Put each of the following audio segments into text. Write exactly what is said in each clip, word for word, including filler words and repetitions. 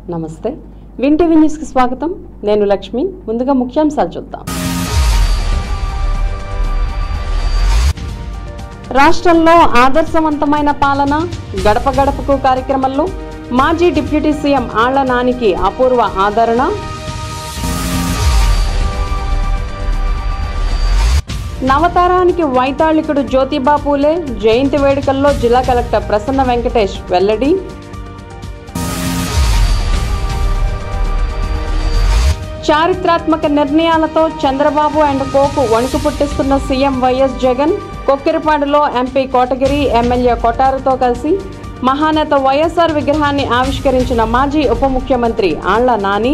నమస్తే win TV news కి స్వాగతం నేను లక్ష్మి ముందుగా ముఖ్యాంశాలు చూద్దాం రాష్ట్రంలో ఆదర్శవంతమైన పాలన గడప గడపకు కార్యక్రమంలో మాజీ డిప్యూటీ సీఎం ఆళ్ల నానికి అపూర్వ ఆదరణ నవతరానికి వైతాళికుడు జ్యోతిబా పూలే జయంతి వేడుకల్లో జిల్లా కలెక్టర్ ప్రసన్న వెంకటేష్ వెల్లడి చారిత్రాత్మక నిర్ణయాలతో చంద్రబాబు అండ్ కోకు వణుకు పుట్టిస్తున్న సీఎం వైఎస్ జగన్ కొక్కిరిపాడులో ఎంపీ కోటగిరి ఎమ్మెల్యే కొటారుతో కలిసి మహానేత వైఎస్ఆర్ విగ్రహాన్ని ఆవిష్కరించిన మాజీ ఉప ముఖ్యమంత్రి ఆళ్ల నాని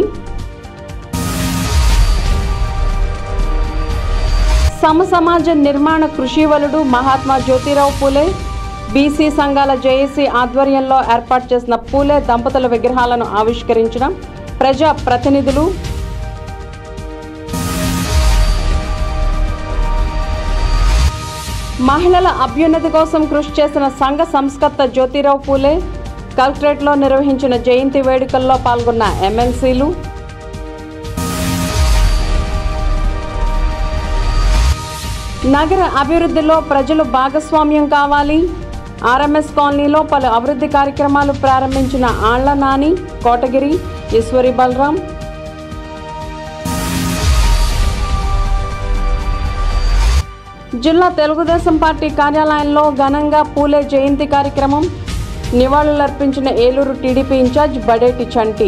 సమసమాజ నిర్మాణ కృషివలుడు మహాత్మా జ్యోతిరావు పూలే బీసీ సంఘాల జేఏసీ ఆధ్వర్యంలో ఏర్పాటు చేసిన పూలే దంపతుల విగ్రహాలను ఆవిష్కరించిన ప్రజా ప్రతినిధులు మహిళల అభ్యున్నతి కోసం కృషి చేసిన సంఘ సంస్కర్త జ్యోతిరావు పూలే కలెక్టరేట్లో నిర్వహించిన జయంతి వేడుకల్లో పాల్గొన్న ఎమ్మెల్సీలు నగర అభివృద్ధిలో ప్రజలు భాగస్వామ్యం కావాలి ఆర్ఎంఎస్ కాలనీలో పలు అభివృద్ధి కార్యక్రమాలు ప్రారంభించిన ఆళ్ల నాని కోటగిరి ఈశ్వరి బలరాం జిల్లా తెలుగుదేశం పార్టీ కార్యాలయంలో ఘనంగా పూలే జయంతి కార్యక్రమం నివాళులర్పించిన ఏలూరు టీడీపీ ఇన్ఛార్జ్ బడేటి చంటి.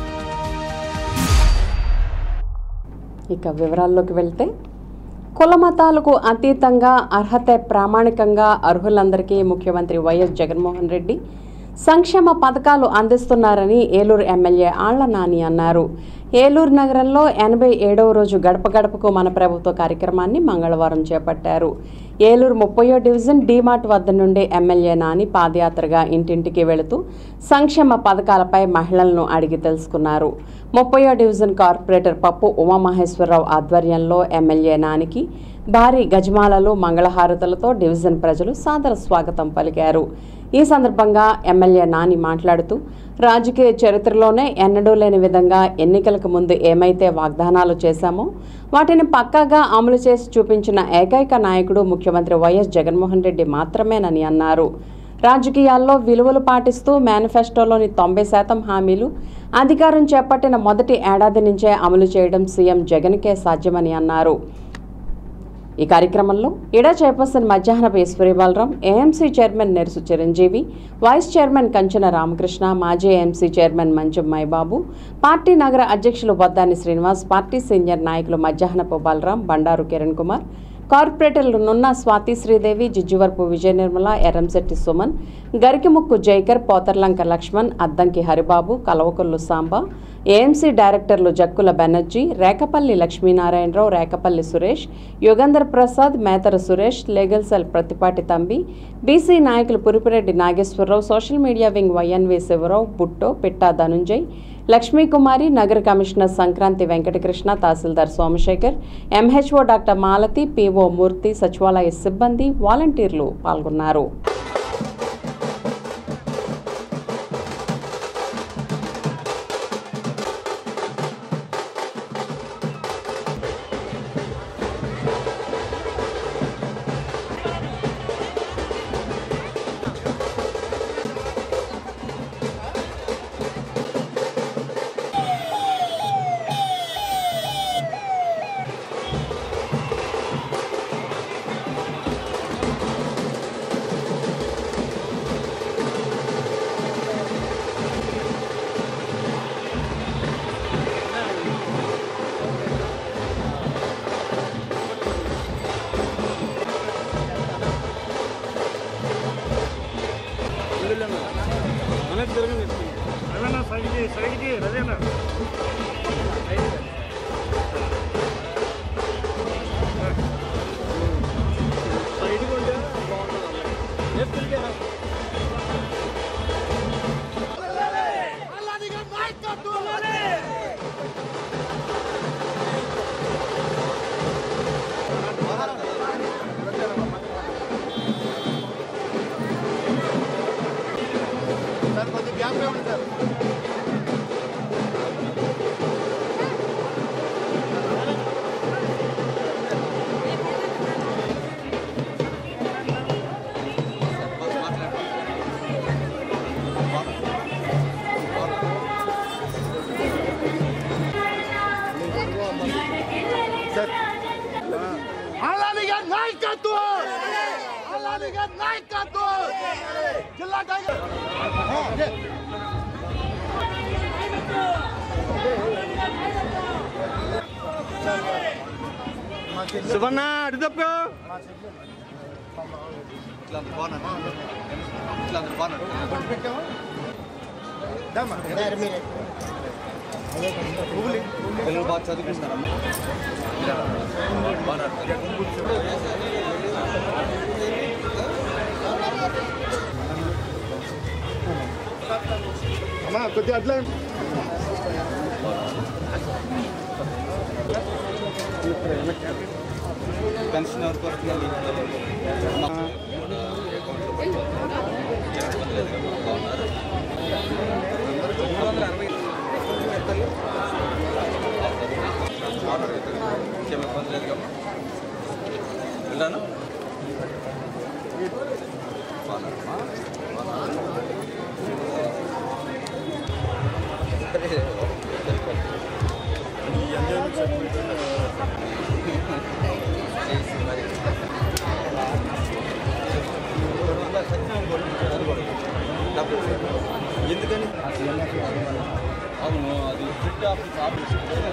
ఇక వివరాల్లోకి వెళ్తే కులమతాలకు అతీతంగా అర్హత ప్రామాణికంగా అర్హులందరికీ ముఖ్యమంత్రి వైఎస్ జగన్మోహన్ రెడ్డి సంక్షేమ పథకాలు అందిస్తున్నారని ఏలూరు ఎమ్మెల్యే ఆళ్ల నాని అన్నారు. ఏలూరు నగరంలో ఎనభై ఏడవ రోజు గడప గడపకు మన ప్రభుత్వ కార్యక్రమాన్ని మంగళవారం చేపట్టారు. ఏలూరు ముప్పయో డివిజన్ డీమార్ట్ వద్ద నుండి ఎమ్మెల్యే నాని పాదయాత్రగా ఇంటింటికి వెళుతూ సంక్షేమ పథకాలపై మహిళలను అడిగి తెలుసుకున్నారు. ముప్పయో డివిజన్ కార్పొరేటర్ పప్పు ఉమామహేశ్వరరావు ఆధ్వర్యంలో ఎమ్మెల్యే నానికి భారీ గజమాలలు మంగళహారతులతో డివిజన్ ప్రజలు సాదర స్వాగతం పలికారు. ఈ సందర్భంగా ఎమ్మెల్యే నాని మాట్లాడుతూ రాజకీయ చరిత్రలోనే ఎన్నడూ లేని విధంగా ఎన్నికలకు ముందు ఏమైతే వాగ్దానాలు చేశామో వాటిని పక్కాగా అమలు చేసి చూపించిన ఏకైక నాయకుడు ముఖ్యమంత్రి వైఎస్ జగన్మోహన్ రెడ్డి మాత్రమేనని అన్నారు. రాజకీయాల్లో విలువలు పాటిస్తూ మేనిఫెస్టోలోని తొంభై శాతం హామీలు అధికారం చేపట్టిన మొదటి ఏడాది నుంచే అమలు చేయడం సీఎం జగన్కే సాధ్యమని అన్నారు. ఈ కార్యక్రమంలో ఇడా chairperson Madhyahnapu Eswari Balaram, AMC chairman Nerusu Chiranjeevi, vice chairman Kanchana Ramakrishna, మాజీ AMC chairman Mancham Mai Babu, party నగర అధ్యక్షులు బొద్దాని శ్రీనివాస్, పార్టీ సీనియర్ నాయకులు మధ్యాహ్నపు బలరాం, బండారు కిరణ్ కుమార్, కార్పొరేటర్లు నున్న స్వాతి శ్రీదేవి, జిజ్జువర్పు విజయ నిర్మల, ఎర్రంశెట్టి సుమన్, గరికిముక్కు జైకర్, పోతర్లంక లక్ష్మణ్, అద్దంకి హరిబాబు, కలవకొల్లు సాంబా, ఏఎంసీ డైరెక్టర్లు Jakkula Banerjee, Rekapalli Lakshminarayanarao, Rekapalli Suresh, Yugandhar Prasad, Methara Suresh, legal cell Prathipati Thambi, BC నాయకులు Puripireddy Nageswararao, social media wing YNV Sivarao, Bhutto, Pitta Dhanunjay, Lakshmikumari, నగర కమిషనర్ సంక్రాంతి వెంకటకృష్ణ, తహసీల్దార్ Somasekhar, MHO doctor Malathi, PO Murthy, సచివాలయ సిబ్బంది, వాలంటీర్లు పాల్గొన్నారు. సార్ కొద్దిగా గ్యాప్ ఇవ్వండి సార్. సువర్ణ అటు తప్పు పిల్లలు బాగా చదువుకుంటున్నారమ్మా అమ్మా కొద్దిగా అట్లా పెన్షన్ ఎవరికి వస్తుంది వెళ్ళాను ఎందుకని అవును అది స్ట్రిక్ట్ ఆఫీస్ ఆఫీస్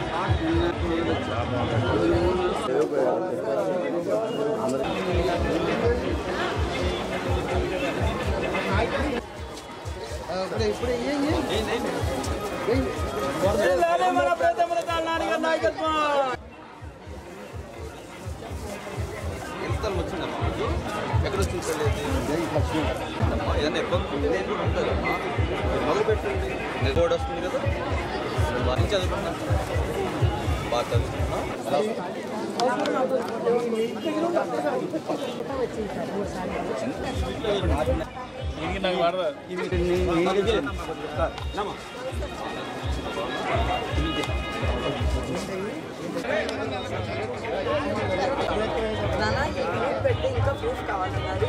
ఇప్పుడు ఎంత వచ్చిందమ్మా ఎక్కడ వచ్చింది ఏదైనా ఇబ్బంది ఉంటుందమ్మా మొదలు పెట్టండి నిలబడి వస్తుంది కదా బాగా చదువుకున్నా బాగా చదువుకున్నా పెట్టి ఇంకా ప్రూఫ్ కావాలన్నారు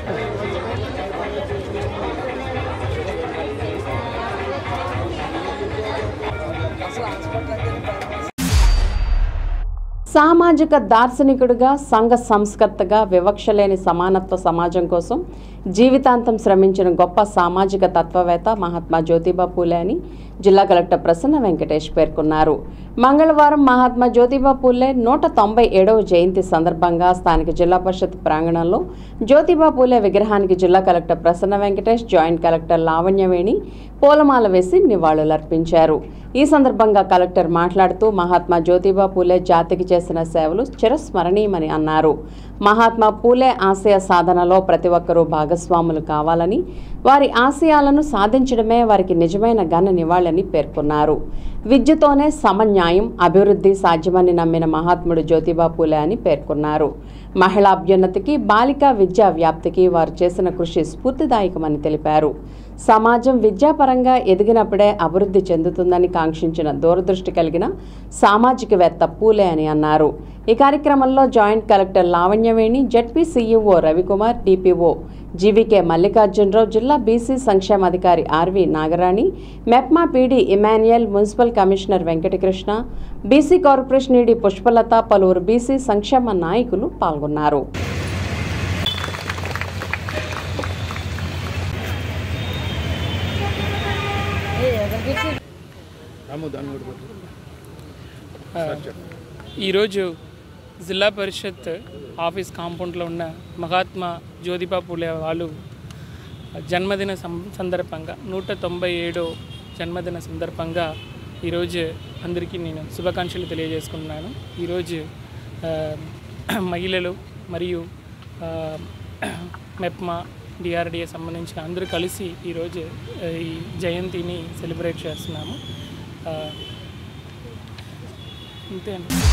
సామాజిక దార్శనికుడిగా సంఘ సంస్కర్తగా వివక్ష లేని సమానత్వ సమాజం కోసం జీవితాంతం శ్రమించిన గొప్ప సామాజిక తత్వవేత్త మహాత్మా జ్యోతిబా పూలే అని జిల్లా కలెక్టర్ ప్రసన్న వెంకటేష్ పేర్కొన్నారు. మంగళవారం మహాత్మా జ్యోతిబా పూలే నూట తొంభై ఏడవ జయంతి సందర్భంగా స్థానిక జిల్లా పరిషత్ ప్రాంగణంలో జ్యోతిబా పూలే విగ్రహానికి జిల్లా collector Prasanna Venkatesh, joint collector Lavanyaveni పూలమాల వేసి నివాళులర్పించారు. ఈ సందర్భంగా కలెక్టర్ మాట్లాడుతూ మహాత్మా జ్యోతిబా పూలే జాతికి చేసిన సేవలు చిరస్మరణీయమని అన్నారు. మహాత్మా పూలే ఆశయ సాధనలో ప్రతి ఒక్కరూ భాగస్వాములు కావాలని, వారి ఆశయాలను సాధించడమే వారికి నిజమైన ఘన నివాళని పేర్కొన్నారు. విద్యతోనే సమన్యాయం, అభివృద్ధి సాధ్యమని నమ్మిన మహాత్ముడు జ్యోతిబా పూలే అని పేర్కొన్నారు. మహిళా అభ్యున్నతికి, బాలికా విద్యా వ్యాప్తికి వారు చేసిన కృషి స్ఫూర్తిదాయకమని తెలిపారు. సమాజం విద్యాపరంగా ఎదిగినప్పుడే అభివృద్ధి చెందుతుందని కాంక్షించిన దూరదృష్టి కలిగిన సామాజికవేత్త పూలే అని అన్నారు. ఈ కార్యక్రమంలో joint collector Lavanyaveni, ZP CEO Ravikumar, DPO GVK Mallikarjunarao, జిల్లా బీసీ సంక్షేమాధికారి RV Nagarani, MEPMA PD Emmanuel, municipal commissioner Venkatakrishna, BC corporation ED Pushpalatha, పలువురు బీసీ సంక్షేమ నాయకులు పాల్గొన్నారు. ఈరోజు జిల్లా పరిషత్ ఆఫీస్ కాంపౌండ్లో ఉన్న మహాత్మా జ్యోతిబా పూలే వాళ్ళు జన్మదిన సందర్భంగా నూట తొంభై ఏడో జన్మదిన సందర్భంగా ఈరోజు అందరికీ నేను శుభాకాంక్షలు తెలియజేసుకుంటున్నాను. ఈరోజు మహిళలు మరియు మెప్మా డిఆర్డిఏ సంబంధించిన అందరూ కలిసి ఈరోజు ఈ జయంతిని సెలబ్రేట్ చేస్తున్నాము. అంతే.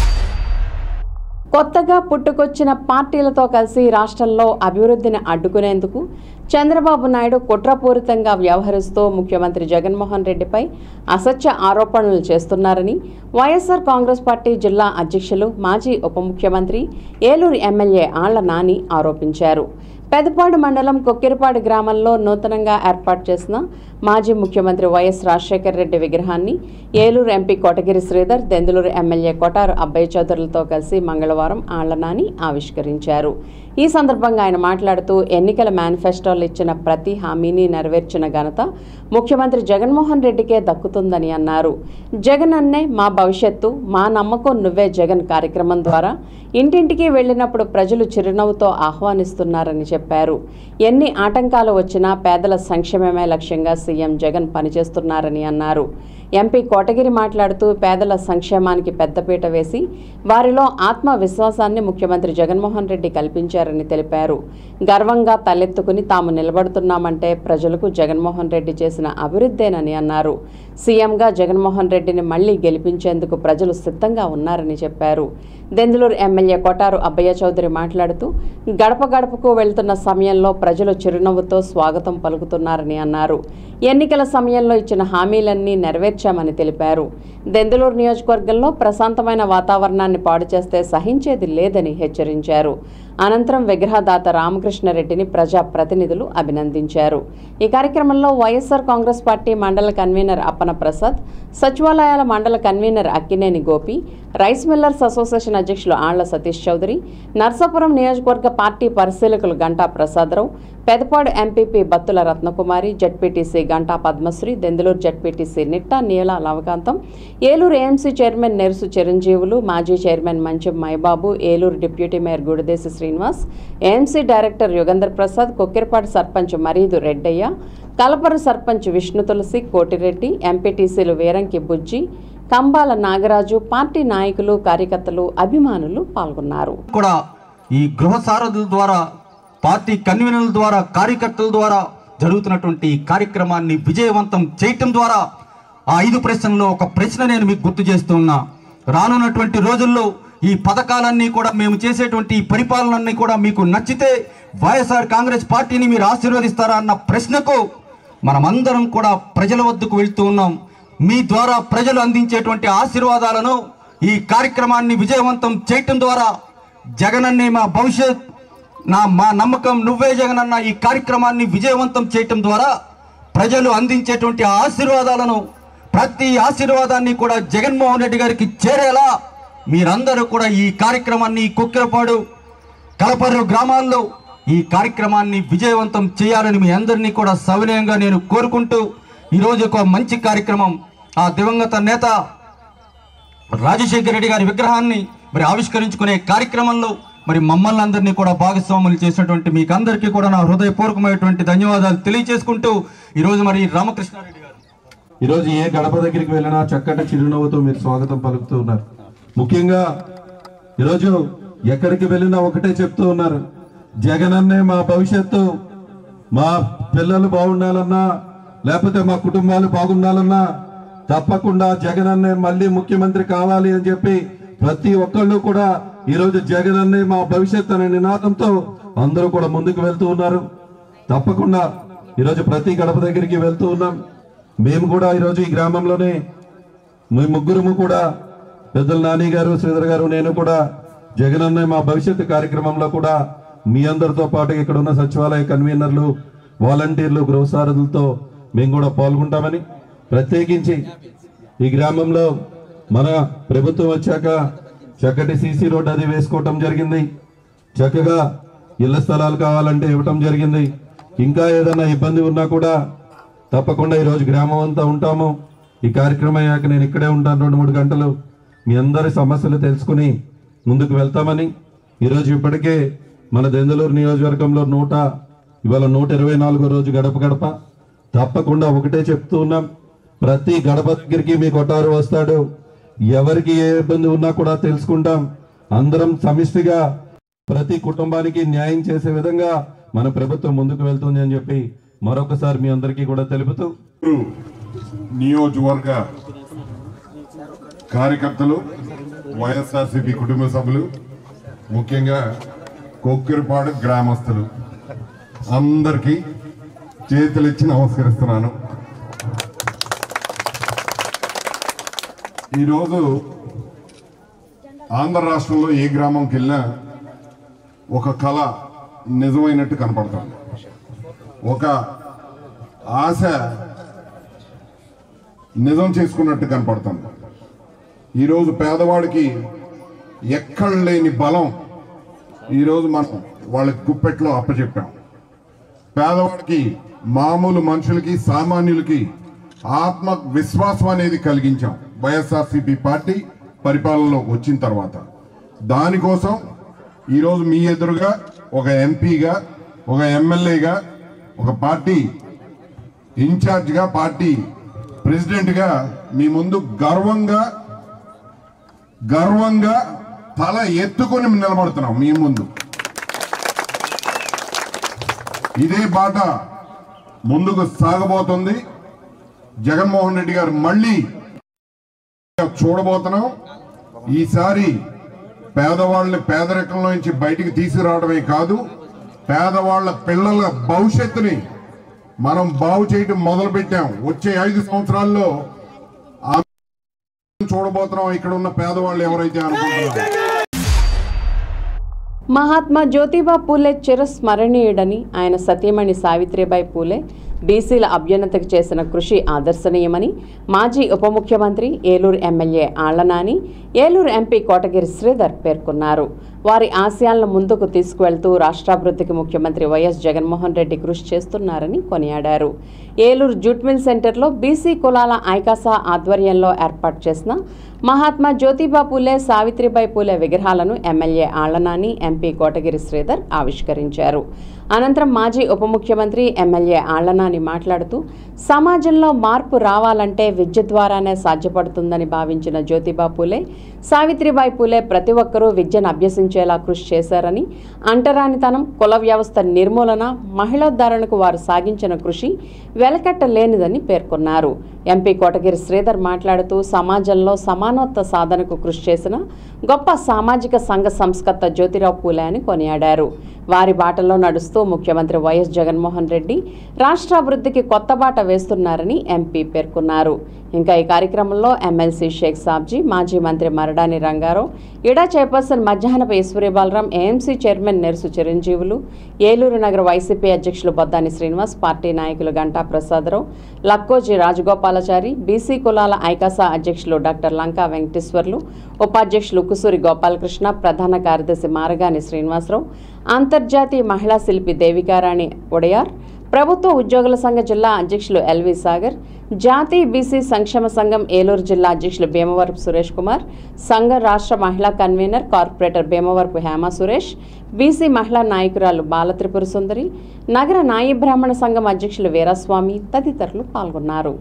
కొత్తగా పుట్టుకొచ్చిన పార్టీలతో కలిసి రాష్ట్రంలో అభివృద్ధిని అడ్డుకునేందుకు చంద్రబాబు నాయుడు కుట్రపూరితంగా వ్యవహరిస్తూ ముఖ్యమంత్రి జగన్మోహన్ రెడ్డిపై అసత్య ఆరోపణలు చేస్తున్నారని వైఎస్ఆర్ కాంగ్రెస్ పార్టీ జిల్లా అధ్యక్షులు, మాజీ ఉప ముఖ్యమంత్రి, ఏలూరు ఎమ్మెల్యే ఆళ్ల నాని ఆరోపించారు. పెదపాడు మండలం కొక్కిరపాడు గ్రామంలో నూతనంగా ఏర్పాటు చేసిన మాజీ ముఖ్యమంత్రి వైఎస్ రాజశేఖర రెడ్డి విగ్రహాన్ని ఏలూరు ఎంపీ కోటగిరి శ్రీధర్, దెందులూరు ఎమ్మెల్యే కొటారు అబ్బయ్య చౌదరులతో కలిసి మంగళవారం ఆళ్లనాని ఆవిష్కరించారు. ఈ సందర్భంగా ఆయన మాట్లాడుతూ ఎన్నికల మేనిఫెస్టోలో ఇచ్చిన ప్రతి హామీని నెరవేర్చిన ఘనత ముఖ్యమంత్రి జగన్మోహన్ రెడ్డికే దక్కుతుందని అన్నారు. జగన్ అన్నే మా భవిష్యత్తు, మా నమ్మకం నువ్వే జగన్ కార్యక్రమం ద్వారా ఇంటింటికి వెళ్లినప్పుడు ప్రజలు చిరునవ్వుతో ఆహ్వానిస్తున్నారని చెప్పారు. ఎన్ని ఆటంకాలు వచ్చినా పేదల సంక్షేమమే లక్ష్యంగా సీఎం జగన్ పనిచేస్తున్నారని అన్నారు. ఎంపీ కోటగిరి మాట్లాడుతూ పేదల సంక్షేమానికి పెద్దపీట వేసి వారిలో ఆత్మవిశ్వాసాన్ని ముఖ్యమంత్రి జగన్మోహన్ రెడ్డి కల్పించారని తెలిపారు. గర్వంగా తలెత్తుకుని తాము నిలబడుతున్నామంటే ప్రజలకు జగన్మోహన్ రెడ్డి చేసిన అభివృద్ధేనని అన్నారు. సీఎంగా జగన్మోహన్ రెడ్డిని మళ్లీ గెలిపించేందుకు ప్రజలు సిద్ధంగా ఉన్నారని చెప్పారు. దెందులూరు ఎమ్మెల్యే కొటారు అబ్బయ్య చౌదరి మాట్లాడుతూ గడప గడపకు వెళ్తున్న సమయంలో ప్రజలు చిరునవ్వుతో స్వాగతం పలుకుతున్నారని అన్నారు. ఎన్నికల సమయంలో ఇచ్చిన హామీలన్నీ నెరవేర్చామని తెలిపారు. దెందులూరు నియోజకవర్గంలో ప్రశాంతమైన వాతావరణాన్ని పాడు చేస్తే సహించేది లేదని హెచ్చరించారు. అనంతరం విగ్రహదాత రామకృష్ణారెడ్డిని ప్రజా ప్రతినిధులు అభినందించారు. ఈ కార్యక్రమంలో వైఎస్ఆర్ కాంగ్రెస్ పార్టీ మండల కన్వీనర్ అప్పన ప్రసాద్, సచివాలయాల మండల convener Akkineni Gopi, rice millers association అధ్యక్షులు ఆళ్ల సతీష్ చౌదరి, నర్సాపురం నియోజకవర్గ పార్టీ పరిశీలకులు Ganta Prasadarao, Pedapadu MPP Battula Ratnakumari, ZPTC Ganta Padmasri, Denduluru ZPTC Nitta Neela Lavakantham, Eluru AMC chairman Nerusu Chiranjeevulu, మాజీ chairman Manchem Maibabu, Eluru deputy mayor Gudidesi Srinivas, AMC director Yugandhar Prasad, Kokkirapadu sarpanch Mareedu Reddaiah, Kalaparru sarpanch Vishnu Tulasi, Kotireddy, ఎంపీటీసీలు వీరంకి బుజ్జి, కంబాల నాగరాజు, పార్టీ నాయకులు, కార్యకర్తలు, అభిమానులు పాల్గొన్నారు. కూడా ఈ గృహ సారథుల ద్వారా, పార్టీ కన్వీనర్ల ద్వారా, కార్యకర్తల ద్వారా జరుగుతున్నటువంటి కార్యక్రమాన్ని విజయవంతం చేయటం ద్వారా ఆ ఐదు ప్రశ్నల్లో ఒక ప్రశ్న నేను మీకు గుర్తు చేస్తున్నా. రానున్నటువంటి రోజుల్లో ఈ పథకాలన్నీ కూడా, మేము చేసేటువంటి పరిపాలనన్నీ కూడా మీకు నచ్చితే వైఎస్ఆర్ కాంగ్రెస్ పార్టీని మీరు ఆశీర్వదిస్తారా అన్న ప్రశ్నకు మనమందరం కూడా ప్రజల వద్దకు వెళ్తూ ఉన్నాం. మీ ద్వారా ప్రజలు అందించేటువంటి ఆశీర్వాదాలను ఈ కార్యక్రమాన్ని విజయవంతం చేయటం ద్వారా జగనన్నే మా భవిష్యత్, నా మా నమ్మకం నువ్వే జగన్ అన్న ఈ కార్యక్రమాన్ని విజయవంతం చేయటం ద్వారా ప్రజలు అందించేటువంటి ఆశీర్వాదాలను, ప్రతి ఆశీర్వాదాన్ని కూడా జగన్మోహన్ రెడ్డి గారికి చేరేలా మీరందరూ కూడా ఈ కార్యక్రమాన్ని కొక్కిరపాడు, కలపర్రు గ్రామాల్లో ఈ కార్యక్రమాన్ని విజయవంతం చేయాలని మీ అందరినీ కూడా సవినయంగా నేను కోరుకుంటూ, ఈరోజు ఒక మంచి కార్యక్రమం, ఆ దివంగత నేత రాజశేఖర రెడ్డి గారి విగ్రహాన్ని మరి ఆవిష్కరించుకునే కార్యక్రమంలో మరి మమ్మల్ని అందరినీ కూడా భాగస్వాములు చేసినటువంటి మీకు అందరికీ కూడా నా హృదయపూర్వకమైనటువంటి ధన్యవాదాలు తెలియజేసుకుంటూ, ఈరోజు మరి రామకృష్ణారెడ్డి గారు ఈరోజు ఏ గడప దగ్గరికి వెళ్ళినా చక్కటి చిరునవ్వుతో మీరు స్వాగతం పలుకుతూ ఉన్నారు. ముఖ్యంగా ఈరోజు ఎక్కడికి వెళ్ళినా ఒకటే చెప్తూ ఉన్నారు, జగనన్నే మా భవిష్యత్తు, మా పిల్లలు బాగుండాలన్నా లేకపోతే మా కుటుంబాలు బాగుండాలన్నా తప్పకుండా జగనన్నే మళ్ళీ ముఖ్యమంత్రి కావాలి అని చెప్పి ప్రతి ఒక్కళ్ళు కూడా ఈరోజు జగనన్నే మా భవిష్యత్ అనే నినాదంతో అందరూ కూడా ముందుకు వెళ్తూ ఉన్నారు. తప్పకుండా ఈరోజు ప్రతి గడప దగ్గరికి వెళ్తూ ఉన్నాం. మేము కూడా ఈరోజు ఈ గ్రామంలోనే మీ ముగ్గురుము కూడా పెద్దల నాని గారు, శ్రీధర్ గారు, నేను కూడా జగనన్నే మా భవిష్యత్తు కార్యక్రమంలో కూడా మీ అందరితో పాటు ఇక్కడ ఉన్న సచివాలయ కన్వీనర్లు, వాలంటీర్లు, గృహసారథులతో మేము కూడా పాల్గొంటామని, ప్రత్యేకించి ఈ గ్రామంలో మన ప్రభుత్వం వచ్చాక చక్కటి సీసీ రోడ్ అది వేసుకోవటం జరిగింది. చక్కగా ఇళ్ల స్థలాలు కావాలంటే ఇవ్వటం జరిగింది. ఇంకా ఏదైనా ఇబ్బంది ఉన్నా కూడా తప్పకుండా ఈరోజు గ్రామం అంతా ఉంటాము. ఈ కార్యక్రమం అయ్యాక నేను ఇక్కడే ఉంటాను రెండు మూడు గంటలు, మీ అందరి సమస్యలు తెలుసుకుని ముందుకు వెళ్తామని. ఈరోజు ఇప్పటికే మన దెందులూరు నియోజకవర్గంలో నూట ఇవాళ నూట ఇరవై నాలుగో రోజు గడప గడప తప్పకుండా ఒకటే చెప్తూ ఉన్నాం, ప్రతి గడప దగ్గరికి మీ కొట్టారు వస్తాడు. ఎవరికి ఏ ఇబ్బంది ఉన్నా కూడా తెలుసుకుంటాం. అందరం సమిష్టిగా ప్రతి కుటుంబానికి న్యాయం చేసే విధంగా మన ప్రభుత్వం ముందుకు వెళ్తుంది అని చెప్పి మరొకసారి మీ అందరికీ కూడా తెలుపుతూ, నియోజకవర్గ కార్యకర్తలు, వైఎస్ఆర్సీపీ కుటుంబ సభ్యులు, ముఖ్యంగా కొక్కిరపాడు గ్రామస్తులు అందరికీ చేతులిచ్చి నమస్కరిస్తున్నాను. ఈరోజు ఆంధ్ర రాష్ట్రంలో ఏ గ్రామంకి వెళ్ళినా ఒక కళ నిజమైనట్టు కనపడుతుంది. ఒక ఆశ నిజం చేసుకున్నట్టు కనపడుతుంది. ఈరోజు పేదవాడికి ఎక్కడ లేని బలం ఈరోజు మనం వాళ్ళకి గుప్పెట్లో అప్పచెప్పాం. పేదవాడికి, మామూలు మనుషులకి, సామాన్యులకి ఆత్మ విశ్వాసం అనేది కలిగించాం వైఎస్ఆర్సీపీ పార్టీ పరిపాలనలో వచ్చిన తర్వాత. దానికోసం ఈరోజు మీ ఎదురుగా ఒక ఎంపీగా, ఒక ఎమ్మెల్యేగా, ఒక పార్టీ ఇన్ఛార్జ్గా, పార్టీ ప్రెసిడెంట్గా మీ ముందు గర్వంగా గర్వంగా తల ఎత్తుకొని నిలబడుతున్నాం మీ ముందు. ఇదే బాట ముందుకు సాగబోతుంది. జగన్మోహన్ రెడ్డి గారు మళ్ళీ చూడబోతున్నాం. ఈసారి పేదవాళ్ళని పేదరికంలో నుంచి బయటికి తీసుకురావడమే కాదు, పేదవాళ్ల పిల్లల భవిష్యత్తుని మనం బాగు చేయడం మొదలు పెట్టాం. వచ్చే ఐదు సంవత్సరాల్లో చూడబోతున్నాం ఇక్కడ ఉన్న పేదవాళ్ళు ఎవరైతే అనుకుంటున్నారు. మహాత్మా జ్యోతిబా పూలే చిరస్మరణీయుడని ఆయన సతీమణి సావిత్రిబాయి పూలే బీసీల అభ్యున్నతికి చేసిన కృషి ఆదర్శనీయమని మాజీ ఉప ముఖ్యమంత్రి, ఏలూరు ఎమ్మెల్యే ఆళ్లనాని, ఏలూరు ఎంపీ కోటగిరి శ్రీధర్ పేర్కొన్నారు. వారి ఆశయాలను ముందుకు తీసుకువెళ్తూ రాష్ట్రాభివృద్ధికి ముఖ్యమంత్రి వైఎస్ జగన్మోహన్ రెడ్డి కృషి చేస్తున్నారని కొనియాడారు. ఏలూరు జూట్ మిల్ సెంటర్లో బీసీ కులాల ఐకాసా ఆధ్వర్యంలో ఏర్పాటు చేసిన మహాత్మా జ్యోతిబా పూలే, సావిత్రిబాయి పూలే విగ్రహాలను ఎమ్మెల్యే ఆళ్లనాని, ఎంపీ కోటగిరి శ్రీధర్ ఆవిష్కరించారు. అనంతరం మాజీ ఉప ముఖ్యమంత్రి, ఎమ్మెల్యే ఆళ్లనాని మాట్లాడుతూ సమాజంలో మార్పు రావాలంటే విద్య ద్వారానే సాధ్యపడుతుందని భావించిన జ్యోతిబా పూలే, సావిత్రిబాయి పూలే ప్రతి ఒక్కరూ విద్యను అభ్యసించేలా కృషి చేశారని, అంటరానితనం, కుల వ్యవస్థ నిర్మూలన, మహిళోద్ధరణకు వారు సాగించిన కృషి వెలకట్టలేనిదని పేర్కొన్నారు. ఎంపీ కోటగిరి శ్రీధర్ మాట్లాడుతూ సమాజంలో సమానత్వ సాధనకు కృషి చేసిన గొప్ప సామాజిక సంఘ సంస్కర్త జ్యోతిరావు పూలే అని కొనియాడారు. వారి బాటలో నడుస్తూ ముఖ్యమంత్రి వైఎస్ జగన్మోహన్ రెడ్డి రాష్ట్రాభివృద్ధికి కొత్త బాట వేస్తున్నారని ఎంపీ పేర్కొన్నారు. ఇంకా ఈ కార్యక్రమంలో ఎమ్మెల్సీ షేక్ సాబ్జీ, మాజీ మంత్రి మరడాని రంగారావు, ఇడా chairperson Madhyahnapu Eswari Balaram, AMC chairman Nerusu Chiranjeevulu, Eluru నగర వైసీపీ అధ్యక్షులు బొద్దాని శ్రీనివాస్, పార్టీ నాయకులు గంటా ప్రసాదరావు, లక్కోజీ రాజగోపాలాచారి, బీసీ కులాల ఐకాసా అధ్యక్షులు డాక్టర్ లంకా వెంకటేశ్వర్లు, ఉపాధ్యక్షులు కుసూరి గోపాలకృష్ణ, ప్రధాన కార్యదర్శి మారగాని శ్రీనివాసరావు, అంతర్జాతీయ మహిళా శిల్పి దేవికారాణి ఒడయార్, ప్రభుత్వ ఉద్యోగుల సంఘ జిల్లా అధ్యక్షులు ఎల్వి సాగర్, జాతీయ బీసీ సంక్షేమ సంఘం ఏలూరు జిల్లా అధ్యక్షులు భీమవరపు సురేష్ కుమార్, సంఘం రాష్ట్ర మహిళా convener corporator Bhimavarapu Hema Suresh, BC మహిళా నాయకురాలు బాలత్రిపుర సుందరి, నగర నాయి బ్రాహ్మణ సంఘం అధ్యక్షులు వీరస్వామి తదితరులు పాల్గొన్నారు.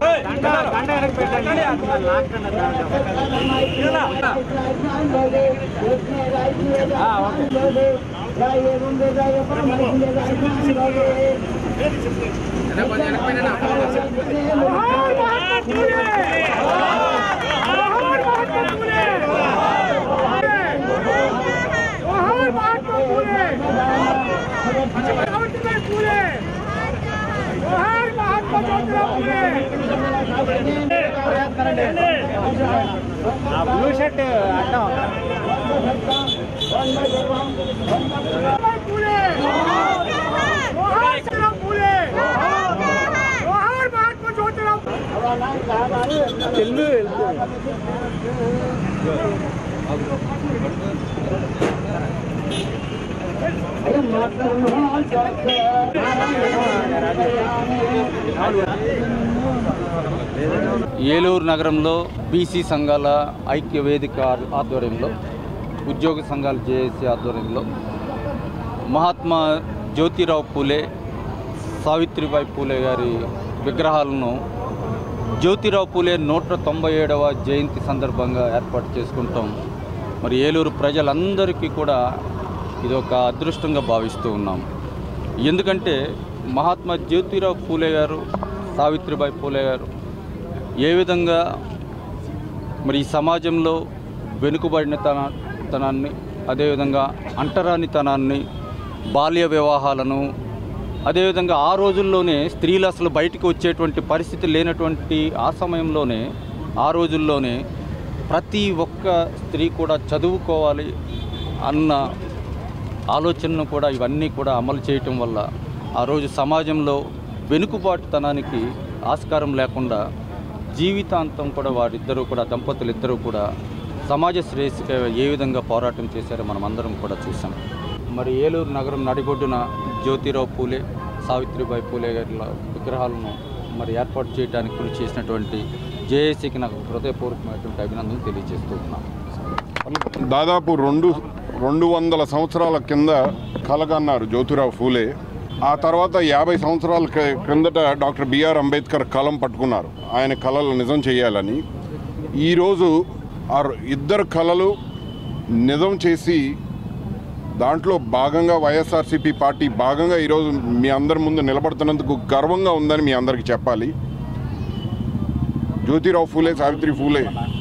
బ్లూ షర్ట్ అడ్డం ఏలూరు నగరంలో బీసీ సంఘాల ఐక్య వేదిక ఆధ్వర్యంలో, ఉద్యోగ సంఘాల జేఏసీ ఆధ్వర్యంలో మహాత్మా జ్యోతిరావు పూలే, సావిత్రిబాయి పూలే గారి విగ్రహాలను జ్యోతిరావు పూలే నూట తొంభై ఏడవ జయంతి సందర్భంగా ఏర్పాటు చేసుకుంటాం. మరి ఏలూరు ప్రజలందరికీ కూడా ఇది ఒక అదృష్టంగా భావిస్తూ ఉన్నాం. ఎందుకంటే మహాత్మా జ్యోతిరావు పూలే గారు, సావిత్రిబాయి పూలే గారు ఏ విధంగా మరి ఈ సమాజంలో వెనుకబడిన తన తనాన్ని, అదేవిధంగా అంటరానితనాన్ని, బాల్య వివాహాలను, అదేవిధంగా ఆ రోజుల్లోనే స్త్రీలు అసలు బయటికి వచ్చేటువంటి పరిస్థితి లేనటువంటి ఆ సమయంలోనే, ఆ రోజుల్లోనే ప్రతి ఒక్క స్త్రీ కూడా చదువుకోవాలి అన్న ఆలోచనను కూడా ఇవన్నీ కూడా అమలు చేయటం వల్ల ఆ రోజు సమాజంలో వెనుకబాటుతనానికి ఆస్కారం లేకుండా జీవితాంతం కూడా వారిద్దరూ కూడా దంపతులు ఇద్దరూ కూడా సమాజ శ్రేయస్సుగా ఏ విధంగా పోరాటం చేశారో మనం అందరం కూడా చూసాం. మరి ఏలూరు నగరం నడిబొడ్డున జ్యోతిరావు పూలే, సావిత్రిబాయి పూలే గారి విగ్రహాలను మరి ఏర్పాటు చేయడానికి కృషి చేసినటువంటి జేఏసీకి నాకు హృదయపూర్వకమైనటువంటి అభినందనలు తెలియజేస్తూ ఉన్నాను. దాదాపు రెండు రెండు వందల సంవత్సరాల కింద కలగన్నారు జ్యోతిరావు ఫూలే. ఆ తర్వాత యాభై సంవత్సరాల క్రిందట డాక్టర్ బిఆర్ అంబేద్కర్ కలం పట్టుకున్నారు ఆయన కళలు నిజం చేయాలని. ఈరోజు ఆ ఇద్దరు కళలు నిజం చేసి దాంట్లో భాగంగా వైఎస్ఆర్సీపీ పార్టీ భాగంగా ఈరోజు మీ అందరి ముందు నిలబడుతున్నందుకు గర్వంగా ఉందని మీ అందరికీ చెప్పాలి. జ్యోతిరావు ఫూలే, సావిత్రి ఫూలే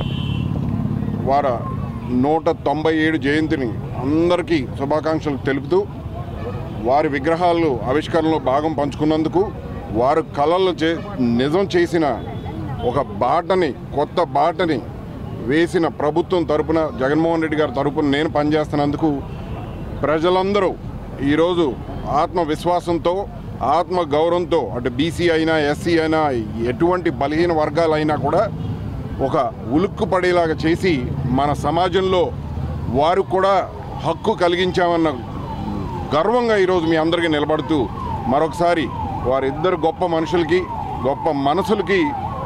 వార నూట తొంభై ఏడు జయంతిని అందరికీ శుభాకాంక్షలు తెలుపుతూ వారి విగ్రహాలు ఆవిష్కరణలో భాగం పంచుకున్నందుకు, వారు కళలు చే నిజం చేసిన ఒక బాటని, కొత్త బాటని వేసిన ప్రభుత్వం తరపున, జగన్మోహన్ రెడ్డి గారి తరపున నేను పనిచేస్తున్నందుకు ప్రజలందరూ ఈరోజు ఆత్మవిశ్వాసంతో, ఆత్మ గౌరవంతో, అటు బీసీ అయినా ఎస్సీ అయినా ఎటువంటి బలహీన వర్గాలైనా కూడా ఒక ఉలుక్కు పడేలాగా చేసి మన సమాజంలో వారు కూడా హక్కు కలిగించామన్న గర్వంగా ఈరోజు మీ అందరికీ నిలబడుతూ మరొకసారి వారిద్దరు గొప్ప మనుషులకి, గొప్ప మనసులకి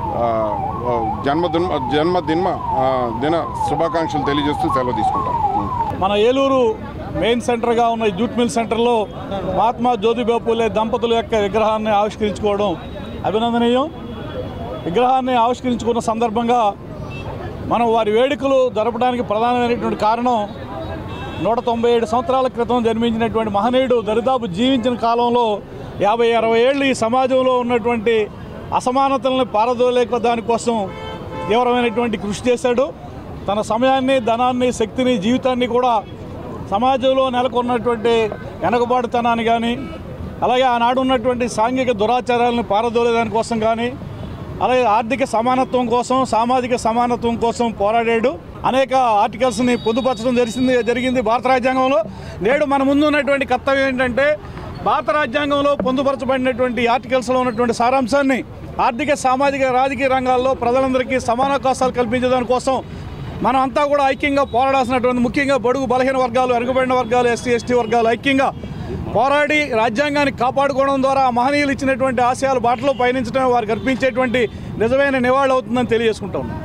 జన్మదిన జన్మదిన దిన శుభాకాంక్షలు తెలియజేస్తూ సెలవు తీసుకుంటాం. మన ఏలూరు మెయిన్ సెంటర్గా ఉన్న జూట్ మిల్ సెంటర్లో మహాత్మా జ్యోతిబా పూలే దంపతుల యొక్క విగ్రహాన్ని ఆవిష్కరించుకోవడం అభినందనీయం. విగ్రహాన్ని ఆవిష్కరించుకున్న సందర్భంగా మనం వారి వేడుకలు జరపడానికి ప్రధానమైనటువంటి కారణం నూట తొంభై ఏడు సంవత్సరాల క్రితం జన్మించినటువంటి మహనీయుడు దరిదాపు జీవించిన కాలంలో యాభై అరవై ఏళ్ళు ఈ సమాజంలో ఉన్నటువంటి అసమానతలను పారదోలేక దానికోసం తీవ్రమైనటువంటి కృషి చేశాడు. తన సమయాన్ని, ధనాన్ని, శక్తిని, జీవితాన్ని కూడా సమాజంలో నెలకొన్నటువంటి వెనకబాటుతనాన్ని కానీ, అలాగే ఆనాడు ఉన్నటువంటి సాంఘిక దురాచారాలను పారదోలేదానికోసం కానీ, అలాగే ఆర్థిక సమానత్వం కోసం, సామాజిక సమానత్వం కోసం పోరాడాడు. అనేక ఆర్టికల్స్ని పొందుపరచడం జరిగింది జరిగింది భారత రాజ్యాంగంలో. నేడు మన ముందు ఉన్నటువంటి కర్తవ్యం ఏంటంటే భారత రాజ్యాంగంలో పొందుపరచబడినటువంటి ఆర్టికల్స్లో ఉన్నటువంటి సారాంశాన్ని ఆర్థిక, సామాజిక, రాజకీయ రంగాల్లో ప్రజలందరికీ సమానావకాశాలు కల్పించడానికి కోసం మనం అంతా కూడా ఐక్యంగా పోరాడాల్సినటువంటి, ముఖ్యంగా బడుగు బలహీన వర్గాలు, వెనుకబడిన వర్గాలు, ఎస్సీ ఎస్టీ వర్గాలు ఐక్యంగా పోరాడి రాజ్యాంగాన్ని కాపాడుకోవడం ద్వారా మహనీయులు ఇచ్చినటువంటి ఆశయాలు బాటలో పయనించడం వారికి అర్పించేటువంటి నిజమైన నివాళి అవుతుందని తెలియజేసుకుంటా ఉన్నాం.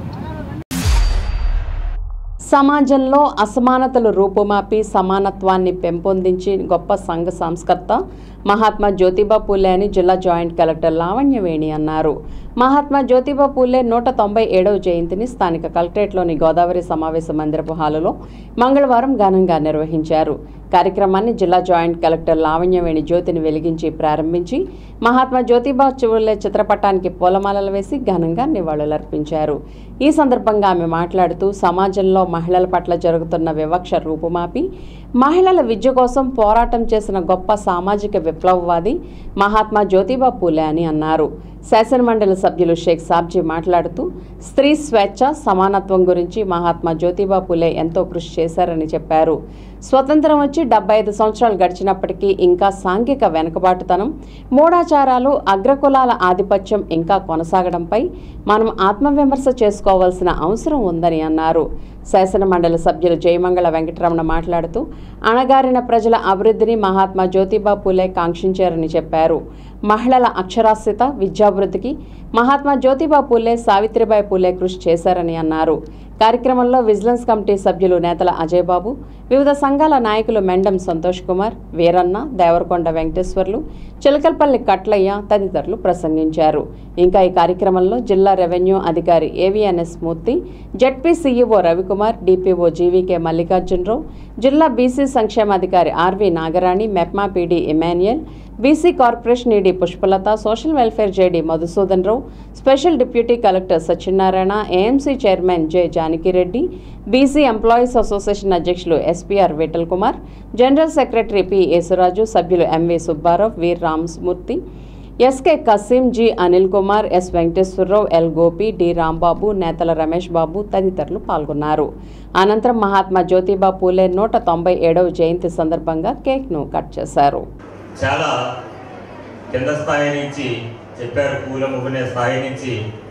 సమాజంలో అసమానతలు రూపుమాపి సమానత్వాన్ని పెంపొందించి గొప్ప సంఘ సంస్కర్త మహాత్మా జ్యోతిబా పూలే అని జిల్లా జాయింట్ కలెక్టర్ లావణ్యవేణి అన్నారు. మహాత్మా జ్యోతిబా పూలే నూట తొంభై ఏడవ జయంతిని స్థానిక కలెక్టరేట్లోని గోదావరి సమావేశ మందిరపు హాలులో మంగళవారం ఘనంగా నిర్వహించారు. కార్యక్రమాన్ని జిల్లా జాయింట్ కలెక్టర్ లావణ్యవేణి జ్యోతిని వెలిగించి ప్రారంభించి మహాత్మా జ్యోతిబా పూలే చిత్రపటానికి పూలమాలలు వేసి ఘనంగా నివాళులర్పించారు. ఈ సందర్భంగా ఆమె మాట్లాడుతూ సమాజంలో మహిళల పట్ల జరుగుతున్న వివక్ష రూపుమాపి మహిళల విద్య కోసం పోరాటం చేసిన గొప్ప సామాజిక విప్లవవాది మహాత్మా జ్యోతిబా పూలే అని అన్నారు. శాసనమండలి సభ్యులు షేక్ సాబ్జీ మాట్లాడుతూ స్త్రీ స్వేచ్ఛ, సమానత్వం గురించి మహాత్మా జ్యోతిబా పూలే ఎంతో కృషి చేశారని చెప్పారు. స్వతంత్రం వచ్చి డెబ్బై ఐదు సంవత్సరాలు గడిచినప్పటికీ ఇంకా సాంఘిక వెనుకబాటుతనం, మూఢాచారాలు, అగ్రకులాల ఆధిపత్యం ఇంకా కొనసాగడంపై మనం ఆత్మవిమర్శ చేసుకోవాల్సిన అవసరం ఉందని అన్నారు. శాసనమండలి సభ్యులు జయమంగళ వెంకటరమణ మాట్లాడుతూ అణగారిన ప్రజల అభివృద్ధిని మహాత్మా జ్యోతిబా పూలే కాంక్షించారని చెప్పారు. మహిళల అక్షరాస్యత, విద్యాభివృద్ధికి మహాత్మా జ్యోతిబా పూలే, సావిత్రిబాయి పూలే కృషి చేశారని అన్నారు. కార్యక్రమంలో విజిలెన్స్ కమిటీ సభ్యులు నేతల అజయ్ బాబు, వివిధ సంఘాల నాయకులు మెండం సంతోష్ కుమార్, వీరన్న, దేవరకొండ వెంకటేశ్వర్లు, చిలకల్పల్లి కట్లయ్య తదితరులు ప్రసంగించారు. ఇంకా ఈ కార్యక్రమంలో జిల్లా రెవెన్యూ అధికారి AVNS Murthy, ZP CEO Ravikumar, DPO GVK Mallikarjunarao, జిల్లా బీసీ సంక్షేమాధికారి RV Nagarani, MEPMA PD Emmanuel, BC corporation ED Pushpalatha, social welfare JD Madhusudan Rao, special deputy collector Satyanarayana, AMC chairman J Janakireddy, BC employees association అధ్యక్షులు SPR Vittal Kumar, general secretary P Yesuraju, సభ్యులు MV Subbarao, Veer Ramamurthy, SK Kasim, G Anil Kumar, S Venkateswararao, L Gopi, D Rambabu, Nethala Ramesh బాబు తదితరులు పాల్గొన్నారు. అనంతరం మహాత్మా జ్యోతిబా పూలే నూట తొంభై ఏడవ జయంతి సందర్భంగా కేక్ను కట్ చేశారు. చాలా కింద స్థాయి నుంచి చెప్పారు, పూల ముగ్గునే స్థాయి నుంచి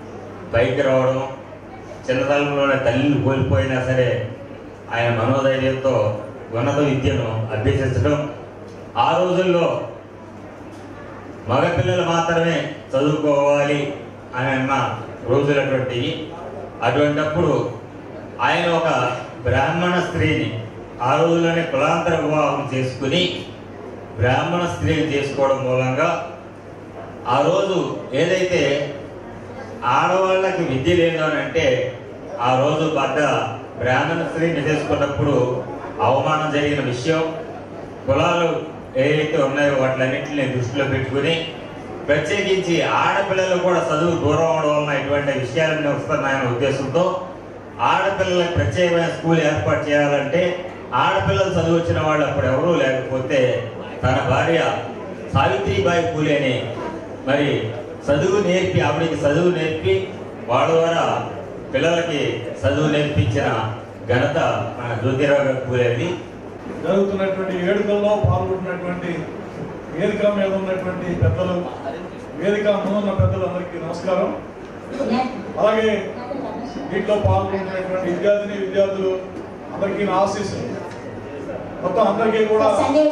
పైకి రావడం, చిన్నతనంలోనే తల్లిని కోల్పోయినా సరే ఆయన మనోధైర్యంతో ఉన్నత విద్యను అభ్యసించడం, ఆ రోజుల్లో మగపిల్లలు మాత్రమే చదువుకోవాలి అని అన్న రోజులటువంటివి. అటువంటప్పుడు ఆయన ఒక బ్రాహ్మణ స్త్రీని ఆ రోజుల్లోనే కులాంతర వివాహం చేసుకుని బ్రాహ్మణ స్త్రీని చేసుకోవడం మూలంగా ఆ రోజు ఏదైతే ఆడవాళ్ళకి విద్య లేదు అని అంటే ఆ రోజు పడ్డ బ్రాహ్మణ స్త్రీని చేసుకున్నప్పుడు అవమానం జరిగిన విషయం, కులాలు ఏవైతే ఉన్నాయో వాటిలన్నింటినీ దృష్టిలో పెట్టుకుని ప్రత్యేకించి ఆడపిల్లలు కూడా చదువు దూరం అవడం వలన ఇటువంటి విషయాలన్నీ వస్తున్నాయన్న ఉద్దేశంతో ఆడపిల్లలకు ప్రత్యేకమైన స్కూల్ ఏర్పాటు చేయాలంటే ఆడపిల్లలు చదువు వచ్చిన వాళ్ళు అప్పుడు ఎవరూ లేకపోతే తన భార్య సావిత్రిబాయి పూలేని మరి చదువు నేర్పి ఆవిడికి చదువు నేర్పి వాళ్ళ ద్వారా పిల్లలకి చదువు నేర్పించిన ఘనత మన జ్యోతిరావు పూలేది. జరుగుతున్నటువంటి వేడుకల్లో పాల్గొంటున్నటువంటి వేదిక మీద ఉన్నటువంటి పెద్దలు, వేదిక ముందున్న పెద్దలందరికీ నమస్కారం. అలాగే దీంట్లో పాల్గొంటున్నటువంటి విద్యార్థిని విద్యార్థులు అందరికీ నా ఆశీస్సులు. మొత్తం అందరికీ కూడా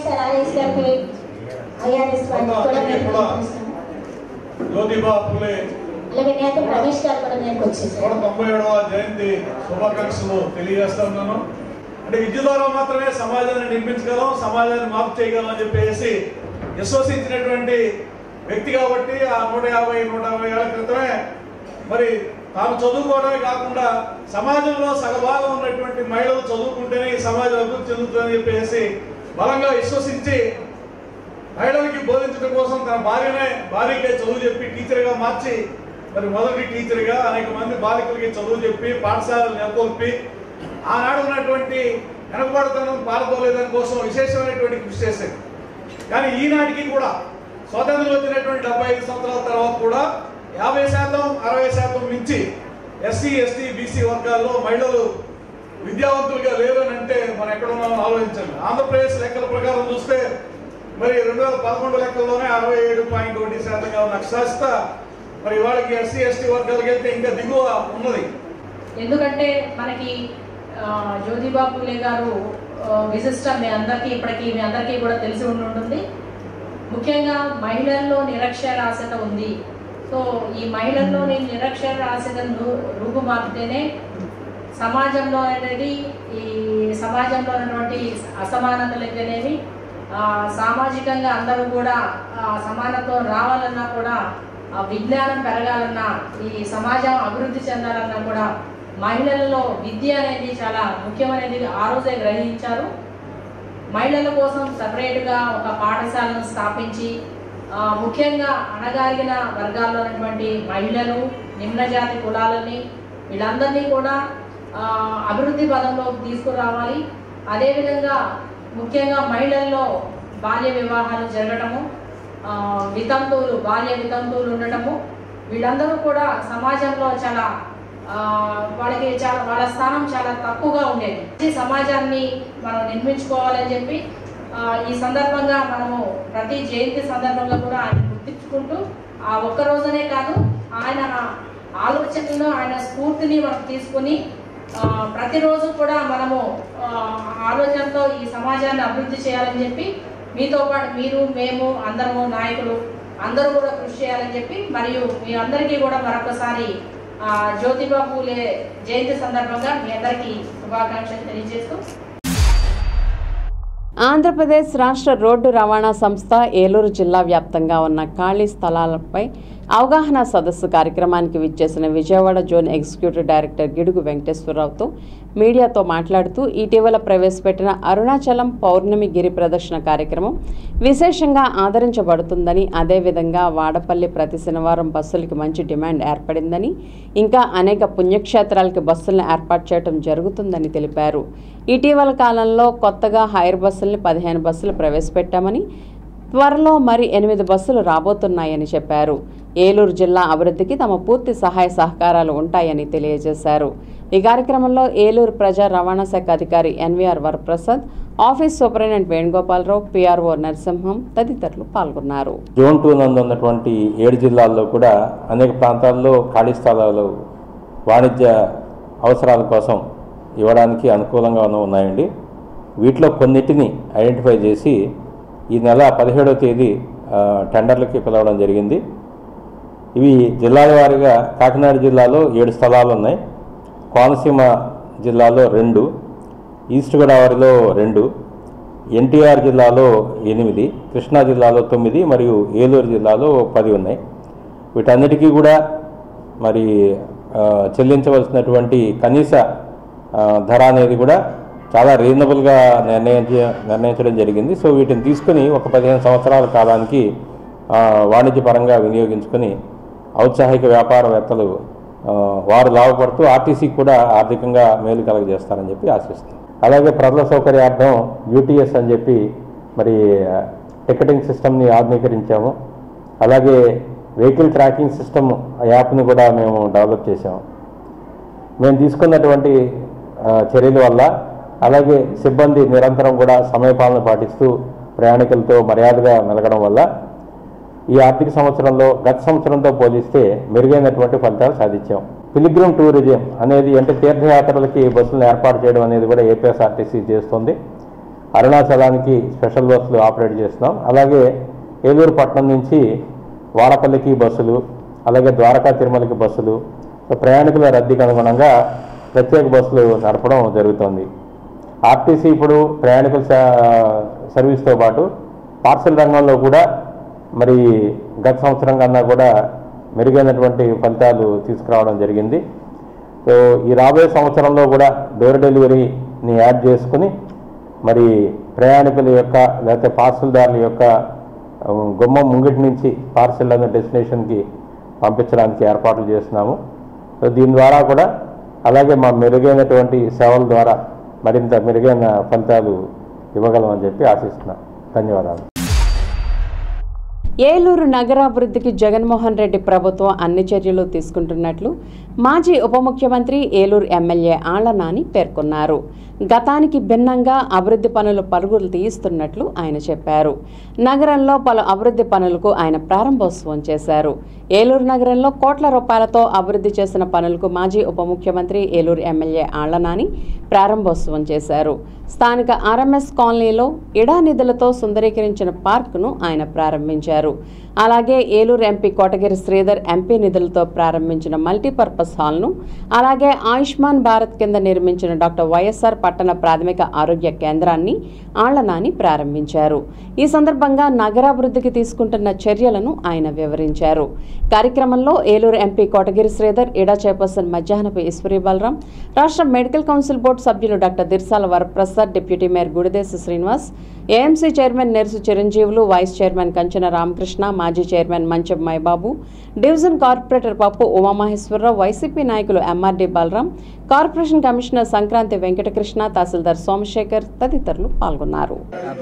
అందరికీ కూడా జ్యోతిబా పూలే నూట తొంభై ఏడవ జయంతి శుభాకాంక్షలు తెలియజేస్తున్నాను. అంటే విద్య ద్వారా మాత్రమే సమాజాన్ని నిర్మించగలం, సమాజాన్ని మార్పు చేయగలం అని చెప్పేసి విశ్వసించినటువంటి వ్యక్తి కాబట్టి ఆ నూట యాభై నూట యాభై ఏళ్ల క్రితమే మరి తాను చదువుకోవడమే కాకుండా సమాజంలో సగభాగం ఉన్నటువంటి మహిళలు చదువుకుంటేనే ఈ సమాజం అభివృద్ధి చెందుతుందని చెప్పేసి బలంగా విశ్వసించి మహిళలకి బోధించడం కోసం తన భార్యనే భార్యకే చదువు చెప్పి టీచర్గా మార్చి మరి మొదటి టీచర్గా అనేక మంది బాలికలకి చదువు చెప్పి పాఠశాలలు నెలకొల్పి ఆనాడు ఉన్నటువంటి వెనకబడతనం పాల్గొలేదని కోసం విశేషమైనటువంటి కృషి చేసేది. కానీ ఈనాటికి కూడా స్వాతంత్రం వచ్చినటువంటి డెబ్బై ఐదు సంవత్సరాల తర్వాత కూడా యాభై శాతం అరవై శాతం మించి ఎస్సీ ఎస్టీ బీసీ వర్గాల్లో మహిళలు విద్యావంతులుగా లేరని అంటే మనం ఎక్కడ ఉన్నామో ఆలోచించాలి. ఆంధ్రప్రదేశ్ లెక్కల ప్రకారం చూస్తే మరి రెండు వేల పదకొండు లెక్కల్లోనే అరవై ఏడు పాయింట్ ఒకటి శాతంగా ఉన్న అక్షరాస్యత మరి వాళ్ళకి ఎస్సీ ఎస్టీ వర్గాలకి అయితే ఇంకా దిగువ ఉన్నది. ఎందుకంటే మనకి జ్యోతిబా పూలే గారు విశిష్టం మీ అందరికీ ఇప్పటికీ మీ అందరికీ కూడా తెలిసి ఉంటుంది. ముఖ్యంగా మహిళల్లో నిరక్షరాస్యత ఉంది. సో ఈ మహిళల్లోని నిరక్షరాస్యతను రూపుమాపితేనే సమాజంలో అనేది ఈ సమాజంలో ఉన్నటువంటి అసమానతలు అయితేనేవి సామాజికంగా అందరూ కూడా సమానత్వం రావాలన్నా కూడా విజ్ఞానం పెరగాలన్నా ఈ సమాజం అభివృద్ధి చెందాలన్నా కూడా మహిళలలో విద్య అనేది చాలా ముఖ్యమైనది ఆ రోజే గ్రహించారు. మహిళల కోసం సపరేట్గా ఒక పాఠశాలను స్థాపించి ముఖ్యంగా అణగారిన వర్గాల్లో ఉన్నటువంటి మహిళలు, నిమ్నజాతి కులాలని వీళ్ళందరినీ కూడా అభివృద్ధి పదంలో తీసుకురావాలి. అదేవిధంగా ముఖ్యంగా మహిళల్లో బాల్య వివాహాలు జరగటము, వితంతువులు బాల్య వితంతువులు ఉండటము వీళ్ళందరూ కూడా సమాజంలో చాలా వాళ్ళకి చాలా వాళ్ళ స్థానం చాలా తక్కువగా ఉండేది. ఈ సమాజాన్ని మనం నిర్మించుకోవాలని చెప్పి ఈ సందర్భంగా మనము ప్రతి జయంతి సందర్భంగా కూడా ఆయన గుర్తించుకుంటూ ఆ ఒక్క రోజునే కాదు ఆయన ఆలోచనలను ఆయన స్ఫూర్తిని మనం తీసుకుని ప్రతిరోజు కూడా మనము ఆలోచనతో ఈ సమాజాన్ని అభివృద్ధి చేయాలని చెప్పి మీతో పాటు మీరు మేము అందరము నాయకులు అందరూ కూడా కృషి చేయాలని చెప్పి మరియు మీ అందరికీ కూడా మరొకసారి జ్యోతిబా పూలే జయంతి సందర్భంగా మీ అందరికీ శుభాకాంక్షలు తెలియజేస్తూ ఆంధ్రప్రదేశ్ రాష్ట్ర రోడ్డు రవాణా సంస్థ ఏలూరు జిల్లా వ్యాప్తంగా ఉన్న ఖాళీ స్థలాలపై అవగాహన సదస్సు కార్యక్రమానికి విచ్చేసిన Vijayawada zone executive director Gidugu వెంకటేశ్వరరావుతో మీడియాతో మాట్లాడుతూ ఇటీవల ప్రవేశపెట్టిన అరుణాచలం పౌర్ణమి గిరి ప్రదర్శన కార్యక్రమం విశేషంగా ఆదరించబడుతుందని, అదేవిధంగా వాడపల్లి ప్రతి శనివారం బస్సులకి మంచి డిమాండ్ ఏర్పడిందని, ఇంకా అనేక పుణ్యక్షేత్రాలకి బస్సులను ఏర్పాటు చేయడం జరుగుతుందని తెలిపారు. ఇటీవల కాలంలో కొత్తగా హైర్ బస్సుల్ని పదిహేను బస్సులు ప్రవేశపెట్టామని, త్వరలో మరి ఎనిమిది బస్సులు రాబోతున్నాయని చెప్పారు. ఏలూరు జిల్లా అభివృద్ధికి తమ పూర్తి సహాయ సహకారాలు ఉంటాయని తెలియజేశారు. ఈ కార్యక్రమంలో ఏలూరు ప్రజా రవాణా శాఖ అధికారి NVR Varaprasad, office superintendent Venugopalarao, PRO Narasimham తదితరులు పాల్గొన్నారు. జోన్ టూ నందు ఉన్నటువంటి ఏడు జిల్లాల్లో కూడా అనేక ప్రాంతాల్లో ఖాళీ స్థలాలు వాణిజ్య అవసరాల కోసం ఇవ్వడానికి అనుకూలంగా ఉన్నాయండి. వీటిలో కొన్నిటిని ఐడెంటిఫై చేసి ఈ నెల పదిహేడవ తేదీ టెండర్లకి పిలవడం జరిగింది. ఇవి జిల్లాల వారీగా కాకినాడ జిల్లాలో ఏడు స్థలాలు ఉన్నాయి, కోనసీమ జిల్లాలో రెండు, ఈస్ట్ గోదావరిలో రెండు, ఎన్టీఆర్ జిల్లాలో ఎనిమిది, కృష్ణా జిల్లాలో తొమ్మిది మరియు ఏలూరు జిల్లాలో పది ఉన్నాయి. వీటన్నిటికీ కూడా మరి చెల్లించవలసినటువంటి కనీస ధర అనేది కూడా చాలా రీజనబుల్గా నిర్ణయించ నిర్ణయించడం జరిగింది. సో వీటిని తీసుకుని ఒక పదిహేను సంవత్సరాల కాలానికి వాణిజ్యపరంగా వినియోగించుకొని ఔత్సాహిక వ్యాపారవేత్తలు వారు లాభపడుతూ ఆర్టీసీకి కూడా ఆర్థికంగా మేలు కలగజేస్తారని చెప్పి ఆశిస్తున్నాం. అలాగే ప్రజల సౌకర్యార్థం యూటీఎస్ అని చెప్పి మరి టికెటింగ్ సిస్టమ్ని ఆధునీకరించాము. అలాగే వెహికల్ ట్రాకింగ్ సిస్టమ్ యాప్ని కూడా మేము డెవలప్ చేసాము. మేము తీసుకున్నటువంటి చర్యల వల్ల అలాగే సిబ్బంది నిరంతరం కూడా సమయపాలన పాటిస్తూ ప్రయాణికులతో మర్యాదగా మెలగడం వల్ల ఈ ఆర్థిక సంవత్సరంలో గత సంవత్సరంతో పోలిస్తే మెరుగైనటువంటి ఫలితాలు సాధించాం. పిలిగ్రిమ్ టూరిజం అనేది అంటే తీర్థయాత్రలకి బస్సులను ఏర్పాటు చేయడం అనేది కూడా ఏపీఎస్ఆర్టీసీ చేస్తుంది. అరుణాచలానికి స్పెషల్ బస్సులు ఆపరేట్ చేస్తున్నాం. అలాగే ఏలూరు పట్టణం నుంచి వాడపల్లికి బస్సులు, అలాగే ద్వారకా తిరుమలకి బస్సులు, ప్రయాణికుల రద్దీకి అనుగుణంగా ప్రత్యేక బస్సులు నడపడం జరుగుతుంది. ఆర్టీసీ ఇప్పుడు ప్రయాణికుల సర్వీస్తో పాటు పార్సల్ రంగంలో కూడా మరి గత సంవత్సరం కన్నా కూడా మెరుగైనటువంటి ఫలితాలు తీసుకురావడం జరిగింది. సో ఈ రాబోయే సంవత్సరంలో కూడా డోర్ డెలివరీని యాడ్ చేసుకుని మరి ప్రయాణికుల యొక్క లేకపోతే పార్సల్దారుల యొక్క గుమ్మం ముంగిటి నుంచి పార్సెల్లను డెస్టినేషన్కి పంపించడానికి ఏర్పాట్లు చేస్తున్నాము. సో దీని ద్వారా కూడా అలాగే మా మెరుగైనటువంటి సేవల ద్వారా మరింత మెరుగైన ఫలితాలు ఇవ్వగలమని చెప్పి ఆశిస్తున్నాం. ధన్యవాదాలు. ఏలూరు నగరాభివృద్ధికి జగన్మోహన్ రెడ్డి ప్రభుత్వం అన్ని చర్యలు తీసుకుంటున్నట్లు మాజీ ఉప ముఖ్యమంత్రి ఏలూరు ఎమ్మెల్యే ఆళ్ల నాని పేర్కొన్నారు. గతానికి భిన్నంగా అభివృద్ధి పనులు పరుగులు తీయిస్తున్నట్లు ఆయన చెప్పారు. నగరంలో పలు అభివృద్ధి పనులకు ఆయన ప్రారంభోత్సవం చేశారు. ఏలూరు నగరంలో కోట్ల రూపాయలతో అభివృద్ధి చేసిన పనులకు మాజీ ఉప ముఖ్యమంత్రి ఏలూరు ఎమ్మెల్యే ఆళ్ల నాని ప్రారంభోత్సవం చేశారు. స్థానిక ఆర్ఎంఎస్ కాలనీలో ఇడా నిధులతో సుందరీకరించిన పార్కును ఆయన ప్రారంభించారు. అలాగే ఏలూరు ఎంపీ కోటగిరి శ్రీధర్ ఎంపీ నిధులతో ప్రారంభించిన మల్టీపర్పస్ హాల్ను, అలాగే ఆయుష్మాన్ భారత్ కింద నిర్మించిన డాక్టర్ వైఎస్ఆర్ పట్టణ ప్రాథమిక ఆరోగ్య కేంద్రాన్ని ఆళ్ల నాని ప్రారంభించారు. ఈ సందర్భంగా నగరాభివృద్ధికి తీసుకుంటున్న చర్యలను ఆయన వివరించారు. కార్యక్రమంలో ఏలూరు ఎంపీ కోటగిరి శ్రీధర్, ఇడా చైర్పర్సన్ మధ్యాహ్నపు ఈశ్వరి బలరాం, రాష్ట్ర మెడికల్ కౌన్సిల్ బోర్డు సభ్యులు doctor Dirsala Varaprasad, deputy mayor Gudidesa Srinivas, AMC chairman Nersu Chiranjeevulu, vice chairman Kanchana Ramakrishna, మాజీ chairman Mancham Maibabu, division corporator Pappu Umamaheswararao, YCP నాయకులు MRD Balaram, corporation commissioner Sankranti Venkatakrishna, తహసీల్దార్ సోమశేఖర్ తదితరులు పాల్గొన్నారు.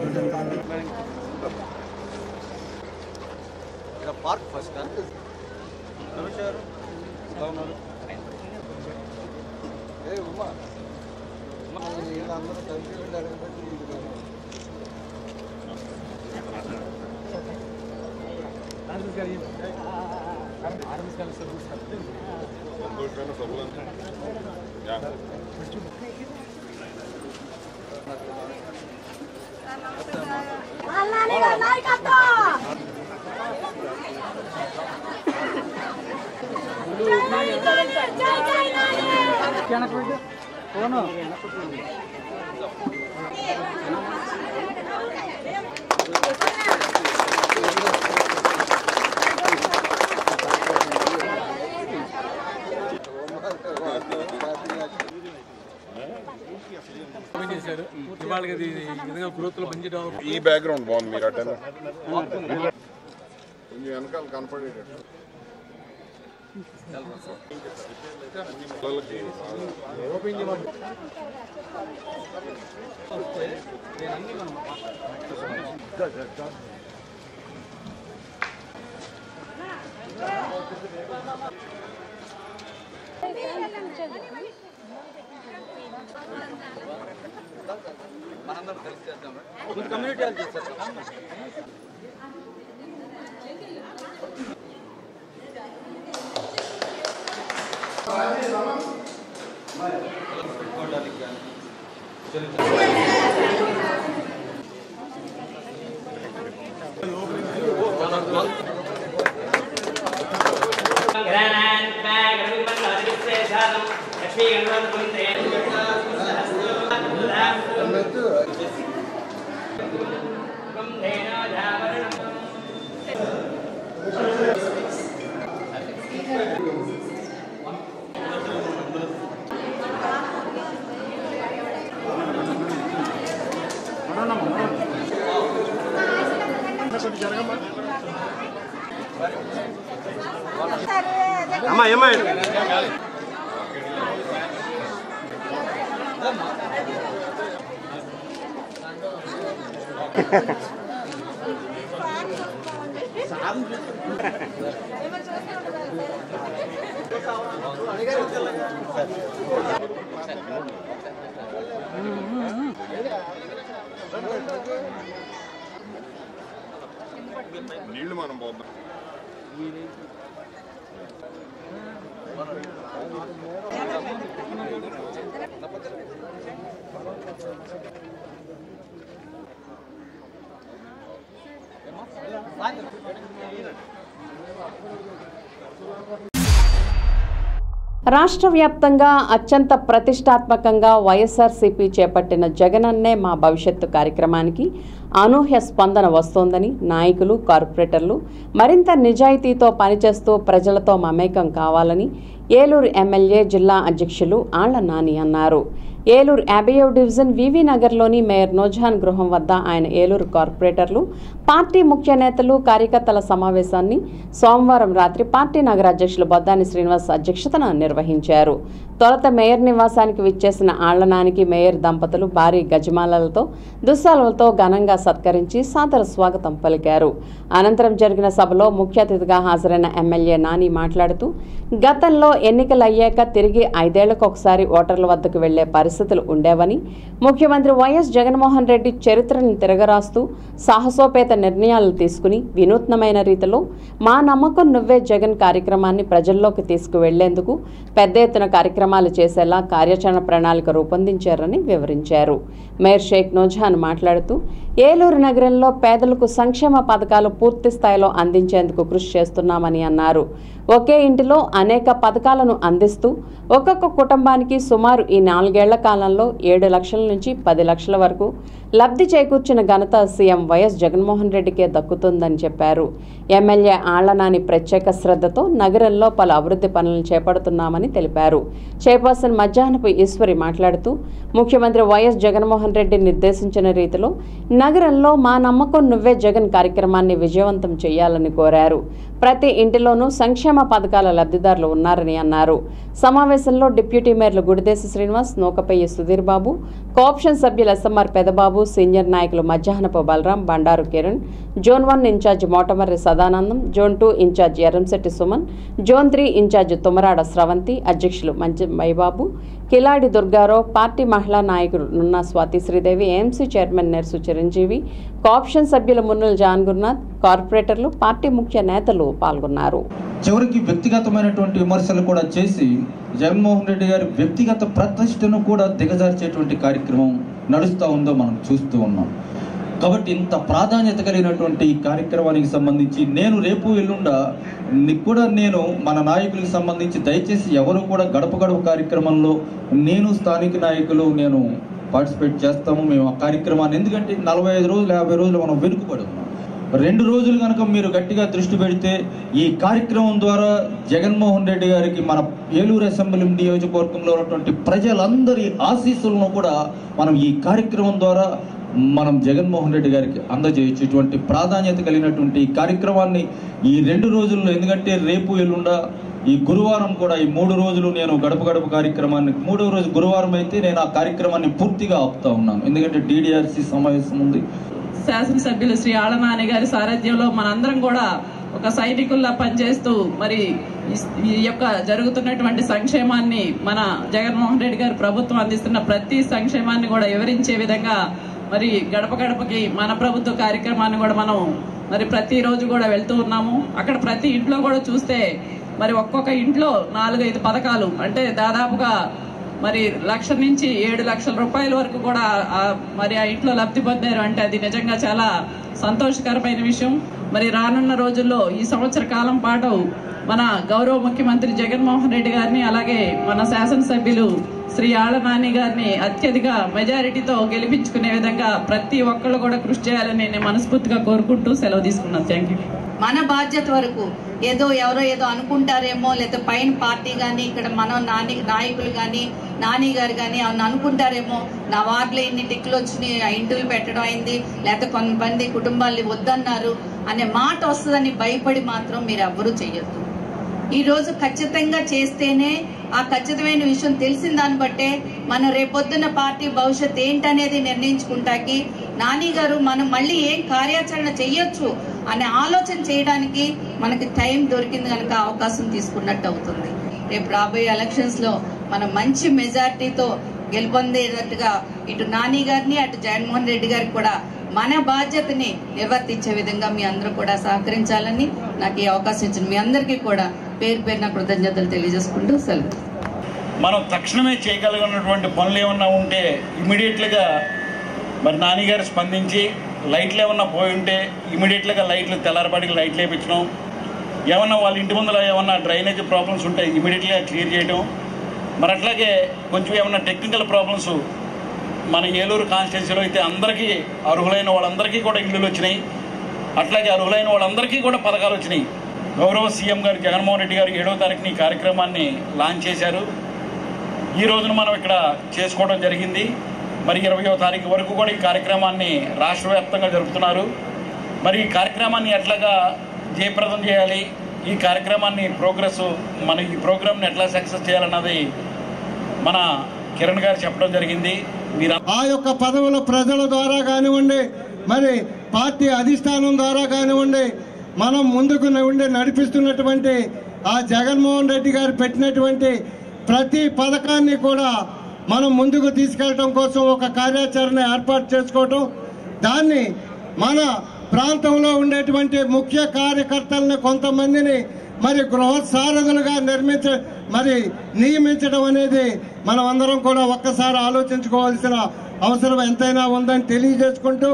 ఈ బ్యాక్గ్రౌండ్ బాగుంది. మీరు అటెండ్ కొంచెం వెనకాల కనపడేటట్టు మనందరం కలిసి చేద్దాం. కమ్యూనిటీ హాల్ చేస్తారు. అమ్మా ఏమా నీళ్లు మనం పోద్దాం. రాష్ట్ర వ్యాప్తంగా అత్యంత ప్రతిష్టాత్మకంగా వైఎస్ఆర్సీపీ చేపట్టిన జగనన్నే మా భవిష్యత్తు కార్యక్రమానికి అనూహ్య స్పందన వస్తోందని నాయకులు, కార్పొరేటర్లు మరింత నిజాయితీతో పనిచేస్తూ ప్రజలతో మమేకం కావాలని ఏలూరు ఎమ్మెల్యే జిల్లా అధ్యక్షులు ఆళ్ల నాని అన్నారు. ఏలూరు యాభైవ డివిజన్ వివి నగర్లోని మేయర్ నూర్జహాన్ గృహం వద్ద ఆయన ఏలూరు కార్పొరేటర్లు, పార్టీ ముఖ్య నేతలు, కార్యకర్తల సమావేశాన్ని సోమవారం రాత్రి పార్టీ నగర అధ్యక్షులు బొద్దాని శ్రీనివాస్ అధ్యక్షతన నిర్వహించారు. తొలుత మేయర్ నివాసానికి విచ్చేసిన ఆళ్లనానికి మేయర్ దంపతులు భారీ గజమాలలతో దుస్సాలతో ఘనంగా సత్కరించి సాదర స్వాగతం పలికారు. అనంతరం జరిగిన సభలో ముఖ్య అతిథిగా హాజరైన ఎమ్మెల్యే నాని మాట్లాడుతూ గతంలో ఎన్నికలు అయ్యాక తిరిగి ఐదేళ్లకు ఒకసారి ఓటర్ల వద్దకు వెళ్లే పరిస్థితులు ఉండేవని, ముఖ్యమంత్రి వైఎస్ జగన్మోహన్ రెడ్డి చరిత్రను తిరగరాస్తూ సాహసోపేత నిర్ణయాలు తీసుకుని వినూత్నమైన రీతిలో మా నమ్మకం నువ్వే జగన్ కార్యక్రమాన్ని ప్రజల్లోకి తీసుకువెళ్లేందుకు పెద్ద ఎత్తున కార్యక్రమాలు చేసేలా కార్యాచరణ ప్రణాళిక రూపొందించారని వివరించారు. మేయర్ షేక్ నూర్జహాన్ మాట్లాడుతూ ఏలూరు నగరంలో పేదలకు సంక్షేమ పథకాలు పూర్తి స్థాయిలో అందించేందుకు కృషి చేస్తున్నామని అన్నారు. ఒకే ఇంటిలో అనేక పథకాలను అందిస్తూ ఒక్కొక్క కుటుంబానికి సుమారు ఈ నాలుగేళ్ల కాలంలో ఏడు లక్షల నుంచి పది లక్షల వరకు లబ్ధి చేకూర్చిన ఘనత సీఎం వైఎస్ జగన్మోహన్ రెడ్డికే దక్కుతుందని చెప్పారు. ఎమ్మెల్యే ఆళ్లనాని ప్రత్యేక శ్రద్ధతో నగరంలో పలు అభివృద్ధి పనులను చేపడుతున్నామని తెలిపారు. చైర్పర్సన్ మధ్యాహ్నపు ఈశ్వరి మాట్లాడుతూ ముఖ్యమంత్రి వైఎస్ జగన్మోహన్ రెడ్డి నిర్దేశించిన రీతిలో నగరంలో మా నమ్మకం నువ్వే జగన్ కార్యక్రమాన్ని విజయవంతం చేయాలని కోరారు. ప్రతి ఇంటిలోనూ సంక్షేమ పథకాల లబ్ధిదారులు ఉన్నారని అన్నారు. సమావేశంలో డిప్యూటీ మేయర్లు గుడిదేశి శ్రీనివాస్, నూకపయ్యి సుధీర్ బాబు, కోఆప్షన్ సభ్యులు ఎస్ఎంఆర్ పెదబాబు, సీనియర్ నాయకులు Madhyahnapu Balaram, Bandaru Kiran, zone one incharge Motamarri Sadanandam, zone two incharge Erramsetti Suman, zone three incharge Tumarada Sravanthi, అధ్యక్షులు మంచి మైబాబు, కిలాడి దుర్గారావు, పార్టీ మహిళా నాయకులు Nunna Swathi Sridevi, AMC chairman Nersu Chiranjeevi, co-option సభ్యులు మున్నుల జాన్ గురునాథ్, కార్పొరేటర్లు, పార్టీ ముఖ్య నేతలు పాల్గొన్నారు. చివరికి వ్యక్తిగతమైనటువంటి విమర్శలు కూడా చేసి జగన్మోహన్ రెడ్డి గారి వ్యక్తిగత ప్రతిష్టను కూడా దిగజార్చేటువంటి కార్యక్రమం నడుస్తూ ఉందో మనం చూస్తూ ఉన్నాం. కాబట్టి ఇంత ప్రాధాన్యత కలిగినటువంటి ఈ కార్యక్రమానికి సంబంధించి నేను రేపు ఎల్లుండ కూడా నేను మన నాయకులకు సంబంధించి దయచేసి ఎవరు కూడా గడప గడప కార్యక్రమంలో నేను స్థానిక నాయకులు నేను పార్టిసిపేట్ చేస్తాము మేము ఆ కార్యక్రమాన్ని. ఎందుకంటే నలభై ఐదు రోజులు యాభై రోజులు మనం వెనుకబడి ఉన్నాం. రెండు రోజులు కనుక మీరు గట్టిగా దృష్టి పెడితే ఈ కార్యక్రమం ద్వారా జగన్మోహన్ రెడ్డి గారికి మన ఏలూరు అసెంబ్లీ నియోజకవర్గంలో ఉన్నటువంటి ప్రజలందరి ఆశీస్సులను కూడా మనం ఈ కార్యక్రమం ద్వారా మనం జగన్మోహన్ రెడ్డి గారికి అందజేయచ్చు. ఇటువంటి ప్రాధాన్యత కలిగినటువంటి ఈ కార్యక్రమాన్ని ఈ రెండు రోజుల్లో, ఎందుకంటే రేపు ఎల్లుండ ఈ గురువారం కూడా ఈ మూడు రోజులు నేను గడప గడప కార్యక్రమాన్ని మూడవ రోజు గురువారం అయితే నేను ఆ కార్యక్రమాన్ని పూర్తిగా ఆపుతా ఉన్నాను. ఎందుకంటే డీడీఆర్సీ సమావేశం ఉంది. శాసనసభ్యులు శ్రీ ఆళ్లనాని గారి సారథ్యంలో మనందరం కూడా ఒక ఒక సైనికుల్లా పనిచేస్తూ మరి ఈ యొక్క జరుగుతున్నటువంటి సంక్షేమాన్ని మన జగన్మోహన్ రెడ్డి గారు ప్రభుత్వం అందిస్తున్న ప్రతి సంక్షేమాన్ని కూడా వివరించే విధంగా మరి గడప గడపకి మన ప్రభుత్వ కార్యక్రమాన్ని కూడా మనం మరి ప్రతిరోజు కూడా వెళ్తూ ఉన్నాము. అక్కడ ప్రతి ఇంట్లో కూడా చూస్తే మరి ఒక్కొక్క ఇంట్లో నాలుగైదు పథకాలు అంటే దాదాపుగా మరి లక్ష నుంచి ఏడు లక్షల రూపాయల వరకు కూడా మరి ఆ ఇంట్లో లబ్ధి పొందారు అంటే అది నిజంగా చాలా సంతోషకరమైన విషయం. మరి రానున్న రోజుల్లో ఈ సంవత్సర కాలం పాటు మన గౌరవ ముఖ్యమంత్రి జగన్మోహన్ రెడ్డి గారిని అలాగే మన శాసనసభ్యులు శ్రీ ఆళ్ల నాని గారిని అత్యధిక మెజారిటీతో గెలిపించుకునే విధంగా ప్రతి ఒక్కళ్ళు కూడా కృషి చేయాలని నేను మనస్ఫూర్తిగా కోరుకుంటూ సెలవు తీసుకున్నాను. Thank you. మన బాధ్యత వరకు ఏదో ఎవరో ఏదో అనుకుంటారేమో, లేదా పైన పార్టీ కానీ ఇక్కడ మన నాని నాయకులు కానీ నాని గారు కానీ అవును అనుకుంటారేమో, నా వార్డులో ఇన్ని టిక్లు వచ్చినాయి, ఆ ఇంటులు పెట్టడం అయింది, లేకపోతే కొంతమంది కుటుంబాల్ని వద్దన్నారు అనే మాట వస్తుందని భయపడి మాత్రం మీరు ఎవ్వరూ చెయ్యొద్దు. ఈ రోజు ఖచ్చితంగా చేస్తేనే ఆ ఖచ్చితమైన విషయం తెలిసిన దాన్ని బట్టే మనం రేపొద్దున్న పార్టీ భవిష్యత్ ఏంటనేది నిర్ణయించుకుంటాకి నాని గారు మనం మళ్ళీ ఏం కార్యాచరణ చెయ్యొచ్చు అనే ఆలోచన చేయడానికి మనకి టైం దొరికింది కనుక అవకాశం తీసుకున్నట్టు అవుతుంది. రేపు రాబోయే ఎలక్షన్స్ లో మనం మంచి మెజార్టీతో గెలుపొందేటట్టుగా ఇటు నాని గారిని అటు జగన్మోహన్ రెడ్డి గారికి కూడా మన బాధ్యతని నిర్వర్తించే విధంగా మీ అందరూ కూడా సహకరించాలని నాకు ఈ అవకాశం ఇచ్చిన మీ అందరికీ కూడా పేరు పేరున కృతజ్ఞతలు తెలియజేసుకుంటూ సెలవు. మనం తక్షణమే చేయగలిగినటువంటి పనులు ఏమన్నా ఉంటే ఇమీడియట్లుగా మరి నాన్నగారు స్పందించి లైట్లు ఏమన్నా పోయి ఉంటే ఇమీడియట్లుగా లైట్లు తెల్లారపాటికి లైట్లు వేయించడం, ఏమన్నా వాళ్ళ ఇంటి ముందులో ఏమన్నా డ్రైనేజ్ ప్రాబ్లమ్స్ ఉంటే ఇమీడియట్గా క్లియర్ చేయడం. మరి అట్లాగే కొంచెం ఏమన్నా టెక్నికల్ ప్రాబ్లమ్స్ మన ఏలూరు కాన్స్టిట్యున్సీలో అయితే అందరికీ అర్హులైన వాళ్ళందరికీ కూడా ఇల్లులు వచ్చినాయి, అట్లాగే అర్హులైన వాళ్ళందరికీ కూడా పథకాలు వచ్చినాయి. గౌరవ సీఎం గారు జగన్మోహన్ రెడ్డి గారు ఏడవ తారీఖున ఈ కార్యక్రమాన్ని లాంచ్ చేశారు. ఈ రోజున మనం ఇక్కడ చేసుకోవడం జరిగింది. మరి ఇరవయో తారీఖు వరకు కూడా ఈ కార్యక్రమాన్ని రాష్ట్ర వ్యాప్తంగా జరుపుతున్నారు. మరి ఈ కార్యక్రమాన్ని ఎట్లాగా జయప్రదం చేయాలి, ఈ కార్యక్రమాన్ని ప్రోగ్రెస్ మన ఈ ప్రోగ్రామ్ని ఎట్లా సక్సెస్ చేయాలన్నది మన కిరణ్ గారు చెప్పడం జరిగింది. ఆ యొక్క పదవుల ప్రజల ద్వారా కానివ్వండి, మరి పార్టీ అధిష్టానం ద్వారా కానివ్వండి, మనం ముందుకు ఉండి నడిపిస్తున్నటువంటి ఆ జగన్మోహన్ రెడ్డి గారు పెట్టినటువంటి ప్రతి పథకాన్ని కూడా మనం ముందుకు తీసుకెళ్ళటం కోసం ఒక కార్యాచరణ ఏర్పాటు చేసుకోవటం, దాన్ని మన ప్రాంతంలో ఉండేటువంటి ముఖ్య కార్యకర్తలను కొంతమందిని మరి గృహ సారథులుగా నిర్మించ మరి నియమించడం అనేది మనం అందరం కూడా ఒక్కసారి ఆలోచించుకోవాల్సిన అవసరం ఎంతైనా ఉందని తెలియజేసుకుంటూ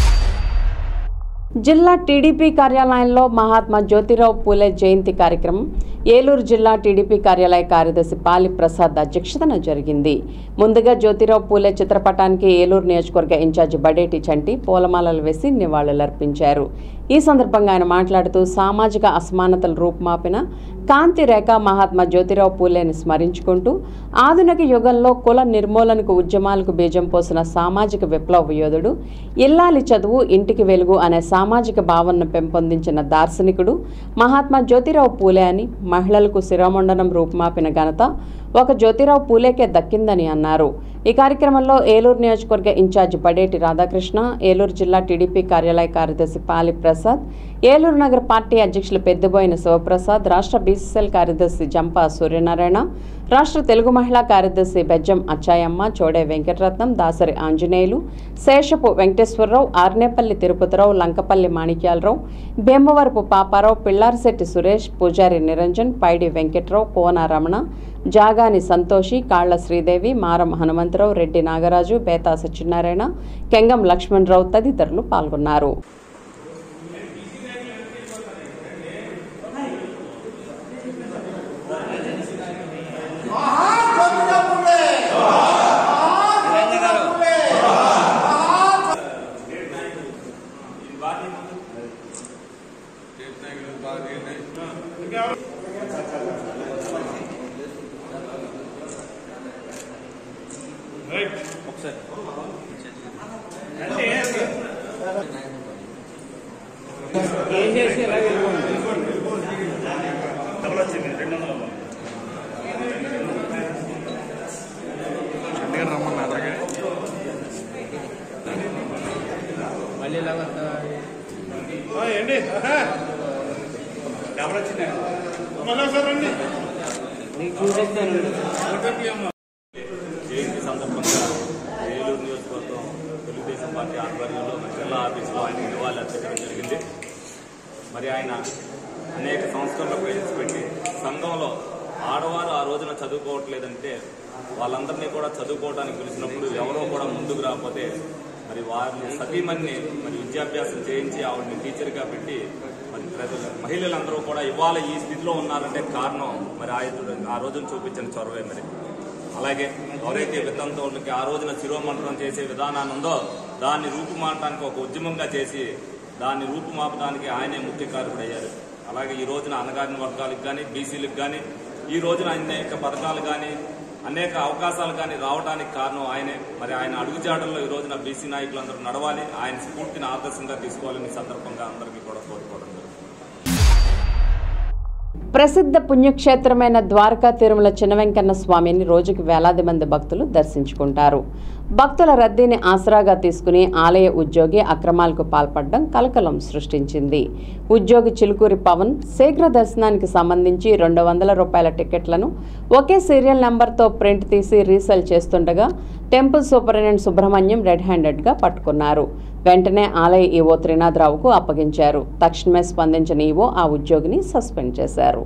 జిల్లా టీడీపీ కార్యాలయంలో మహాత్మా జ్యోతిరావు పూలే జయంతి కార్యక్రమం ఏలూరు జిల్లా టీడీపీ కార్యాలయ కార్యదర్శి పాలి ప్రసాద్ అధ్యక్షతన జరిగింది. ముందుగా జ్యోతిరావు పూలే చిత్రపటానికి ఏలూరు నియోజకవర్గ ఇన్ఛార్జి బడేటి చంటి పూలమాలలు వేసి నివాళులర్పించారు. ఈ సందర్భంగా ఆయన మాట్లాడుతూ సామాజిక అసమానతలు రూపుమాపిన కాంతి రేఖ మహాత్మా జ్యోతిరావు పూలేని స్మరించుకుంటూ ఆధునిక యుగంలో కుల నిర్మూలనకు ఉద్యమాలకు బీజం పోసిన సామాజిక విప్లవ యోధుడు, ఇల్లాలి చదువు ఇంటికి వెలుగు అనే సామాజిక భావనను పెంపొందించిన దార్శనికుడు మహాత్మా జ్యోతిరావు పూలే అని, మహిళలకు శిరోమండనం రూపుమాపిన ఘనత ఒక జ్యోతిరావు పూలేకే దక్కిందని అన్నారు. ఈ కార్యక్రమంలో ఏలూరు నియోజకవర్గ ఇన్ఛార్జి పడేటి రాధాకృష్ణ, ఏలూరు జిల్లా టీడీపీ కార్యాలయ కార్యదర్శి పాలి ప్రసాద్, ఏలూరు నగర పార్టీ అధ్యక్షులు పెద్దబోయిన శివప్రసాద్, రాష్ట్ర బీసీసీఎల్ కార్యదర్శి జంపా సూర్యనారాయణ, రాష్ట్ర తెలుగు మహిళా కార్యదర్శి బెజ్జం అచ్చాయమ్మ, చోడే వెంకటరత్నం, దాసరి ఆంజనేయులు, శేషపు వెంకటేశ్వరరావు, ఆర్నేపల్లి తిరుపతిరావు, లంకపల్లి మాణిక్యాలరావు, భీమవరపు పాపారావు, పిల్లారిశెట్టి సురేష్, పూజారి నిరంజన్, పైడి వెంకట్రావు, కోన రమణ, జాగాని సంతోషి, కాళ్ల శ్రీదేవి, మారం హనుమంతరావు, రెడ్డి నాగరాజు, బేతా సత్యనారాయణ, కెంగం లక్ష్మణరావు తదితరులు పాల్గొన్నారు. జయంతి సందర్భంగా ఏలూరు నియోజకవర్గం తెలుగుదేశం పార్టీ ఆధ్వర్యంలో జిల్లా ఆఫీసులో ఆయన నివాళులు అర్పించడం జరిగింది. మరి ఆయన అనేక సంస్థల్లో ప్రవేశపెట్టి సంఘంలో ఆడవారు ఆ రోజున చదువుకోవట్లేదంటే వాళ్ళందరినీ కూడా చదువుకోవడానికి పిలిచినప్పుడు ఎవరో కూడా ముందుకు రాకపోతే మరి వారిని సతీమణిని మరి విద్యాభ్యాసం చేయించి ఆవిడని టీచర్గా పెట్టి మరి ప్రజలు మహిళలందరూ కూడా ఇవాళ ఈ స్థితిలో ఉన్నారంటే కారణం మరి ఆ రోజున చూపించిన చొరవే. మరి అలాగే ఎవరైతే వితంతువులకి ఆ రోజున శిరోమండనం చేసే విధానాన్ని ఉందో దాన్ని రూపుమాపడానికి ఒక ఉద్యమంగా చేసి దాన్ని రూపుమాపడానికి ఆయనే ముఖ్య కారకుడయ్యారు. అలాగే ఈ రోజున అణగారిన వర్గాలకు కానీ బీసీలకు కానీ ఈ రోజున అనేక పథకాలు కానీ అనేక అవకాశాలు కానీ రావడానికి కారణం ఆయనే. మరి ఆయన అడుగుజాడల్లో ఈ రోజున బీసీ నాయకులందరూ నడవాలి, ఆయన స్ఫూర్తిని ఆదర్శంగా తీసుకోవాలని సందర్భంగా అందరికీ కూడా కోరుకోవడం జరుగుతుంది. ప్రసిద్ధ పుణ్యక్షేత్రమైన ద్వారకా తిరుమల చిన్న వెంకన్న స్వామిని రోజుకి వేలాది మంది భక్తులు దర్శించుకుంటారు. భక్తుల రద్దీని ఆసరాగా తీసుకుని ఆలయ ఉద్యోగి అక్రమాలకు పాల్పడడం కలకలం సృష్టించింది. ఉద్యోగి చిలుకూరి పవన్ శీఘ్ర దర్శనానికి సంబంధించి రెండు వందల రూపాయల టికెట్లను ఒకే సీరియల్ నెంబర్తో ప్రింట్ తీసి రీసేల్ చేస్తుండగా టెంపుల్ సూపరింటెండెంట్ సుబ్రహ్మణ్యం రెడ్ హ్యాండెడ్గా పట్టుకున్నారు. వెంటనే ఆలయ ఈవో త్రినాథరావుకు అప్పగించారు. తక్షణమే స్పందించిన ఈవో ఆ ఉద్యోగిని సస్పెండ్ చేశారు.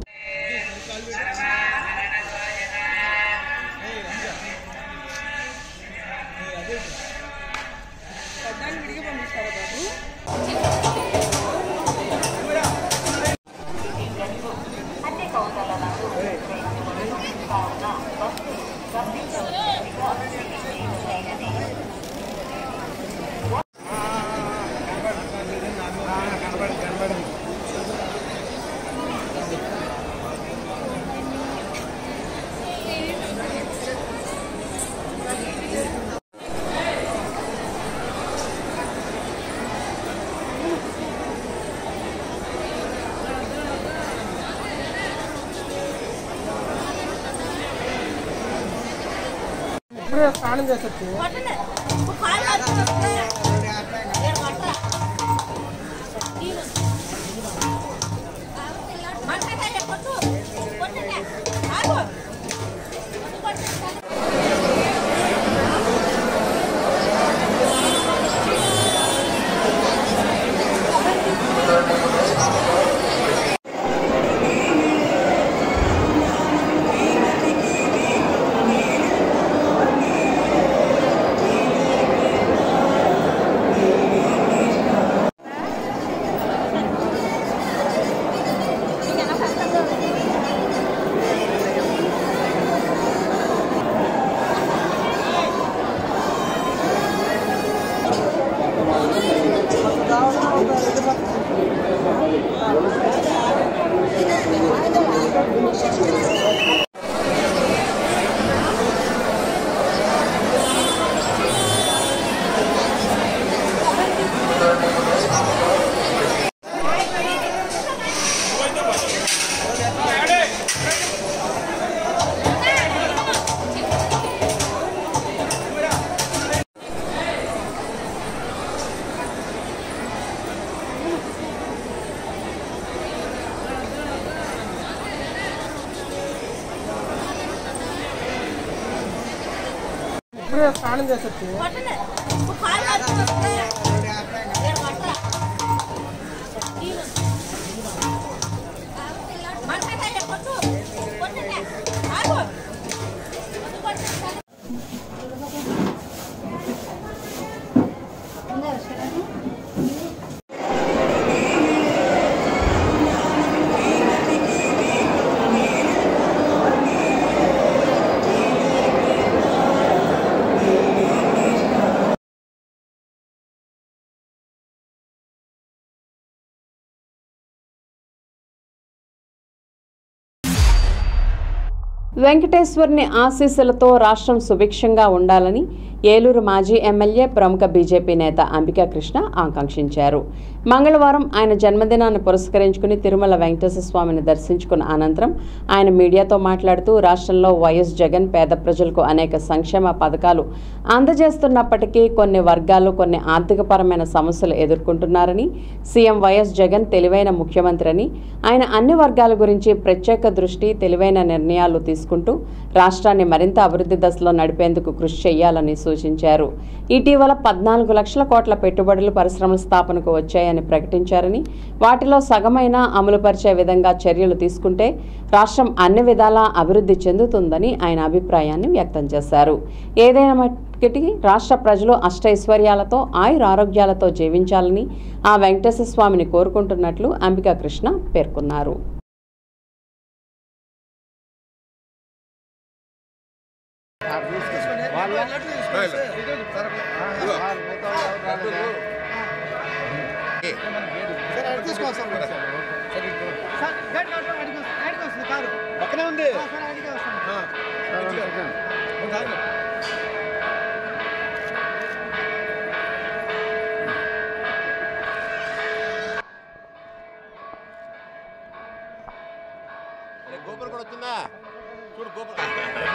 స్నానం చేసొచ్చు స్నానం చేసొచ్చు వెంకటేశ్వరుని ఆశీస్సులతో రాష్ట్రం సుభిక్షంగా ఉండాలని ఏలూరు మాజీ ఎమ్మెల్యే ప్రముఖ బీజేపీ నేత అంబికా కృష్ణ ఆకాంక్షించారు. మంగళవారం ఆయన జన్మదినాన్ని పురస్కరించుకుని తిరుమల వెంకటేశ్వర స్వామిని దర్శించుకున్న అనంతరం ఆయన మీడియాతో మాట్లాడుతూ రాష్ట్రంలో వైఎస్ జగన్ పేద ప్రజలకు అనేక సంక్షేమ పథకాలు అందజేస్తున్నప్పటికీ కొన్ని వర్గాలు కొన్ని ఆర్థికపరమైన సమస్యలు ఎదుర్కొంటున్నారని, సీఎం వైఎస్ జగన్ తెలివైన ముఖ్యమంత్రి అని, ఆయన అన్ని వర్గాల గురించి ప్రత్యేక దృష్టి తెలివైన నిర్ణయాలు తీసుకుంటూ రాష్ట్రాన్ని మరింత అభివృద్ధి దశలో నడిపేందుకు కృషి చేయాలని సూచించారు. ఇటీవల పద్నాలుగు లక్షల కోట్ల పెట్టుబడులు పరిశ్రమల స్థాపనకు వచ్చాయని ప్రకటించారని, వాటిలో సగమైన అమలుపరిచే విధంగా చర్యలు తీసుకుంటే రాష్ట్రం అన్ని విధాలా అభివృద్ధి చెందుతుందని ఆయన అభిప్రాయాన్ని వ్యక్తం చేశారు. ఏదైనా మట్టికి రాష్ట్ర ప్రజలు అష్టైశ్వర్యాలతో ఆయుర ఆరోగ్యాలతో జీవించాలని ఆ వెంకటేశ్వర స్వామిని కోరుకుంటున్నట్లు అంబికా కృష్ణ పేర్కొన్నారు. పక్కనే ఉంది. గోపురం కూడా వచ్చిందా చూడు. గోపురం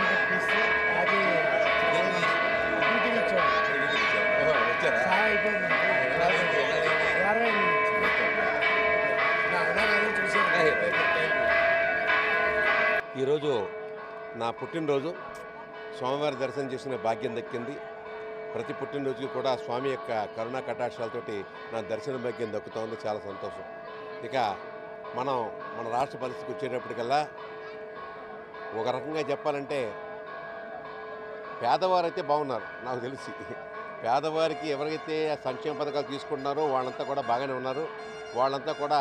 ఈరోజు నా పుట్టినరోజు, స్వామివారి దర్శనం చేసిన భాగ్యం దక్కింది. ప్రతి పుట్టినరోజుకి కూడా స్వామి యొక్క కరుణా కటాక్షాలతోటి నా దర్శన భాగ్యం దక్కుతోంది. చాలా సంతోషం. ఇక మనం మన రాష్ట్ర పరిస్థితికి వచ్చేటప్పటికల్లా ఒక రకంగా చెప్పాలంటే పేదవారైతే బాగున్నారు. నాకు తెలిసి పేదవారికి ఎవరైతే సంక్షేమ పథకాలు తీసుకుంటున్నారో వాళ్ళంతా కూడా బాగానే ఉన్నారు. వాళ్ళంతా కూడా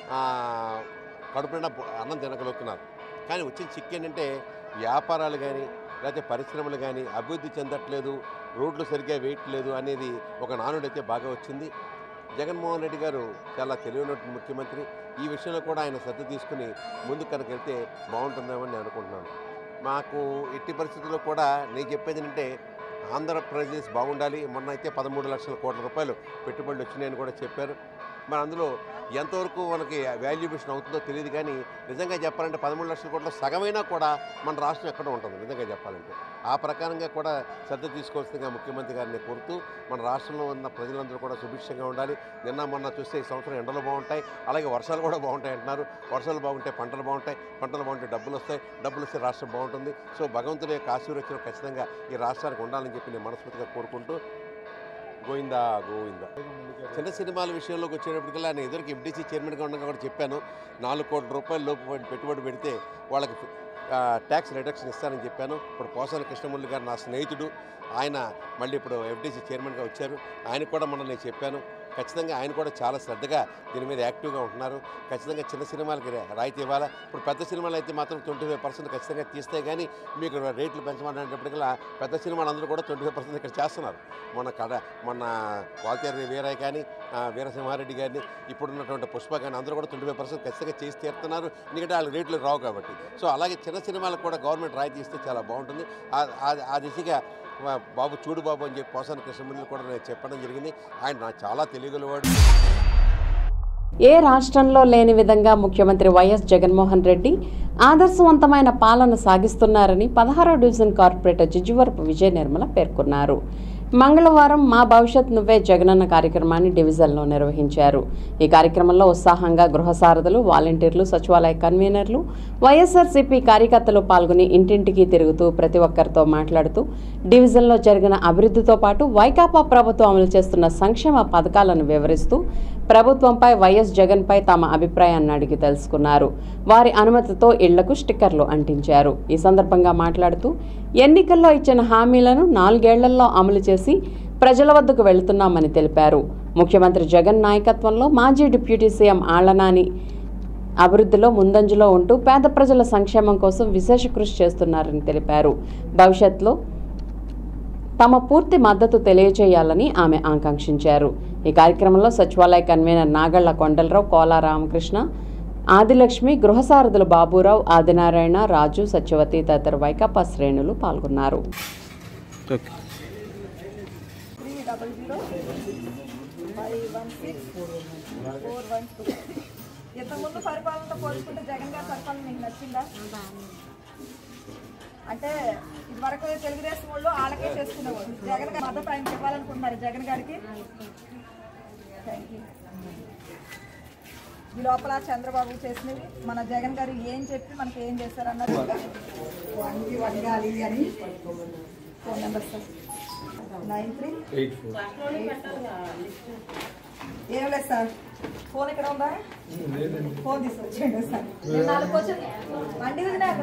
కడుపు నిండా అన్నం తినగలుగుతున్నారు. కానీ వచ్చిన చిక్కు ఏంటంటే వ్యాపారాలు కానీ లేకపోతే పరిశ్రమలు కానీ అభివృద్ధి చెందట్లేదు, రోడ్లు సరిగ్గా వేయట్లేదు అనేది ఒక నానుడైతే బాగా వచ్చింది. జగన్మోహన్ రెడ్డి గారు చాలా తెలివైనటువంటి ముఖ్యమంత్రి. ఈ విషయంలో కూడా ఆయన శ్రద్ధ తీసుకుని ముందుకు కనుక వెళ్తే బాగుంటుందేమని నేను అనుకుంటున్నాను. మాకు ఎట్టి పరిస్థితుల్లో కూడా నేను చెప్పేది ఏంటంటే ఆంధ్రప్రదేశ్ బాగుండాలి. మొన్న అయితే పదమూడు లక్షల కోట్ల రూపాయలు పెట్టుబడులు వచ్చినాయని కూడా చెప్పారు. మరి అందులో ఎంతవరకు మనకి వాల్యుయేషన్ అవుతుందో తెలియదు. కానీ నిజంగా చెప్పాలంటే పదమూడు లక్షల కోట్ల సగమైనా కూడా మన రాష్ట్రం ఎక్కడ ఉంటుంది నిజంగా చెప్పాలంటే. ఆ ప్రకారంగా కూడా శ్రద్ధ తీసుకోవాల్సిందిగా ముఖ్యమంత్రి గారిని కోరుతూ మన రాష్ట్రంలో ఉన్న ప్రజలందరూ కూడా సుభిక్షంగా ఉండాలి. నిన్న మొన్న చూస్తే ఈ సంవత్సరం ఎండలు బాగుంటాయి, అలాగే వర్షాలు కూడా బాగుంటాయి అంటున్నారు. వర్షాలు బాగుంటే పంటలు బాగుంటాయి, పంటలు బాగుంటే డబ్బులు వస్తాయి, డబ్బులు వస్తే రాష్ట్రం బాగుంటుంది. సో భగవంతుడి యొక్క ఆశీర్వచనం ఖచ్చితంగా ఈ రాష్ట్రానికి ఉండాలని చెప్పి నేను మనస్ఫూర్తిగా కోరుకుంటూ గోవిందా గోవిందా. చిన్న సినిమాల విషయంలోకి వచ్చేటప్పటికల్లా నేను ఎదురుకి ఎఫ్డీసీ చైర్మన్గా ఉండగా కూడా చెప్పాను. నాలుగు కోట్ల రూపాయల లోపు పెట్టుబడి పెడితే వాళ్ళకి ట్యాక్స్ రిడక్షన్ ఇస్తానని చెప్పాను. ఇప్పుడు పోసాని కృష్ణమురళి గారు నా స్నేహితుడు, ఆయన మళ్ళీ ఇప్పుడు ఎఫ్డీసీ చైర్మన్గా వచ్చారు. ఆయనకు కూడా మొన్న నేను చెప్పాను. ఖచ్చితంగా ఆయన కూడా చాలా శ్రద్ధగా దీని మీద యాక్టివ్గా ఉంటున్నారు. ఖచ్చితంగా చిన్న సినిమాలకి రాయితీ ఇవ్వాలా. ఇప్పుడు పెద్ద సినిమాలు అయితే మాత్రం ట్వంటీ ఫైవ్ పర్సెంట్ ఖచ్చితంగా తీస్తే కానీ మీకు రేట్లు పెంచమనేటప్పటికల్లా పెద్ద సినిమాలు అందరూ కూడా ట్వంటీ ఫైవ్ పర్సెంట్ ఇక్కడ చేస్తున్నారు. మొన్న కడ మొన్న వాల్తేరు వీరయ్య కానీ వీరసింహారెడ్డి గారిని ఇప్పుడున్నటువంటి పుష్ప కానీ అందరూ కూడా ట్వంటీ ఫైవ్ పర్సెంట్ ఖచ్చితంగా చేసి తీరుతున్నారు. ఎందుకంటే వాళ్ళ రేట్లు రావు కాబట్టి. సో అలాగే చిన్న సినిమాలకు కూడా గవర్నమెంట్ రాయితీ ఇస్తే చాలా బాగుంటుంది. ఆ దిశగా బాబు చూడు బాబు అని చెప్పి పోసాని కృష్ణమురళి కూడా నేను చెప్పడం జరిగింది. ఆయన నాకు చాలా తెలియగలవాడు. ఏ రాష్ట్రంలో లేని విధంగా ముఖ్యమంత్రి వైఎస్ జగన్మోహన్ రెడ్డి ఆదర్శవంతమైన పాలన సాగిస్తున్నారని పదహారవ డివిజన్ కార్పొరేటర్ జిజ్జివరపు విజయ నిర్మల పేర్కొన్నారు. మంగళవారం మా భవిష్యత్ నువ్వే జగనన్న కార్యక్రమాన్ని డివిజన్లో నిర్వహించారు. ఈ కార్యక్రమంలో ఉత్సాహంగా గృహ సారథులు, వాలంటీర్లు, సచివాలయ కన్వీనర్లు, వైఎస్ఆర్సీపీ కార్యకర్తలు పాల్గొని ఇంటింటికి తిరుగుతూ ప్రతి ఒక్కరితో మాట్లాడుతూ డివిజన్లో జరిగిన అభివృద్ధితో పాటు వైకాపా ప్రభుత్వం అమలు చేస్తున్న సంక్షేమ పథకాలను వివరిస్తూ ప్రభుత్వంపై వైఎస్ జగన్పై తమ అభిప్రాయాన్ని అడిగి తెలుసుకున్నారు. వారి అనుమతితో ఇళ్లకు స్టిక్కర్లు అంటించారు. ఈ సందర్భంగా మాట్లాడుతూ ఎన్నికల్లో ఇచ్చిన హామీలను నాలుగేళ్లలో అమలు చేసి ప్రజల వద్దకు వెళుతున్నామని తెలిపారు. ముఖ్యమంత్రి జగన్ నాయకత్వంలో మాజీ డిప్యూటీ సీఎం ఆళ్లనాని అభివృద్ధిలో ముందంజలో ఉంటూ పేద ప్రజల సంక్షేమం కోసం విశేష కృషి చేస్తున్నారని తెలిపారు. భవిష్యత్తులో తమ పూర్తి మద్దతు తెలియజేయాలని ఆమె ఆకాంక్షించారు. ఈ కార్యక్రమంలో సచివాలయ కన్వీనర్ నాగళ్ల కొండలరావు, కోలా రామకృష్ణ, ఆదిలక్ష్మి, గృహసారథులు బాబురావు, ఆదినారాయణ, రాజు, సత్యవతి తదితర వైకాపా శ్రేణులు పాల్గొన్నారు. Double zero five one six four one two. ఇంతకుముందు పరిపాలనతో పోల్చుకుంటే జగన్ గారి పరిపాలన మీకు నచ్చిందా? అంటే ఇదివరకు తెలుగుదేశం వాళ్ళు వాళ్ళకే చేసుకునేవాళ్ళు. జగన్ గారి మద్దతు ఆయనకి ఇవ్వాలనుకుంటున్నారు జగన్ గారికి. Thank you. ఈ లోపల చంద్రబాబు చేసినవి మన జగన్ గారు ఏం చెప్పి మనకి ఏం చేశారు అన్నారు. వన్కి వండాలి అని phone number sir nine three eight four ఏం లేదు సార్. ఫోన్ ఇక్కడ ఉందా? ఫోన్ తీసుకొచ్చేయండి సార్. వండి అక్కడ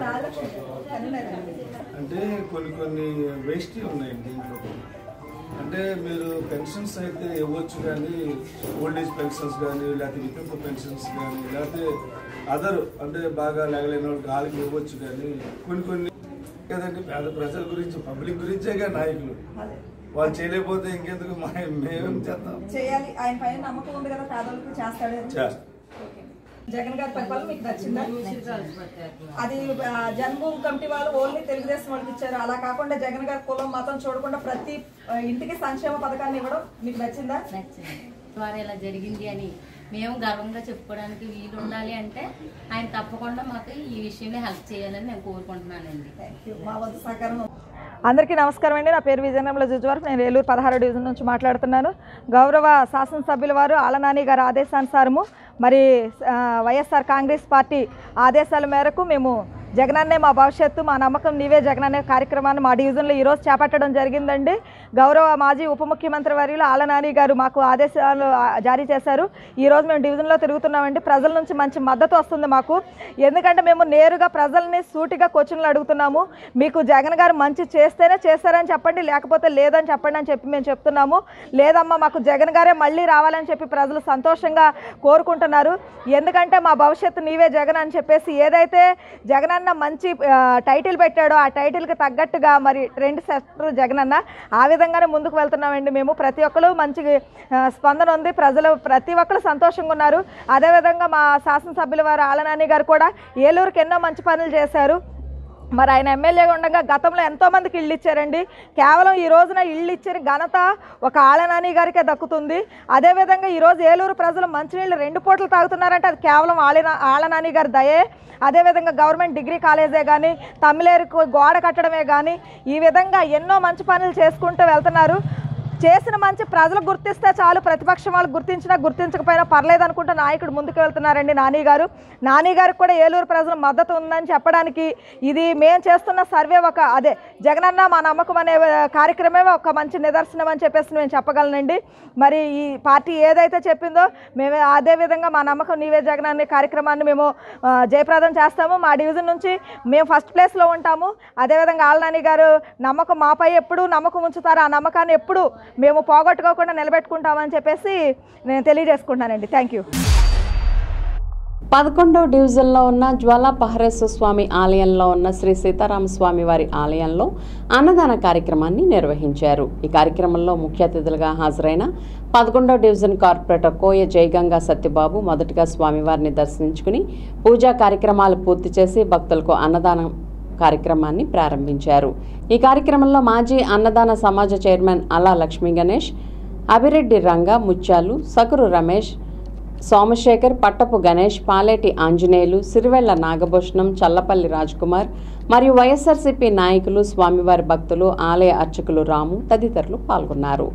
అంటే కొన్ని కొన్ని వేస్ట్ ఉన్నాయండి దీంట్లో. అంటే మీరు పెన్షన్స్ అయితే ఇవ్వచ్చు, కానీ ఓల్డ్ ఏజ్ పెన్షన్స్ కానీ లేకపోతే వితంతు పెన్షన్స్ కానీ లేకపోతే అదర్ అంటే బాగా లేగలేని వాళ్ళకి వాళ్ళకి ఇవ్వచ్చు. కానీ కొన్ని కొన్ని కదండి పేద ప్రజల గురించి పబ్లిక్ గురించేగా నాయకులు. వాళ్ళు చేయలేకపోతే ఇంకెందుకు మేమేం చేద్దాం? చేయాలి. ఆయన పైన నమ్మకం ఉంది కదా, పేదలకు చేస్తాడు. జగన్ గారి పరిపాలన మీకు నచ్చిందా? అది జన్మభూమి కమిటీ వాళ్ళు ఓన్లీ తెలుగుదేశం వాళ్ళకి ఇచ్చారు. అలా కాకుండా జగన్ గారి కులం మతం చూడకుండా ప్రతి ఇంటికి సంక్షేమ పథకాన్ని ఇవ్వడం మీకు నచ్చిందా? నచ్చింది. ద్వారా ఇలా జరిగింది అని మేము గర్వంగా చెప్పుకోవడానికి వీలు ఉండాలి అంటే ఆయన తప్పకుండా మాకు ఈ విషయంలో హెల్ప్ చేయాలని నేను కోరుకుంటున్నానండి. మా వంతు సహకారం. అందరికీ నమస్కారం అండి. నా పేరు విజయనగరంలో జుజ్వార్. నేను ఏలూరు పదహారు డివిజన్ నుంచి మాట్లాడుతున్నాను. గౌరవ శాసనసభ్యుల వారు ఆళ్లనాని గారి ఆదేశానుసారము మరి వైఎస్ఆర్ కాంగ్రెస్ పార్టీ ఆదేశాల మేరకు మేము జగనన్నే మా భవిష్యత్తు, మా నమ్మకం నీవే జగనన్నే కార్యక్రమాన్ని మా డివిజన్లో ఈరోజు చేపట్టడం జరిగిందండి. గౌరవ మాజీ ఉప ముఖ్యమంత్రి వర్యులు ఆళ్లనాని గారు మాకు ఆదేశాలు జారీ చేశారు. ఈరోజు మేము డివిజన్లో తిరుగుతున్నామండి. ప్రజల నుంచి మంచి మద్దతు వస్తుంది మాకు. ఎందుకంటే మేము నేరుగా ప్రజల్ని సూటిగా క్వశ్చన్లు అడుగుతున్నాము. మీకు జగన్ గారు మంచి చేస్తేనే చేస్తారని చెప్పండి, లేకపోతే లేదని చెప్పండి అని చెప్పి మేము చెప్తున్నాము. లేదమ్మా మాకు జగన్ గారే మళ్ళీ రావాలని చెప్పి ప్రజలు సంతోషంగా కోరుకుంటున్నారు. ఎందుకంటే మా భవిష్యత్తు నీవే జగన్ అని చెప్పేసి ఏదైతే జగనన్న మంచి టైటిల్ పెట్టాడో ఆ టైటిల్కి తగ్గట్టుగా మరి ట్రెండ్ సెక్టర్ జగనన్న ఆ విధంగానే ముందుకు వెళ్తున్నామండి. మేము ప్రతి ఒక్కరు మంచి స్పందన ఉంది. ప్రజలు ప్రతి ఒక్కరు సంతోషంగా ఉన్నారు. అదేవిధంగా మా శాసనసభ్యుల వారు ఆళ్లనాని గారు కూడా ఏలూరుకి ఎన్నో మంచి పనులు చేశారు. మరి ఆయన ఎమ్మెల్యేగా ఉండగా గతంలో ఎంతోమందికి ఇళ్ళు ఇచ్చారండి. కేవలం ఈ రోజున ఇళ్ళు ఇచ్చిన ఘనత ఒక ఆళ్లనాని గారికే దక్కుతుంది. అదేవిధంగా ఈరోజు ఏలూరు ప్రజలు మంచినీళ్ళు రెండు పూటలు తాగుతున్నారంటే అది కేవలం ఆళ్ల ఆళ్లనాని గారి దయే. అదేవిధంగా గవర్నమెంట్ డిగ్రీ కాలేజే కానీ తమిళేరుకు గోడ కట్టడమే కానీ ఈ విధంగా ఎన్నో మంచి పనులు చేసుకుంటూ వెళ్తున్నారు. చేసిన మంచి ప్రజలు గుర్తిస్తే చాలు, ప్రతిపక్షం వాళ్ళు గుర్తించినా గుర్తించకపోయినా పర్లేదు అనుకుంటే నాయకుడు ముందుకు వెళ్తున్నారండి నాని గారు. నాని గారికి కూడా ఏలూరు ప్రజల మద్దతు ఉందని చెప్పడానికి ఇది మేము చేస్తున్న సర్వే ఒక అదే జగనన్న మా నమ్మకం అనే కార్యక్రమమే ఒక మంచి నిదర్శనం అని చెప్పేసి నేను చెప్పగలనండి. మరి ఈ పార్టీ ఏదైతే చెప్పిందో మేము అదేవిధంగా మా నమ్మకం నీవే జగన్ అనే కార్యక్రమాన్ని మేము జయప్రదం చేస్తాము. మా డివిజన్ నుంచి మేము ఫస్ట్ ప్లేస్లో ఉంటాము. అదేవిధంగా ఆళ్లనాని గారు నమ్మకం మాపై ఎప్పుడు నమ్మకం ఉంచుతారు, ఆ నమ్మకాన్ని ఎప్పుడు మేము పోగొట్టుకోకుండా నిలబెట్టుకుంటామని చెప్పేసి నేను తెలియజేసుకుంటానండి. Thank you. పదకొండవ డివిజన్లో ఉన్న జ్వాలా పహరేశ్వర స్వామి ఆలయంలో ఉన్న శ్రీ సీతారామస్వామి వారి ఆలయంలో అన్నదాన కార్యక్రమాన్ని నిర్వహించారు. ఈ కార్యక్రమంలో ముఖ్య అతిథులుగా హాజరైన పదకొండవ డివిజన్ కార్పొరేటర్ కోయ జయగంగా సత్యబాబు మొదటగా స్వామివారిని దర్శించుకుని పూజా కార్యక్రమాలు పూర్తి చేసి భక్తులకు అన్నదానం కార్యక్రమాన్ని ప్రారంభించారు. ఈ కార్యక్రమంలో మాజీ అన్నదాన సమాజ చైర్మన్ అలా లక్ష్మీ గణేష్, అభిరెడ్డి రంగ, ముత్యాలు, సకురు రమేష్, సోమశేఖర్, పట్టపు గణేష్, పాలేటి ఆంజనేయులు, సిరివెళ్ల నాగభూషణం, చల్లపల్లి రాజ్కుమార్ మరియు వైఎస్ఆర్సీపీ నాయకులు, స్వామివారి భక్తులు, ఆలయ అర్చకులు రాము తదితరులు పాల్గొన్నారు.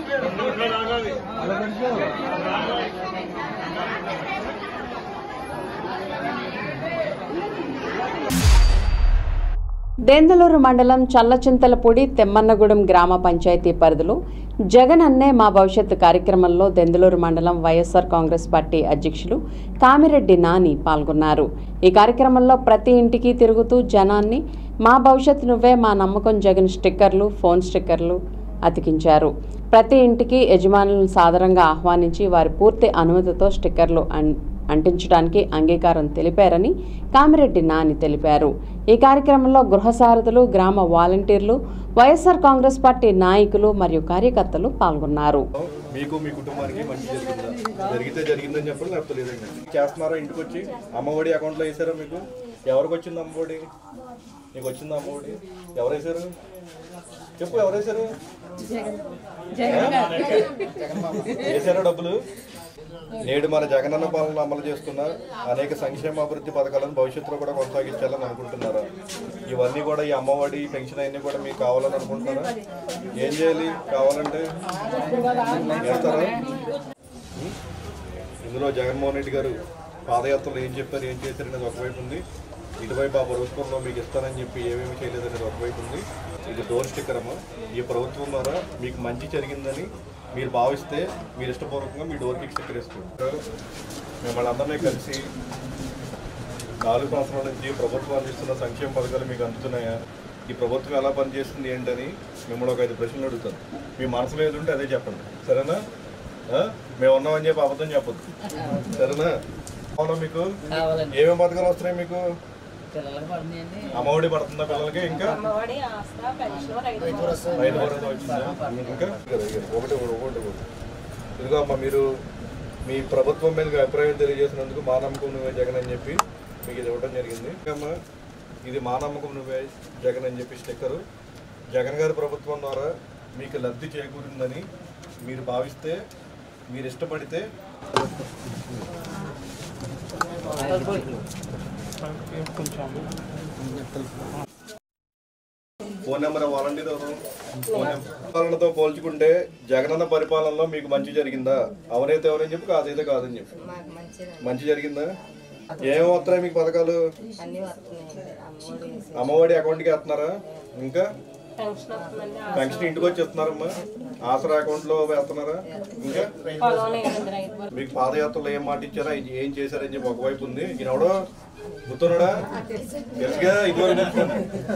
దెందులూరు మండలం చల్లచింతలపూడి తెమ్మన్నగూడెం గ్రామ పంచాయతీ పరిధిలో జగన్ అన్నే మా భవిష్యత్తు కార్యక్రమంలో దెందులూరు మండలం వైఎస్ఆర్ కాంగ్రెస్ పార్టీ అధ్యక్షులు కామిరెడ్డి నాని పాల్గొన్నారు. ఈ కార్యక్రమంలో ప్రతి ఇంటికి తిరుగుతూ జనాన్ని మా భవిష్యత్తు నువ్వే మా నమ్మకం జగన్ స్టిక్కర్లు, ఫోన్ స్టిక్కర్లు అతికించారు. ప్రతి ఇంటికి యజమానులను సాదరంగా ఆహ్వానించి వారి పూర్తి అనుమతితో స్టిక్కర్లు అంటించడానికి అంగీకారం తెలిపారని కామిరెడ్డి నాని తెలిపారు. ఈ కార్యక్రమంలో గృహ సారథులు, గ్రామ వాలంటీర్లు, వైఎస్ఆర్ కాంగ్రెస్ పార్టీ నాయకులు మరియు కార్యకర్తలు పాల్గొన్నారు. మీకు మీ కుటుంబానికి మంచి జరిగిందా? జరిగితే జరిగిందని చెప్పండి, లేకపోతే లేదండి. చేస్తున్నారా? ఇంటికి వచ్చి అమ్మఒడి అకౌంట్లో వేసారా? మీకు ఎవరికి వచ్చింది అమ్మఒడి? నీకు వచ్చింది అమ్మఒడి? ఎవరు వేసారు చెప్పు? ఎవరు వేసారు? వేసారా డబ్బులు? నేడు మన జగనన్న పాలన అమలు చేస్తున్న అనేక సంక్షేమ అభివృద్ధి పథకాలను భవిష్యత్తులో కూడా కొనసాగించాలని అనుకుంటున్నారా? ఇవన్నీ కూడా ఈ అమ్మఒడి, పెన్షన్ అన్నీ కూడా మీకు కావాలని అనుకుంటున్నారా? ఏం చేయాలి కావాలంటే చేస్తారా? ఇందులో జగన్మోహన్ రెడ్డి గారు పాదయాత్రలో ఏం చెప్పారు, ఏం చేశారు అనేది ఒకవైపు ఉంది. ఇటువైపు ఆ ప్రభుత్వంలో మీకు ఇస్తానని చెప్పి ఏమేమి చేయలేదు అనేది ఒకవైపు ఉంది. ఇది డోర్ స్టిక్కర్ అమ్మ. ఈ ప్రభుత్వం ద్వారా మీకు మంచి జరిగిందని మీరు భావిస్తే మీరు ఇష్టపూర్వకంగా మీ డోర్కి స్టిక్కర్ వేసుకుంటారు. మిమ్మల్ని అందరినీ కలిసి నాలుగు సంవత్సరాల నుంచి ప్రభుత్వం అందిస్తున్న సంక్షేమ పథకాలు మీకు అందుతున్నాయా, ఈ ప్రభుత్వం ఎలా పనిచేస్తుంది ఏంటని మిమ్మల్ని ఒక ఐదు ప్రశ్నలు అడుగుతాను. మీ మనసులో ఏది ఉంటే అదే చెప్పండి, సరేనా? మేము ఉన్నామని చెప్పి అబద్ధం చెప్పద్దు, సరేనా? అవునా? మీకు ఏమేమి పథకాలు వస్తున్నాయి? మీకు అమ్మఒడి పడుతుందా పిల్లలకి? ఇంకా రైతు భరోసా వచ్చిందా? ఇంకా ఒకటి ఒకటి ఇదిగో అమ్మ, మీరు మీ ప్రభుత్వం మీద మీ అభిప్రాయం తెలియజేసినందుకు మా నమ్మకం నువ్వే జగన్ అని చెప్పి మీకు ఇది ఇవ్వడం జరిగింది. అమ్మ, ఇది మా నమ్మకం నువ్వే జగన్ అని చెప్పి స్టిక్కరు. జగన్ గారి ప్రభుత్వం ద్వారా మీకు లబ్ధి చేకూరిందని మీరు భావిస్తే, మీరు ఇష్టపడితే ఫోన్ నెంబర్ వాలంటీర్ పాలనతో పోల్చుకుంటే జగనన్న పరిపాలనలో మీకు మంచి జరిగిందా? అవనైతే ఎవరని చెప్పి, కాదైతే కాదని చెప్పి. మంచి జరిగిందా? ఏమేమి వస్తున్నాయి మీకు పథకాలు? అమ్మఒడి అకౌంట్కి వేస్తున్నారా? ఇంకా పెన్షన్ ఇంటికి వచ్చి ఇస్తున్నారమ్మా? ఆసరా అకౌంట్ లో వేస్తున్నారా? ఇంకా మీకు పాదయాత్రలో ఏం మాట ఇచ్చారా, ఏం చేశారని చెప్పి ఒకవైపు ఉంది. ఈయనవడో గుర్తున్నాడా? తెలుసుగా ఇదివరకు.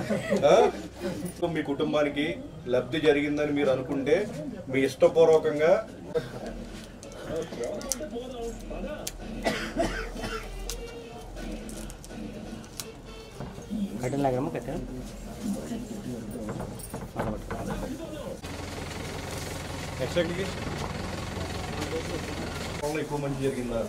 మీ కుటుంబానికి లబ్ధి జరిగిందని మీరు అనుకుంటే మీ ఇష్టపూర్వకంగా ఎక్స్ట్రాకి ఎక్కువ మంచి జరిగిందా?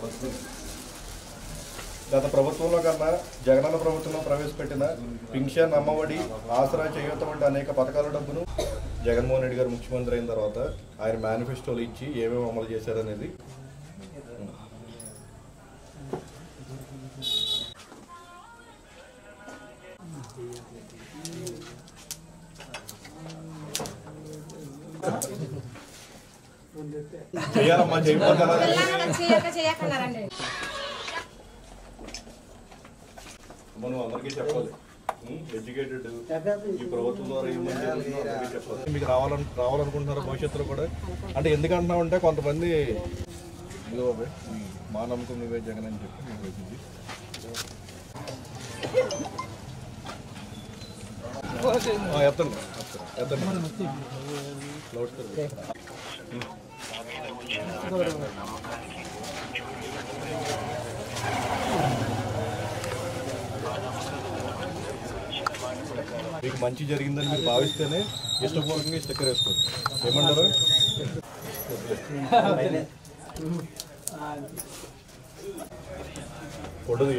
గత ప్రభుత్వంలో కన్నా జగనన్న ప్రభుత్వంలో ప్రవేశపెట్టిన పింఛన్, అమ్మఒడి, ఆసరా, చేయూత వంటి అనేక పథకాల డబ్బును జగన్మోహన్ రెడ్డి గారు ముఖ్యమంత్రి అయిన తర్వాత ఆయన మేనిఫెస్టోలు ఇచ్చి ఏమేమి అమలు చేశారనేది చేయాలమ్మా. చేయకపోతే మనం అందరికీ చెప్పాలి. ఎడ్యుకేటెడ్ ఈ ప్రభుత్వం ద్వారా ఏమని అందరికీ చెప్పాలి. మీకు రావాలను రావాలనుకుంటున్నారు భవిష్యత్తులో కూడా. అంటే ఎందుకంటున్నావు అంటే కొంతమంది మా నమ్మకం నువ్వే జగన్ అని చెప్పి మీకు వచ్చింది. ఎత్తండి ఎత్తండి లౌడ్ స్పీకర్. మీకు మంచి జరిగిందని మీరు భావిస్తేనే ఇష్టపూర్వకంగా స్టిక్కర్ వేసుకోండి. ఏమంటారు? పొడదు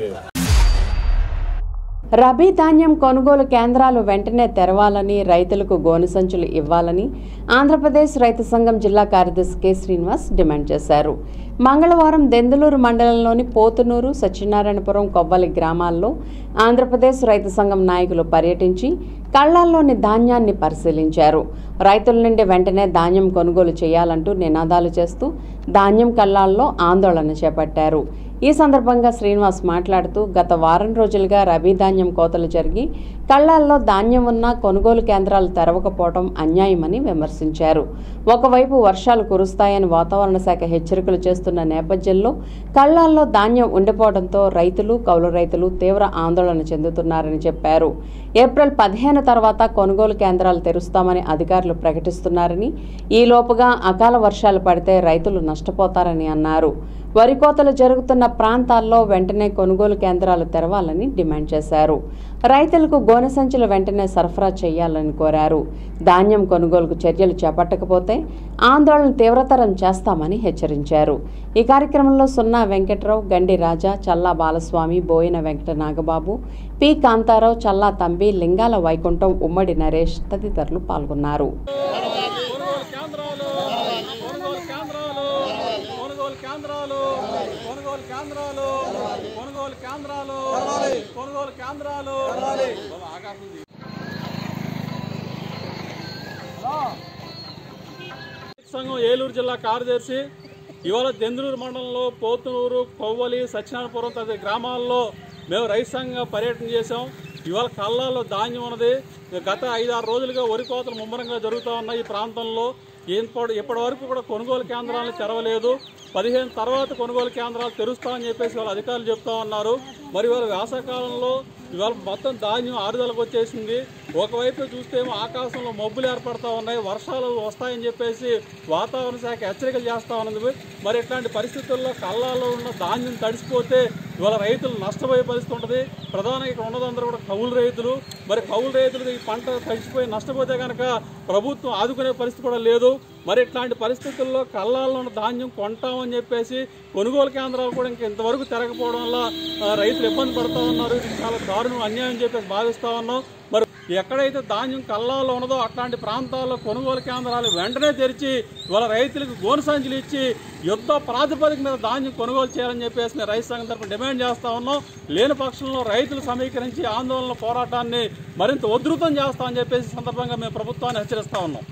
రబీ ధాన్యం కొనుగోలు కేంద్రాలు వెంటనే తెరవాలని, రైతులకు గోనె సంచులు ఇవ్వాలని ఆంధ్రప్రదేశ్ రైతు సంఘం జిల్లా కార్యదర్శి కె శ్రీనివాస్ డిమాండ్ చేశారు. మంగళవారం దెందులూరు మండలంలోని పోతునూరు, సత్యనారాయణపురం, కొవ్వలి గ్రామాల్లో ఆంధ్రప్రదేశ్ రైతు సంఘం నాయకులు పర్యటించి కళ్ళాల్లోని ధాన్యాన్ని పరిశీలించారు. రైతుల నుండి వెంటనే ధాన్యం కొనుగోలు చేయాలంటూ నినాదాలు చేస్తూ ధాన్యం కళ్ళాల్లో ఆందోళన చేపట్టారు. ఈ సందర్భంగా శ్రీనివాస్ మాట్లాడుతూ గత వారం రోజులుగా రబీ ధాన్యం కోతలు జరిగి కళ్ళాల్లో ధాన్యం ఉన్నా కొనుగోలు కేంద్రాలు తెరవకపోవడం అన్యాయమని విమర్శించారు. ఒకవైపు వర్షాలు కురుస్తాయని వాతావరణ శాఖ హెచ్చరికలు చేస్తున్న నేపథ్యంలో కళ్ళాల్లో ధాన్యం ఉండిపోవడంతో రైతులు కౌలు రైతులు తీవ్ర ఆందోళన చెందుతున్నారని చెప్పారు. ఏప్రిల్ పదిహేను తర్వాత కొనుగోలు కేంద్రాలు తెరుస్తామని అధికారులు ప్రకటిస్తున్నారని, ఈలోపుగా అకాల వర్షాలు పడితే రైతులు నష్టపోతారని అన్నారు. వరి కోతలు జరుగుతున్న ప్రాంతాల్లో వెంటనే కొనుగోలు కేంద్రాలు తెరవాలని డిమాండ్ చేశారు. రైతులకు గోనె సంచులు వెంటనే సరఫరా చేయాలని కోరారు. ధాన్యం కొనుగోలుకు చర్యలు చేపట్టకపోతే ఆందోళన తీవ్రతరం చేస్తామని హెచ్చరించారు. ఈ కార్యక్రమంలో సున్నా వెంకట్రావు, గండి రాజా, చల్లా బాలస్వామి, బోయిన వెంకట నాగబాబు, పి కాంతారావు, చల్లా తంబి, లింగాల వైకుంఠం, ఉమ్మడి నరేష్ తదితరులు పాల్గొన్నారు. సంఘం ఏలూరు జిల్లా కార్యదర్శి ఇవాళ దెందులూరు మండలంలో పోతునూరు, కొవ్వలి, సత్యనారాయణపురం తదితర గ్రామాల్లో మేము రైతు సంఘంగా పర్యటన చేశాం. ఇవాళ కళ్ళాల్లో ధాన్యం ఉన్నది. గత ఐదారు రోజులుగా వరి కోతలు ముమ్మరంగా జరుగుతూ ఉన్నాయి. ఈ ప్రాంతంలో ఇప్పటి వరకు కూడా కొనుగోలు కేంద్రాలను తెరవలేదు. పదిహేను తర్వాత కొనుగోలు కేంద్రాలు తెరుస్తామని చెప్పేసి వాళ్ళ అధికారులు చెప్తా ఉన్నారు. మరి వాళ్ళ వేసవకాలంలో ఇవాళ మొత్తం ధాన్యం ఆరుదలకు వచ్చేసింది. ఒకవైపు చూస్తేమో ఆకాశంలో మబ్బులు ఏర్పడతా ఉన్నాయి, వర్షాలు వస్తాయని చెప్పేసి వాతావరణ శాఖ హెచ్చరికలు చేస్తూ ఉన్నది. మరి ఇట్లాంటి పరిస్థితుల్లో కళ్ళాల్లో ఉన్న ధాన్యం తడిసిపోతే ఇవాళ రైతులు నష్టపోయే పరిస్థితి ఉంటుంది. ప్రధానంగా ఇక్కడ ఉన్నదందరూ కూడా కౌలు రైతులు. మరి కౌలు రైతులకు ఈ పంట తడిసిపోయి నష్టపోతే కనుక ప్రభుత్వం ఆదుకునే పరిస్థితి కూడా లేదు. మరి ఇట్లాంటి పరిస్థితుల్లో కళ్ళాల్లో ఉన్న ధాన్యం కొంటామని చెప్పేసి కొనుగోలు కేంద్రాలు కూడా ఇంకా ఇంతవరకు తిరగకపోవడం వల్ల రైతులు ఇబ్బంది పడుతూ ఉన్నారు. ఇది చాలా దారుణం, అన్యాయం చెప్పేసి భావిస్తూ ఉన్నాం. మరి ఎక్కడైతే ధాన్యం కళ్ళాల్లో ఉన్నదో అట్లాంటి ప్రాంతాల్లో కొనుగోలు కేంద్రాలు వెంటనే తెరిచి ఇవాళ రైతులకు గోను సంచులు ఇచ్చి యుద్ధ ప్రాతిపదిక మీద ధాన్యం కొనుగోలు చేయాలని చెప్పేసి మేము రైతు సంఘం తరఫున డిమాండ్ చేస్తూ ఉన్నాం. లేని పక్షంలో రైతులు సమీకరించి ఆందోళన పోరాటాన్ని మరింత ఉధృతం చేస్తామని చెప్పేసి సందర్భంగా మేము ప్రభుత్వాన్ని హెచ్చరిస్తూ ఉన్నాం.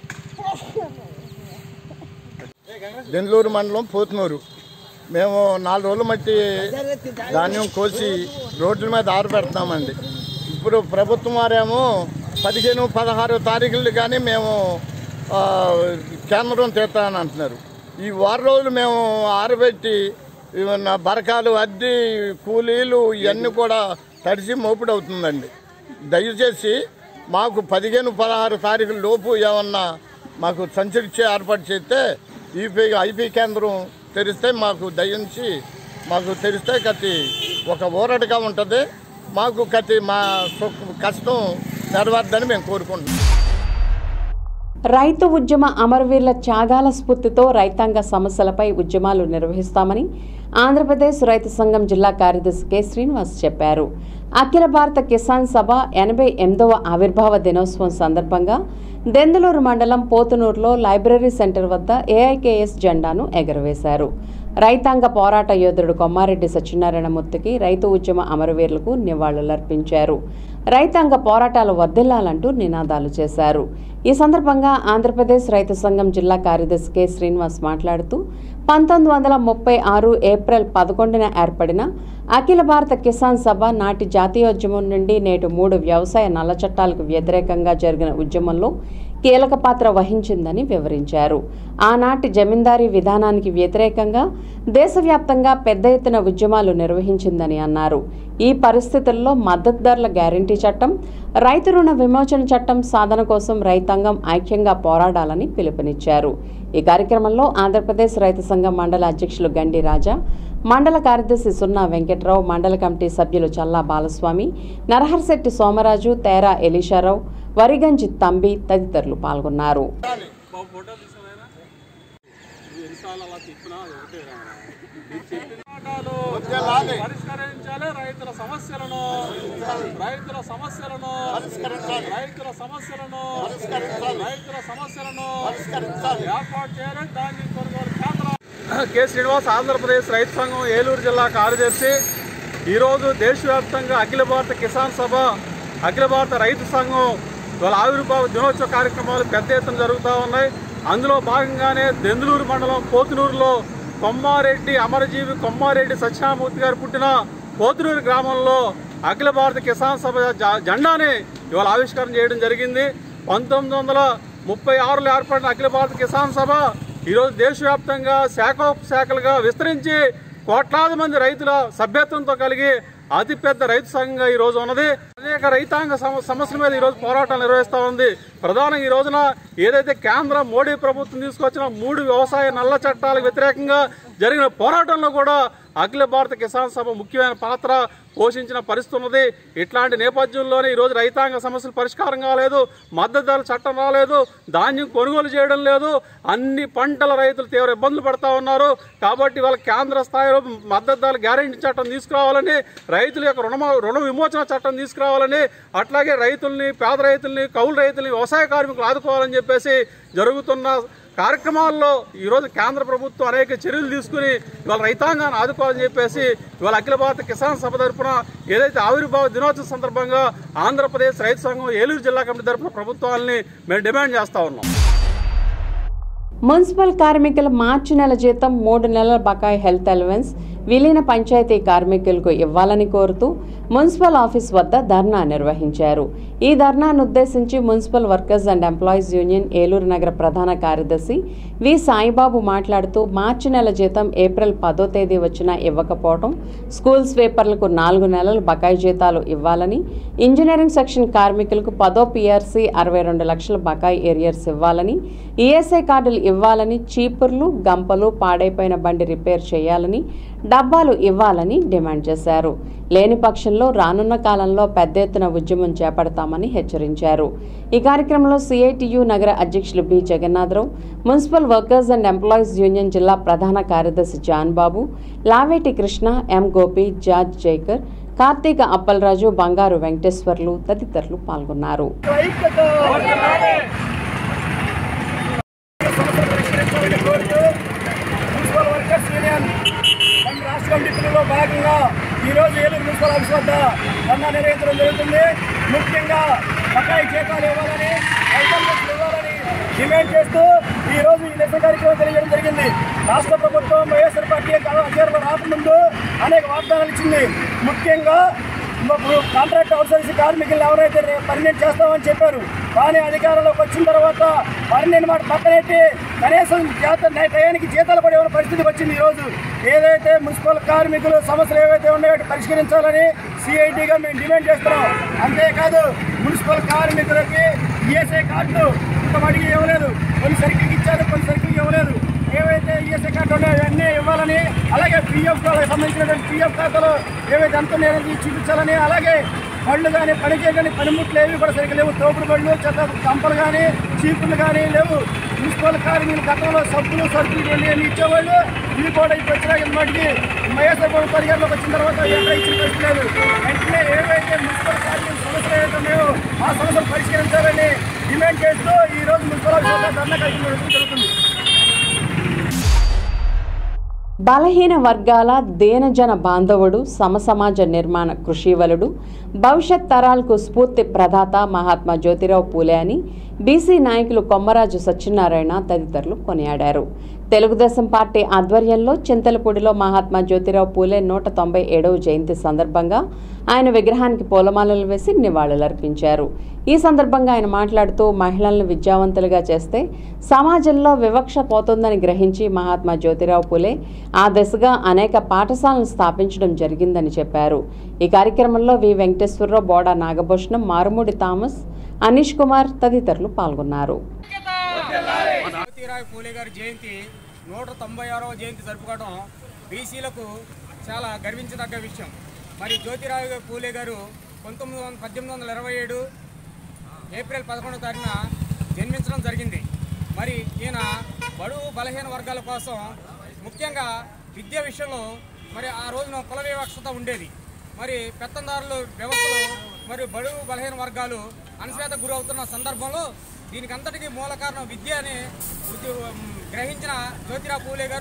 దెందులూరు మండలం పోతునూరు మేము నాలుగు రోజుల మట్టి ధాన్యం కోసి రోడ్ల మీద ఆరబెడతామండి. ఇప్పుడు ప్రభుత్వం వారేమో పదిహేను పదహారు తారీఖులు కానీ మేము కేంద్రం తీస్తామని అంటున్నారు. ఈ వారం రోజులు మేము ఆరబెట్టి బరకాలు, అద్దె, కూలీలు ఇవన్నీ కూడా తడిసి మోపుడు అవుతుందండి. దయచేసి మాకు పదిహేను పదహారు తారీఖుల లోపు ఏమన్నా మాకు సంచరిచ్చే ఏర్పాటు చేస్తే ఈపీ ఐపీ కేంద్రం తెరిస్తే మాకు దయించి మాకు తెరిస్తే కతి ఒక ఊరటగా ఉంటుంది. మాకు కతి మా కష్టం నెరవేర్దని మేము కోరుకుంటున్నాం. రైతు ఉద్యమ అమరవీరుల త్యాగాల స్ఫూర్తితో రైతాంగ సమస్యలపై ఉద్యమాలు నిర్వహిస్తామని ఆంధ్రప్రదేశ్ రైతు సంఘం జిల్లా కార్యదర్శి కె శ్రీనివాస్ చెప్పారు. అఖిల భారత కిసాన్ సభ ఎనభై ఎనిమిదవ ఆవిర్భావ దినోత్సవం సందర్భంగా దెందులూరు మండలం పోతునూరులో లైబ్రరీ సెంటర్ వద్ద ఏఐకేఎస్ జెండాను ఎగరవేశారు. రైతాంగ పోరాట యోధుడు కొమ్మారెడ్డి సత్యనారాయణమూర్తికి రైతు ఉద్యమ అమరవీరులకు నివాళులర్పించారు. రైతాంగ పోరాటాలు వర్ధిల్లాలంటూ నినాదాలు చేశారు. ఈ సందర్భంగా ఆంధ్రప్రదేశ్ రైతు సంఘం జిల్లా కార్యదర్శి కె శ్రీనివాస్ మాట్లాడుతూ పంతొమ్మిది వందల ముప్పై ఆరు ఏప్రిల్ పదకొండున ఏర్పడిన అఖిల భారత కిసాన్ సభ నాటి జాతీయోద్యమం నుండి నేటి మూడు వ్యవసాయ నల్ల చట్టాలకు వ్యతిరేకంగా జరిగిన ఉద్యమంలో కీలక పాత్ర వహించిందని వివరించారు. ఆనాటి జమీందారీ విధానానికి వ్యతిరేకంగా దేశవ్యాప్తంగా పెద్ద ఎత్తున ఉద్యమాలు నిర్వహించిందని అన్నారు. ఈ పరిస్థితుల్లో మద్దతు ధరల గ్యారంటీ చట్టం, రైతు రుణ విమోచన చట్టం సాధన కోసం రైతాంగం ఐక్యంగా పోరాడాలని పిలుపునిచ్చారు. ఈ కార్యక్రమంలో ఆంధ్రప్రదేశ్ రైతు సంఘం మండల అధ్యక్షులు గండి రాజా, మండల కార్యదర్శి సున్నా వెంకట్రావు, మండల కమిటీ సభ్యులు చల్లా బాలస్వామి, నరహర్శెట్టి సోమరాజు, తేరా ఎలీషారావు, వరిగంజి తంబి తదితరులు పాల్గొన్నారు. పరిష్కరించాలి రైతుల సమస్యలను రైతుల సమస్యలను రైతుల సమస్యలను రైతుల సమస్యలను ఏర్పాటు చేయాలి. ధాన్యం కొనుగోలు కేంద్రం. కె శ్రీనివాస్, ఆంధ్రప్రదేశ్ రైతు సంఘం ఏలూరు జిల్లా కార్యదర్శి. ఈరోజు దేశవ్యాప్తంగా అఖిల భారత కిసాన్ సభ, అఖిల భారత రైతు సంఘం వాళ్ళ ఆవిర్భావ దినోత్సవ కార్యక్రమాలు పెద్ద ఎత్తున జరుగుతూ ఉన్నాయి. అందులో భాగంగానే దెందులూరు మండలం పోతునూరులో కొమ్మారెడ్డి అమరజీవి కొమ్మారెడ్డి సత్యనారాయణమూర్తి గారు పుట్టిన పోతునూరు గ్రామంలో అఖిల భారత కిసాన్ సభ జెండాని ఇవాళ ఆవిష్కరణ చేయడం జరిగింది. పంతొమ్మిది వందల ముప్పై ఆరులో ఏర్పడిన అఖిల భారత కిసాన్ సభ ఈరోజు దేశవ్యాప్తంగా శాఖోపశాఖలుగా విస్తరించి కోట్లాది మంది రైతుల సభ్యత్వంతో కలిగి అతిపెద్ద రైతు సంఘంగా ఈ రోజు ఉన్నది. అనేక రైతాంగ సమస్యల మీద ఈరోజు పోరాటాలు నిర్వహిస్తూ ఉంది. ప్రధానంగా ఈ రోజున ఏదైతే కేంద్ర మోడీ ప్రభుత్వం తీసుకొచ్చిన మూడు వ్యవసాయ నల్ల చట్టాలకు వ్యతిరేకంగా జరిగిన పోరాటంలో కూడా అఖిల భారత కిసాన్ సభ ముఖ్యమైన పాత్ర పోషించిన పరిస్థితి ఉన్నది. ఇట్లాంటి నేపథ్యంలోనే ఈరోజు రైతాంగ సమస్యలు పరిష్కారం కాలేదు, మద్దతు ధరల చట్టం రాలేదు, ధాన్యం కొనుగోలు చేయడం లేదు, అన్ని పంటల రైతులు తీవ్ర ఇబ్బందులు పడతా ఉన్నారు. కాబట్టి వాళ్ళ కేంద్ర స్థాయిలో మద్దతు ధరల గ్యారెంటీ చట్టం తీసుకురావాలని, రైతుల యొక్క రుణ రుణ విమోచన చట్టం తీసుకురావాలని, అట్లాగే రైతుల్ని, పేద రైతుల్ని, కౌలు రైతుల్ని, వ్యవసాయ కార్మికులు ఆదుకోవాలని చెప్పేసి జరుగుతున్న కార్యక్రమాల్లో ఈరోజు కేంద్ర ప్రభుత్వం అనేక చర్యలు తీసుకుని ఇవాళ రైతాంగాన్ని ఆదుకోవాలని చెప్పేసి ఇవాళ అఖిల భారత కిసాన్ సభ తరఫున ఏదైతే ఆవిర్భావ దినోత్సవ సందర్భంగా ఆంధ్రప్రదేశ్ రైతు సంఘం ఏలూరు జిల్లా కమిటీ తరఫున ప్రభుత్వాలని మేము డిమాండ్ చేస్తూ ఉన్నాం. మున్సిపల్ కార్మికుల మార్చి నెల జీతం మూడు నెలల బకాయి హెల్త్ అలవెన్స్ విలీన పంచాయతీ కార్మికులకు ఇవ్వాలని కోరుతూ మున్సిపల్ ఆఫీస్ వద్ద ధర్నా నిర్వహించారు. ఈ ధర్నాను ఉద్దేశించి municipal workers and employees union Eluru నగర ప్రధాన కార్యదర్శి వి సాయిబాబు మాట్లాడుతూ మార్చి నెల జీతం ఏప్రిల్ పదో తేదీ వచ్చినా ఇవ్వకపోవడం, స్కూల్ స్వీపర్లకు నాలుగు నెలల బకాయి జీతాలు ఇవ్వాలని, ఇంజనీరింగ్ సెక్షన్ కార్మికులకు పదో పీఆర్సీ అరవై రెండు లక్షల బకాయి ఏరియర్స్ ఇవ్వాలని, ఈఎస్ఐ కార్డులు ఇవ్వాలని, చీపుర్లు, గంపలు, పాడైపోయిన బండి రిపేర్ చేయాలని, డబ్బాలు ఇవ్వాలని డిమాండ్ చేశారు. లేని పక్షంలో రానున్న కాలంలో పెద్ద ఎత్తున ఉద్యమం చేపడతామని హెచ్చరించారు. ఈ కార్యక్రమంలో సిఐటియు నగర అధ్యక్షులు B Jagannatharao, municipal workers and employees union జిల్లా ప్రధాన కార్యదర్శి John Babu, Laveti Krishna, M Gopi, George Jaikar, Karthika Appalaraju, Bangaru Venkateswarlu తదితరులు పాల్గొన్నారు. కమిటీలో భాగంగా ఈరోజు ఏలూరు మున్సిపల్ ఆఫీస్ వద్ద ధర్నా నిర్వహించడం జరుగుతుంది. ముఖ్యంగా బకాయి జీతాలు ఇవ్వాలని, ఐటమ్స్ ఇవ్వాలని డిమాండ్ చేస్తూ ఈరోజు ఈ నిరసన కార్యక్రమం తెలియజేయడం జరిగింది. రాష్ట్ర ప్రభుత్వం వైఎస్ఆర్ పార్టీ అధికారంలో రాకముందు అనేక వాగ్దానాలు ఇచ్చింది. ముఖ్యంగా కాంట్రాక్ట్ అవుట్సోర్సింగ్ కార్మికులను ఎవరైతే పర్మనెంట్ చేస్తామని చెప్పారు, కానీ అధికారంలోకి వచ్చిన తర్వాత పర్మనెంట్ మాట పక్కనెట్టి కనీసం టయానికి జీతాలు పడే పరిస్థితి వచ్చింది. ఈరోజు ఏదైతే మున్సిపల్ కార్మికులు సమస్యలు ఏవైతే ఉన్నాయో పరిష్కరించాలని సిఐటిగా మేము డిమాండ్ చేస్తున్నాం. అంతేకాదు మున్సిపల్ కార్మికులకి ఈఎస్ఐ కార్డులు ఇంతమటికి ఇవ్వలేదు, కొన్ని సర్కిల్కి ఇచ్చారు, కొన్ని సర్కిల్కి ఇవ్వలేదు. ఏవైతే ఈఎస్ఐ కార్డు ఉన్నాయో అవన్నీ ఇవ్వాలని, అలాగే పిఎఫ్ సంబంధించినటువంటి పిఎఫ్ ఖాతాలో ఏవైతే ఎంత నేరని చూపించాలని, అలాగే పళ్ళు కానీ పని చేయడానికి పనిముట్లు ఏవి కూడా సరిగ్గా లేవు. తోపుడు బళ్ళు, చెత్త కంపలు కానీ చీపులు కానీ లేవు. మున్సిపల్ కార్మికులు గతంలో సబ్బులు సరుకులు ఇవన్నీ ఇచ్చేవాళ్ళు, ఇవి కూడా ఇప్పుడు వచ్చిన మటుకి వైఎస్ఆర్ ప్రభుత్వ అధికారంలోకి వచ్చిన తర్వాత ఎక్కడ ఇచ్చిన పరిస్థితి లేదు. వెంటనే ఏవైతే మున్సిపల్ కార్మికుల సమస్యలు ఏవైతే ఉన్నాయో ఆ సమస్యలు పరిష్కరించాలని డిమాండ్ చేస్తూ ఈరోజు మున్సిపల్ ఆఫీసులో ధర్నా కార్యక్రమం జరుగుతుంది. బలహీన వర్గాల దేనజన బాంధవుడు, సమసమాజ నిర్మాణ కృషివలుడు, భవిష్యత్ తరాలకు స్ఫూర్తి ప్రదాత మహాత్మా జ్యోతిరావు పూలే అని బీసీ నాయకులు కొమ్మరాజు సత్యనారాయణ తదితరులు కొనియాడారు. తెలుగుదేశం పార్టీ ఆధ్వర్యంలో చింతలపూడిలో మహాత్మా జ్యోతిరావు పూలే నూట తొంభై ఏడవ జయంతి సందర్భంగా ఆయన విగ్రహానికి పూలమాలలు వేసి నివాళులర్పించారు. ఈ సందర్భంగా ఆయన మాట్లాడుతూ మహిళలను విద్యావంతులుగా చేస్తే సమాజంలో వివక్ష పోతుందని గ్రహించి మహాత్మా జ్యోతిరావు పూలే ఆ దిశగా అనేక పాఠశాలను స్థాపించడం జరిగిందని చెప్పారు. ఈ కార్యక్రమంలో వి వెంకటేశ్వరరావు, బోడా నాగభూషణం, మారుమూడి థామస్, అనీష్ కుమార్ తదితరులు పాల్గొన్నారు. జ్యోతిరావు పూలే గారి జయంతి నూట తొంభై ఆరవ జయంతి జరుపుకోవడం బీసీలకు చాలా గర్వించదగ్గ విషయం. మరి జ్యోతిరావు పూలే గారు పంతొమ్మిది వందల పద్దెనిమిది వందల ఇరవై ఏడు ఏప్రిల్ పదకొండవ తారీఖున జన్మించడం జరిగింది. మరి ఈయన బడుగు బలహీన వర్గాల కోసం ముఖ్యంగా విద్య విషయంలో మరి ఆ రోజున కుల వివక్షత ఉండేది. మరి పెత్తందారుల వ్యవస్థలో మరి బడుగు బలహీన వర్గాలు అణచివేత గురవుతున్న సందర్భంలో దీనికి అంతటికీ మూల కారణం విద్య అని గ్రహించిన జ్యోతిరావు పూలే గారు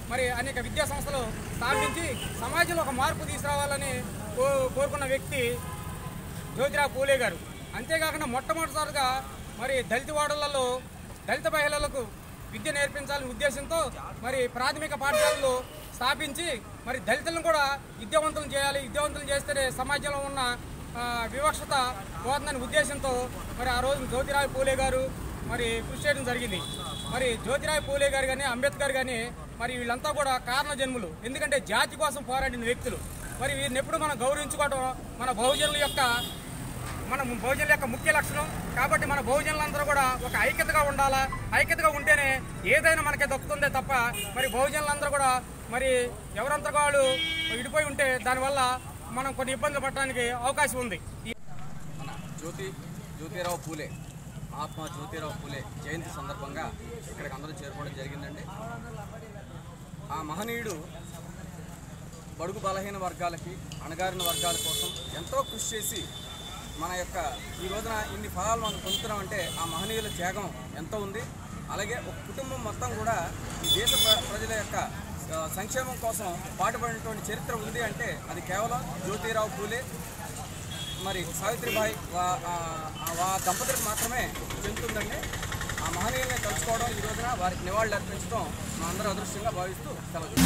మరి అనేక విద్యా సంస్థలు స్థాపించి సమాజంలో ఒక మార్పు తీసుకురావాలని కో కోరుకున్న వ్యక్తి జ్యోతిరావు పూలే గారు. అంతేకాకుండా మొట్టమొదటిసారిగా మరి దళిత వాడలలో దళిత మహిళలకు విద్య నేర్పించాలనే ఉద్దేశంతో మరి ప్రాథమిక పాఠశాలలు స్థాపించి మరి దళితులను కూడా విద్యావంతులను చేయాలి, విద్యావంతులు చేస్తేనే సమాజంలో ఉన్న వివక్షత పోతుందనే ఉద్దేశంతో మరి ఆ రోజు జ్యోతిరావు పూలే గారు మరి కృషి చేయడం జరిగింది. మరి జ్యోతిరావు పూలే గారు కానీ అంబేద్కర్ కానీ మరి వీళ్ళంతా కూడా కారణ జన్ములు. ఎందుకంటే జాతి కోసం పోరాడిన వ్యక్తులు. మరి వీరిని ఎప్పుడు మనం గౌరవించుకోవడం మన బహుజనుల యొక్క మన బహుజనుల యొక్క ముఖ్య లక్షణం. కాబట్టి మన బహుజనులందరూ కూడా ఒక ఐక్యతగా ఉండాలా. ఐక్యతగా ఉంటేనే ఏదైనా మనకి దక్కుతుందే తప్ప మరి బహుజనులందరూ కూడా మరి ఎవరంతా వాళ్ళు విడిపోయి ఉంటే దానివల్ల మనం కొన్ని ఇబ్బందులు పడడానికి అవకాశం ఉంది. మన జ్యోతి జ్యోతిరావు పూలే మహాత్మా జ్యోతిరావు పూలే జయంతి సందర్భంగా ఇక్కడికి అందరూ చేరుకోవడం జరిగిందండి. ఆ మహనీయుడు బడుగు బలహీన వర్గాలకి అణగారిన వర్గాల కోసం ఎంతో కృషి చేసి మన యొక్క ఈ రోజున ఇన్ని ఫలాలు మనం పొందుతున్నామంటే ఆ మహనీయుల త్యాగం ఎంతో ఉంది. అలాగే ఒక కుటుంబం మొత్తం కూడా ఈ దేశ ప్రజల యొక్క సంక్షేమం కోసం పాటుపడినటువంటి చరిత్ర ఉంది అంటే అది కేవలం జ్యోతిరావు పూలే మరి సావిత్రిబాయి వా దంపతులకు మాత్రమే చెందుతుందండి. ఆ మహనీయుల్ని తలుచుకోవడం ఈ రోజున వారికి నివాళులు అర్పించడం మా అందరూ అదృష్టంగా భావిస్తూ సెలవు.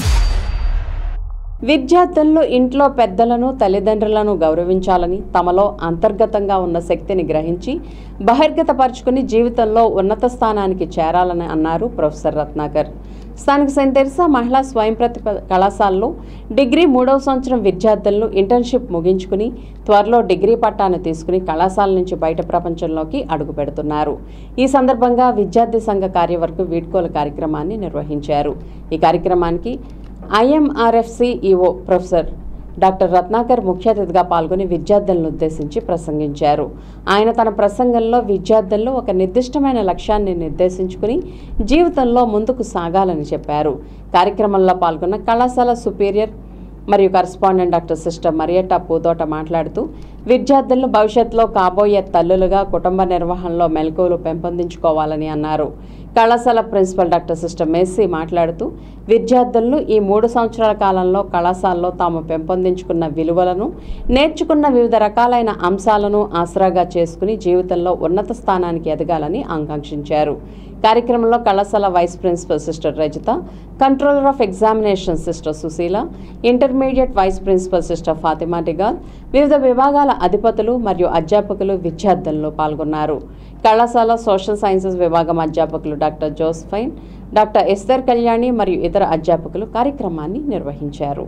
విద్యార్థులు ఇంట్లో పెద్దలను తల్లిదండ్రులను గౌరవించాలని, తమలో అంతర్గతంగా ఉన్న శక్తిని గ్రహించి బహిర్గతపరుచుకుని జీవితంలో ఉన్నత స్థానానికి చేరాలని అన్నారు ప్రొఫెసర్ రత్నాకర్. స్థానిక సెయింట్ తెరెసా మహిళా స్వయం ప్రతిభ కళాశాలలో డిగ్రీ మూడవ సంవత్సరం విద్యార్థులను ఇంటర్న్షిప్ ముగించుకుని త్వరలో డిగ్రీ పట్టాను తీసుకుని కళాశాల నుంచి బయట ప్రపంచంలోకి అడుగు పెడుతున్నారు. ఈ సందర్భంగా విద్యార్థి సంఘ కార్యవర్గం వీడ్కోలు కార్యక్రమాన్ని నిర్వహించారు. ఈ కార్యక్రమానికి IMRFC EO professor doctor Ratnakar ముఖ్య అతిథిగా పాల్గొని విద్యార్థులను ఉద్దేశించి ప్రసంగించారు. ఆయన తన ప్రసంగంలో విద్యార్థుల్లో ఒక నిర్దిష్టమైన లక్ష్యాన్ని నిర్దేశించుకుని జీవితంలో ముందుకు సాగాలని చెప్పారు. కార్యక్రమంలో పాల్గొన్న కళాశాల సుపీరియర్ మరియు correspondent doctor sister Marietta Pudota మాట్లాడుతూ విద్యార్థులను భవిష్యత్తులో కాబోయే తల్లులుగా కుటుంబ నిర్వహణలో మెలకువలు పెంపొందించుకోవాలని అన్నారు. కళాశాల ప్రిన్సిపల్ డాక్టర్ సిస్టర్ మెస్సీ మాట్లాడుతూ విద్యార్థులను ఈ మూడు సంవత్సరాల కాలంలో కళాశాలలో తాము పెంపొందించుకున్న విలువలను, నేర్చుకున్న వివిధ రకాలైన అంశాలను ఆసరాగా చేసుకుని జీవితంలో ఉన్నత స్థానానికి ఎదగాలని ఆకాంక్షించారు. కార్యక్రమంలో కళాశాల vice principal sister Rajitha, controller of examination sister Susheela, intermediate vice principal sister Fatima Digal, వివిధ విభాగాల అధిపతులు మరియు అధ్యాపకులు విద్యార్థుల్లో పాల్గొన్నారు. కళాశాల సోషల్ సైన్సెస్ విభాగం అధ్యాపకులు doctor Josephine, doctor Esther Kalyani మరియు ఇతర అధ్యాపకులు కార్యక్రమాన్ని నిర్వహించారు.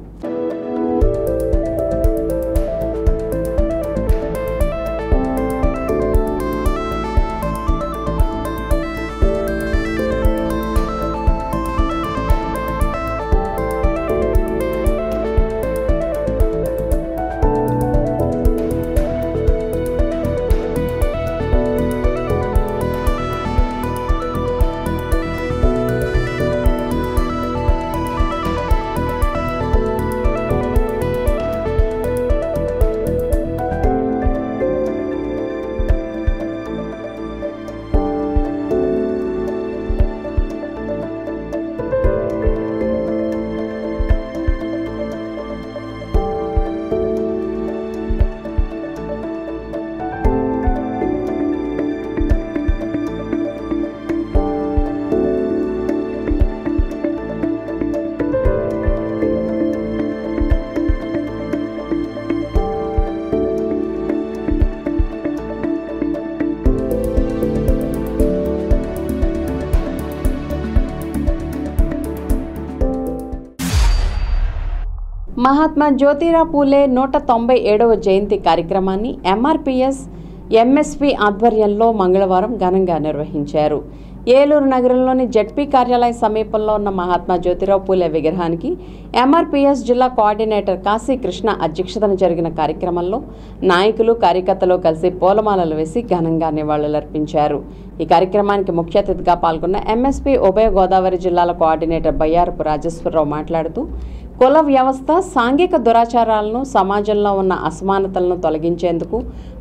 మహాత్మా జ్యోతిరావు పూలే నూట తొంభై ఏడవ జయంతి కార్యక్రమాన్ని ఎంఆర్పిఎస్ ఎంఎస్పి ఆధ్వర్యంలో మంగళవారం ఘనంగా నిర్వహించారు. ఏలూరు నగరంలోని జెడ్పీ కార్యాలయ సమీపంలో ఉన్న మహాత్మా జ్యోతిరావు పూలే విగ్రహానికి ఎంఆర్పిఎస్ జిల్లా కోఆర్డినేటర్ కాశీ కృష్ణ అధ్యక్షతన జరిగిన కార్యక్రమంలో నాయకులు కార్యకర్తలు కలిసి పూలమాలలు వేసి ఘనంగా నివాళులర్పించారు. ఈ కార్యక్రమానికి ముఖ్య అతిథిగా పాల్గొన్న ఎంఎస్పి ఉభయ గోదావరి జిల్లాల కోఆర్డినేటర్ బయ్యారపు రాజేశ్వరరావు మాట్లాడుతూ కుల వ్యవస్థ సాంఘిక దురాచారాలను, సమాజంలో ఉన్న అసమానతలను తొలగించేందుకు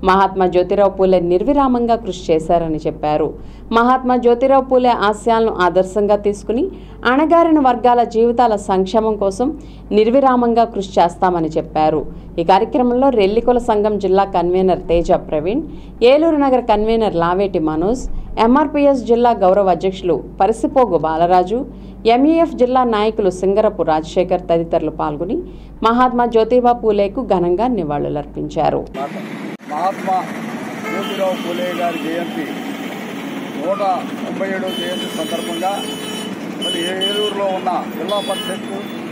మహాత్మా జ్యోతిరావు పూలే నిర్విరామంగా కృషి చేశారని చెప్పారు. మహాత్మా జ్యోతిరావు పూలే ఆశయాలను ఆదర్శంగా తీసుకుని అణగారిన వర్గాల జీవితాల సంక్షేమం కోసం నిర్విరామంగా కృషి చేస్తామని చెప్పారు. ఈ కార్యక్రమంలో రెల్లికొల సంఘం జిల్లా కన్వీనర్ తేజ ప్రవీణ్, ఏలూరు నగర కన్వీనర్ లావేటి మనోజ్, ఎంఆర్పీఎస్ జిల్లా గౌరవ అధ్యక్షులు పరిసిపోగు బాలరాజు, ఎంఈఎఫ్ జిల్లా నాయకులు సింగరపు రాజశేఖర్ తదితరులు పాల్గొని మహాత్మా జ్యోతిబా పూలేకు ఘనంగా నివాళులర్పించారు. మహాత్మా జ్యోతిరావు పూలే గారి జయంతి నూట తొంభై ఏడవ జయంతి సందర్భంగా మరి ఏలూరులో ఉన్న జిల్లా పరిషత్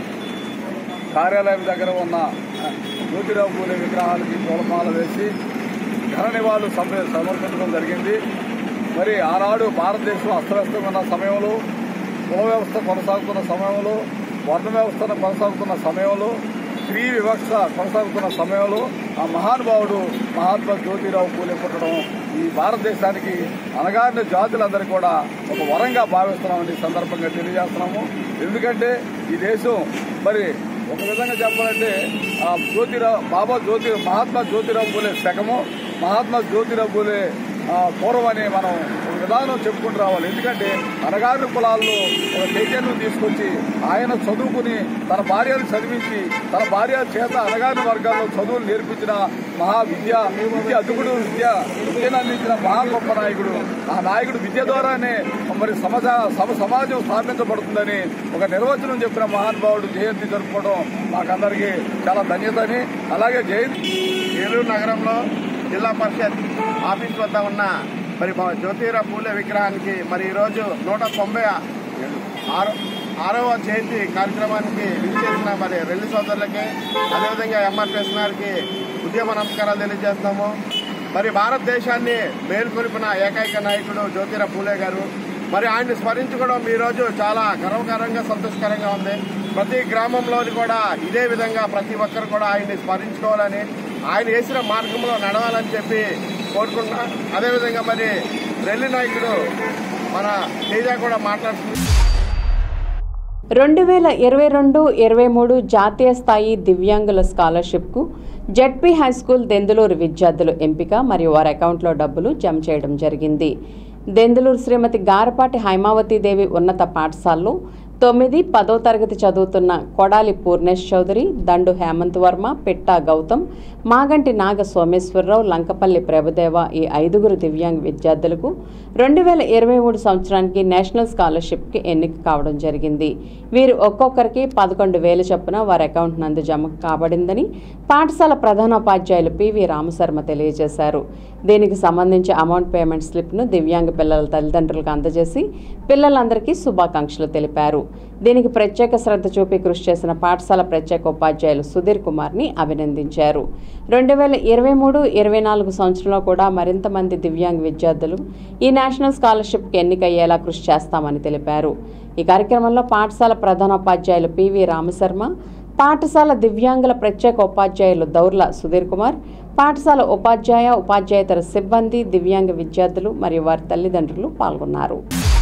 కార్యాలయం దగ్గర ఉన్న జ్యోతిరావు పూలే విగ్రహాలకి పూలమాల వేసి ఘన నివాళులు సమర్పించడం జరిగింది. మరి ఆనాడు భారతదేశం అస్తవ్యస్తంగా ఉన్న సమయంలో, కుల వ్యవస్థ కొనసాగుతున్న సమయంలో, వర్ణ వ్యవస్థ కొనసాగుతున్న సమయంలో, స్త్రీ వివక్ష కొనసాగుతున్న సమయంలో ఆ మహానుభావుడు మహాత్మా జ్యోతిరావు పూలే పుట్టడం ఈ భారతదేశానికి అనగారిన జాతులందరూ కూడా ఒక వరంగా భావిస్తున్నామని సందర్భంగా తెలియజేస్తున్నాము. ఎందుకంటే ఈ దేశం మరి ఒక విధంగా చెప్పాలంటే ఆ జ్యోతిరావు బాబా జ్యోతి మహాత్మా జ్యోతిరావు పూలే శకము, మహాత్మా జ్యోతిరావు పూలే పూర్వం అని మనం ఒక విధానం చెప్పుకుంటూ రావాలి. ఎందుకంటే అనగారిన కులాల్లో ఒక చైతన్యం తీసుకొచ్చి ఆయన చదువుకుని తన భార్యను చదివించి తన భార్య చేత అనగారిన వర్గాల్లో చదువులు నేర్పించిన మహా విద్య విద్య అదుగుడు విద్య విద్యను అందించిన మహా గొప్ప నాయకుడు. ఆ నాయకుడు విద్య ద్వారానే మరి సమాజ సమ సమాజం స్థాపించబడుతుందని ఒక నిర్వచనం చెప్పిన మహానుభావుడు జయంతి జరుపుకోవడం మాకందరికీ చాలా ధన్యతని. అలాగే జయంతి ఏలూరు నగరంలో జిల్లా పరిషత్ ఆఫీస్ వద్ద ఉన్న మరి జ్యోతిరావు పూలే విగ్రహానికి మరి ఈరోజు నూట తొంభై ఆరు ఆరవ జయంతి కార్యక్రమానికి విచ్చేసిన మరి రెల్లి సోదరులకి అదేవిధంగా ఎంఆర్పీఎస్ గారికి ఉద్యమ నమస్కారాలు తెలియజేస్తున్నాము. మరి భారతదేశాన్ని మేల్కొల్పిన ఏకైక నాయకుడు జ్యోతిరావు పూలే గారు. మరి ఆయన్ని స్మరించుకోవడం ఈరోజు చాలా గర్వకారంగా సంతోషకరంగా ఉంది. ప్రతి గ్రామంలోని కూడా ఇదే విధంగా ప్రతి ఒక్కరు కూడా ఆయన్ని స్మరించుకోవాలని, ఆయన వేసిన మార్గంలో నడవాలని చెప్పి కోరుకుంటున్నా. అదేవిధంగా మరి రెల్లి నాయకుడు మన తేజ కూడా మాట్లాడుతుంది. రెండు వేల ఇరవై రెండు ఇరవై మూడు జాతీయ స్థాయి దివ్యాంగుల స్కాలర్షిప్కు జెడ్పీ హైస్కూల్ దెందులూరు విద్యార్థులు ఎంపిక మరియు వారి అకౌంట్లో డబ్బులు జమ చేయడం జరిగింది. దెందులూరు శ్రీమతి గారపాటి హైమావతీదేవి ఉన్నత పాఠశాలలో తొమ్మిది పదో తరగతి చదువుతున్న కొడాలి పూర్ణేష్ చౌదరి, దండు హేమంత్ వర్మ, పిట్టా గౌతమ్, మాగంటి నాగ సోమేశ్వరరావు, లంకపల్లి ప్రభుదేవ ఈ ఐదుగురు దివ్యాంగ విద్యార్థులకు రెండు వేల ఇరవై మూడు సంవత్సరానికి నేషనల్ స్కాలర్షిప్కి ఎన్నిక కావడం జరిగింది. వీరు ఒక్కొక్కరికి పదకొండు వేలు చొప్పున వారి అకౌంట్ నందు జమ కాబడిందని పాఠశాల ప్రధానోపాధ్యాయులు పివి రామశర్మ తెలియజేశారు. దీనికి సంబంధించి అమౌంట్ పేమెంట్ స్లిప్ను దివ్యాంగ పిల్లల తల్లిదండ్రులకు అందజేసి పిల్లలందరికీ శుభాకాంక్షలు తెలిపారు. దీనికి ప్రత్యేక శ్రద్ధ చూపి కృషి చేసిన పాఠశాల ప్రత్యేక ఉపాధ్యాయులు సుధీర్ కుమార్ని అభినందించారు. రెండు వేల ఇరవై మూడు ఇరవై నాలుగు సంవత్సరంలో కూడా మరింత మంది దివ్యాంగ విద్యార్థులు ఈ నేషనల్ స్కాలర్షిప్కి ఎన్నికయ్యేలా కృషి చేస్తామని తెలిపారు. ఈ కార్యక్రమంలో పాఠశాల ప్రధానోపాధ్యాయులు పివి రామశర్మ, పాఠశాల దివ్యాంగుల ప్రత్యేక ఉపాధ్యాయులు దౌర్ల సుధీర్ కుమార్, పాఠశాల ఉపాధ్యాయ ఉపాధ్యాయేతర సిబ్బంది, దివ్యాంగ విద్యార్థులు మరియు వారి తల్లిదండ్రులు పాల్గొన్నారు.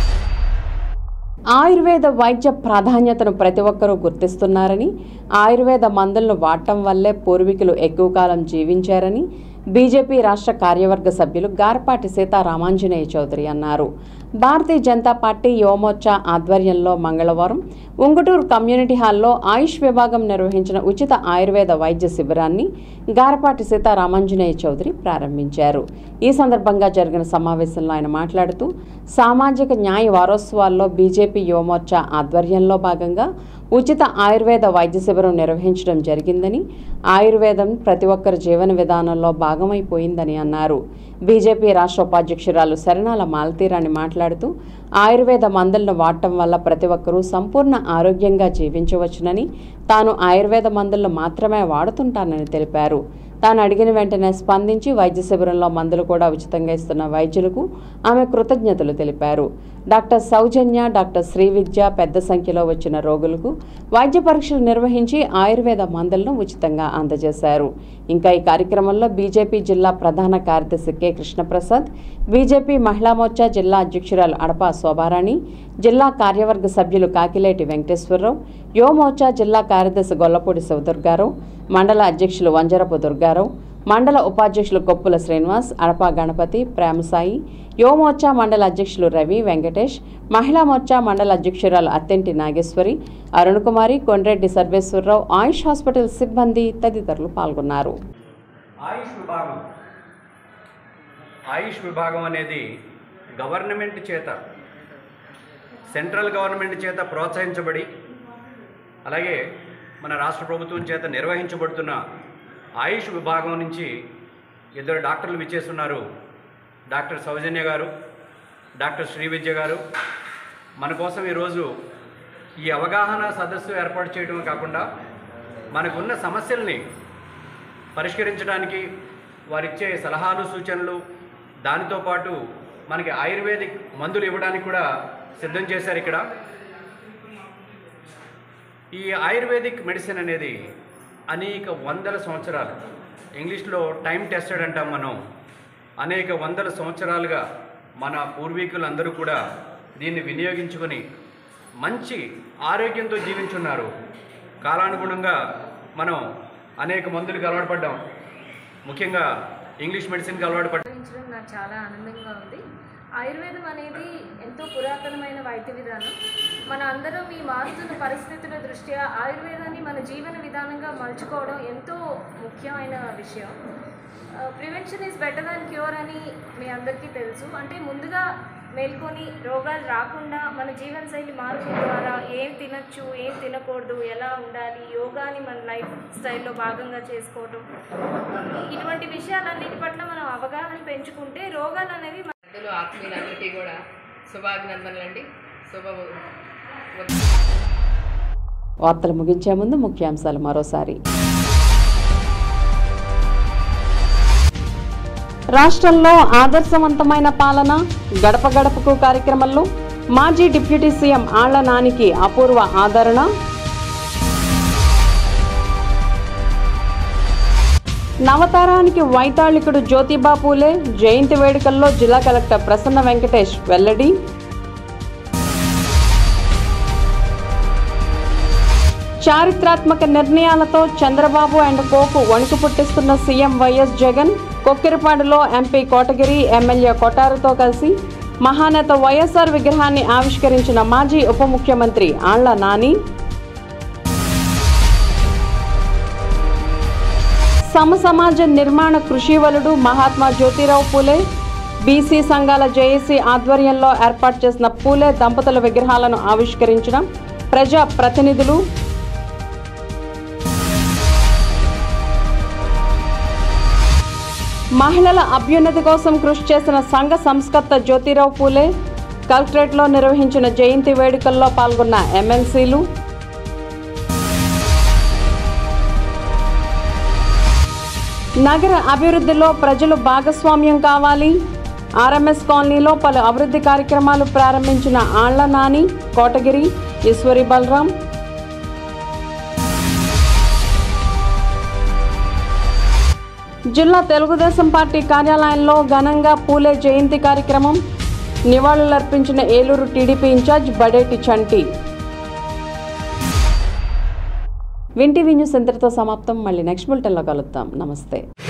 ఆయుర్వేద వైద్య ప్రాధాన్యతను ప్రతి ఒక్కరూ గుర్తిస్తున్నారని, ఆయుర్వేద మందులను వాడటం వల్లే పూర్వీకులు ఎక్కువ కాలం జీవించారని బీజేపీ రాష్ట్ర కార్యవర్గ సభ్యులు గారపాటి సీతారామాంజనేయ చౌదరి అన్నారు. భారతీయ జనతా పార్టీ యువమోర్చా ఆధ్వర్యంలో మంగళవారం ఉంగుటూరు కమ్యూనిటీ హాల్లో ఆయుష్ విభాగం నిర్వహించిన ఉచిత ఆయుర్వేద వైద్య శిబిరాన్ని గారపాటి సీతారామాంజనేయ చౌదరి ప్రారంభించారు. ఈ సందర్భంగా జరిగిన సమావేశంలో ఆయన మాట్లాడుతూ సామాజిక న్యాయ వారోత్సవాల్లో బీజేపీ యువమోర్చా ఆధ్వర్యంలో భాగంగా ఉచిత ఆయుర్వేద వైద్య శిబిరం నిర్వహించడం జరిగిందని, ఆయుర్వేదం ప్రతి ఒక్కరి జీవన విధానంలో భాగమైపోయిందని అన్నారు. బీజేపీ రాష్ట్ర ఉపాధ్యక్షురాలు శరణాల మాలతీరాణి మాట్లాడుతూ ఆయుర్వేద మందులను వాడటం వల్ల ప్రతి ఒక్కరూ సంపూర్ణ ఆరోగ్యంగా జీవించవచ్చునని, తాను ఆయుర్వేద మందులను మాత్రమే వాడుతుంటానని తెలిపారు. తాను అడిగిన వెంటనే స్పందించి వైద్య శిబిరంలో మందులు కూడా ఉచితంగా ఇస్తున్న వైద్యులకు ఆమె కృతజ్ఞతలు తెలిపారు. డాక్టర్ సౌజన్య, డాక్టర్ శ్రీవిద్య పెద్ద సంఖ్యలో వచ్చిన రోగులకు వైద్య పరీక్షలు నిర్వహించి ఆయుర్వేద మందులను ఉచితంగా అందజేశారు. ఇంకా ఈ కార్యక్రమంలో బీజేపీ జిల్లా ప్రధాన కార్యదర్శి కె కృష్ణప్రసాద్, బీజేపీ మహిళా మోర్చా జిల్లా అధ్యక్షురాలు అడపా శోభారాణి, జిల్లా కార్యవర్గ సభ్యులు కాకిలేటి వెంకటేశ్వరరావు, యువ మోర్చా జిల్లా కార్యదర్శి గొల్లపూడి శివదుర్గారావు, మండల అధ్యక్షులు వంజరపు దుర్గారావు, మండల ఉపాధ్యక్షులు కొప్పుల శ్రీనివాస్, అడపా గణపతి, ప్రేమసాయి, యువమోర్చా మండల అధ్యక్షులు రవి, వెంకటేష్, మహిళా మోర్చా మండల అధ్యక్షురాలు అత్తెంటి నాగేశ్వరి, అరుణకుమారి, కొండ్రెడ్డి సర్వేశ్వరరావు, ఆయుష్ హాస్పిటల్ సిబ్బంది తదితరులు పాల్గొన్నారు. ఆయుష్ విభాగం ఆయుష్ విభాగం అనేది గవర్నమెంట్ చేత, సెంట్రల్ గవర్నమెంట్ చేత ప్రోత్సహించబడి అలాగే మన రాష్ట్ర ప్రభుత్వం చేత నిర్వహించబడుతున్న ఆయుష్ విభాగం నుంచి ఇద్దరు డాక్టర్లు విచ్చేస్తున్నారు. డాక్టర్ సౌజన్య గారు, డాక్టర్ శ్రీవిద్య గారు మన కోసం ఈరోజు ఈ అవగాహన సదస్సు ఏర్పాటు చేయడమే కాకుండా మనకున్న సమస్యల్ని పరిష్కరించడానికి వారిచ్చే సలహాలు సూచనలు, దానితో పాటు మనకి ఆయుర్వేదిక్ మందులు ఇవ్వడానికి కూడా సిద్ధం చేశారు. ఇక్కడ ఈ ఆయుర్వేదిక్ మెడిసిన్ అనేది అనేక వందల సంవత్సరాలు, ఇంగ్లీష్లో టైం టెస్టెడ్ అంటాం మనం, అనేక వందల సంవత్సరాలుగా మన పూర్వీకులందరూ కూడా దీన్ని వినియోగించుకొని మంచి ఆరోగ్యంతో జీవించున్నారు. కాలానుగుణంగా మనం అనేక మందులకు అలవాటు పడ్డాం, ముఖ్యంగా ఇంగ్లీష్ మెడిసిన్కి అలవాటు పడ్డాం. నాకు చాలా ఆనందంగా ఉంది. ఆయుర్వేదం అనేది ఎంతో పురాతనమైన వైద్య విధానం. మన అందరం ఈ మారుతున్న పరిస్థితుల దృష్ట్యా ఆయుర్వేదాన్ని మన జీవన విధానంగా మలుచుకోవడం ఎంతో ముఖ్యమైన విషయం. Prevention is better than cure అని మీ అందరికీ తెలుసు. అంటే ముందుగా మేల్కొని రోగాలు రాకుండా మన జీవనశైలి మార్పు ద్వారా ఏం తినచ్చు, ఏం తినకూడదు, ఎలా ఉండాలి, యోగాని మన లైఫ్ స్టైల్లో భాగంగా చేసుకోవడం, ఇటువంటి విషయాలన్నిటి పట్ల మనం అవగాహన పెంచుకుంటే రోగాలు అనేవి అందులో ఆత్మీయులందరికీ కూడా శుభాభినందనలండి. శుభ వార్తలు ముగించే ముందు ముఖ్యాంశాలు మరోసారి. రాష్ట్రంలో ఆదర్శవంతమైన పాలన, గడప గడపకు కార్యక్రమంలో మాజీ డిప్యూటీ సీఎం ఆళ్ల నానికి అపూర్వ ఆదరణ. నవతరానికి వైతాళికుడు జ్యోతిబా పూలే జయంతి వేడుకల్లో జిల్లా కలెక్టర్ ప్రసన్న వెంకటేష్ వెల్లడి. చారిత్రాత్మక నిర్ణయాలతో చంద్రబాబు అండ్ కోకు వణుకు పుట్టిస్తున్న సీఎం వైఎస్ జగన్. కొక్కిరిపాడులో ఎంపీ కోటగిరి, ఎమ్మెల్యే కొటారుతో కలిసి మహానేత వైఎస్ఆర్ విగ్రహాన్ని ఆవిష్కరించిన మాజీ ఉప ముఖ్యమంత్రి ఆళ్ల నాని. సమసమాజ నిర్మాణ కృషివలుడు మహాత్మా జ్యోతిరావు పూలే. బీసీ సంఘాల జేఏసీ ఆధ్వర్యంలో ఏర్పాటు చేసిన పూలే దంపతుల విగ్రహాలను ఆవిష్కరించిన ప్రజా ప్రతినిధులు. మహిళల అభ్యున్నతి కోసం కృషి చేసిన సంఘ సంస్కర్త జ్యోతిరావు పూలే. కలెక్టరేట్లో నిర్వహించిన జయంతి వేడుకల్లో పాల్గొన్న ఎమ్మెల్సీలు. నగర అభివృద్ధిలో ప్రజలు భాగస్వామ్యం కావాలి. ఆర్ఎంఎస్ కాలనీలో పలు అభివృద్ధి కార్యక్రమాలు ప్రారంభించిన ఆళ్ల నాని, కోటగిరి, ఈశ్వరి బలరాం. జిల్లా తెలుగుదేశం పార్టీ కార్యాలయంలో ఘనంగా పూలే జయంతి కార్యక్రమం. నివాళులర్పించిన Eluru TDP incharge Badeti Chanti. Win TV news ఇంతటితో సమాప్తం. మళ్ళీ నెక్స్ట్ బులెటిన్లో కలుద్దాం. నమస్తే.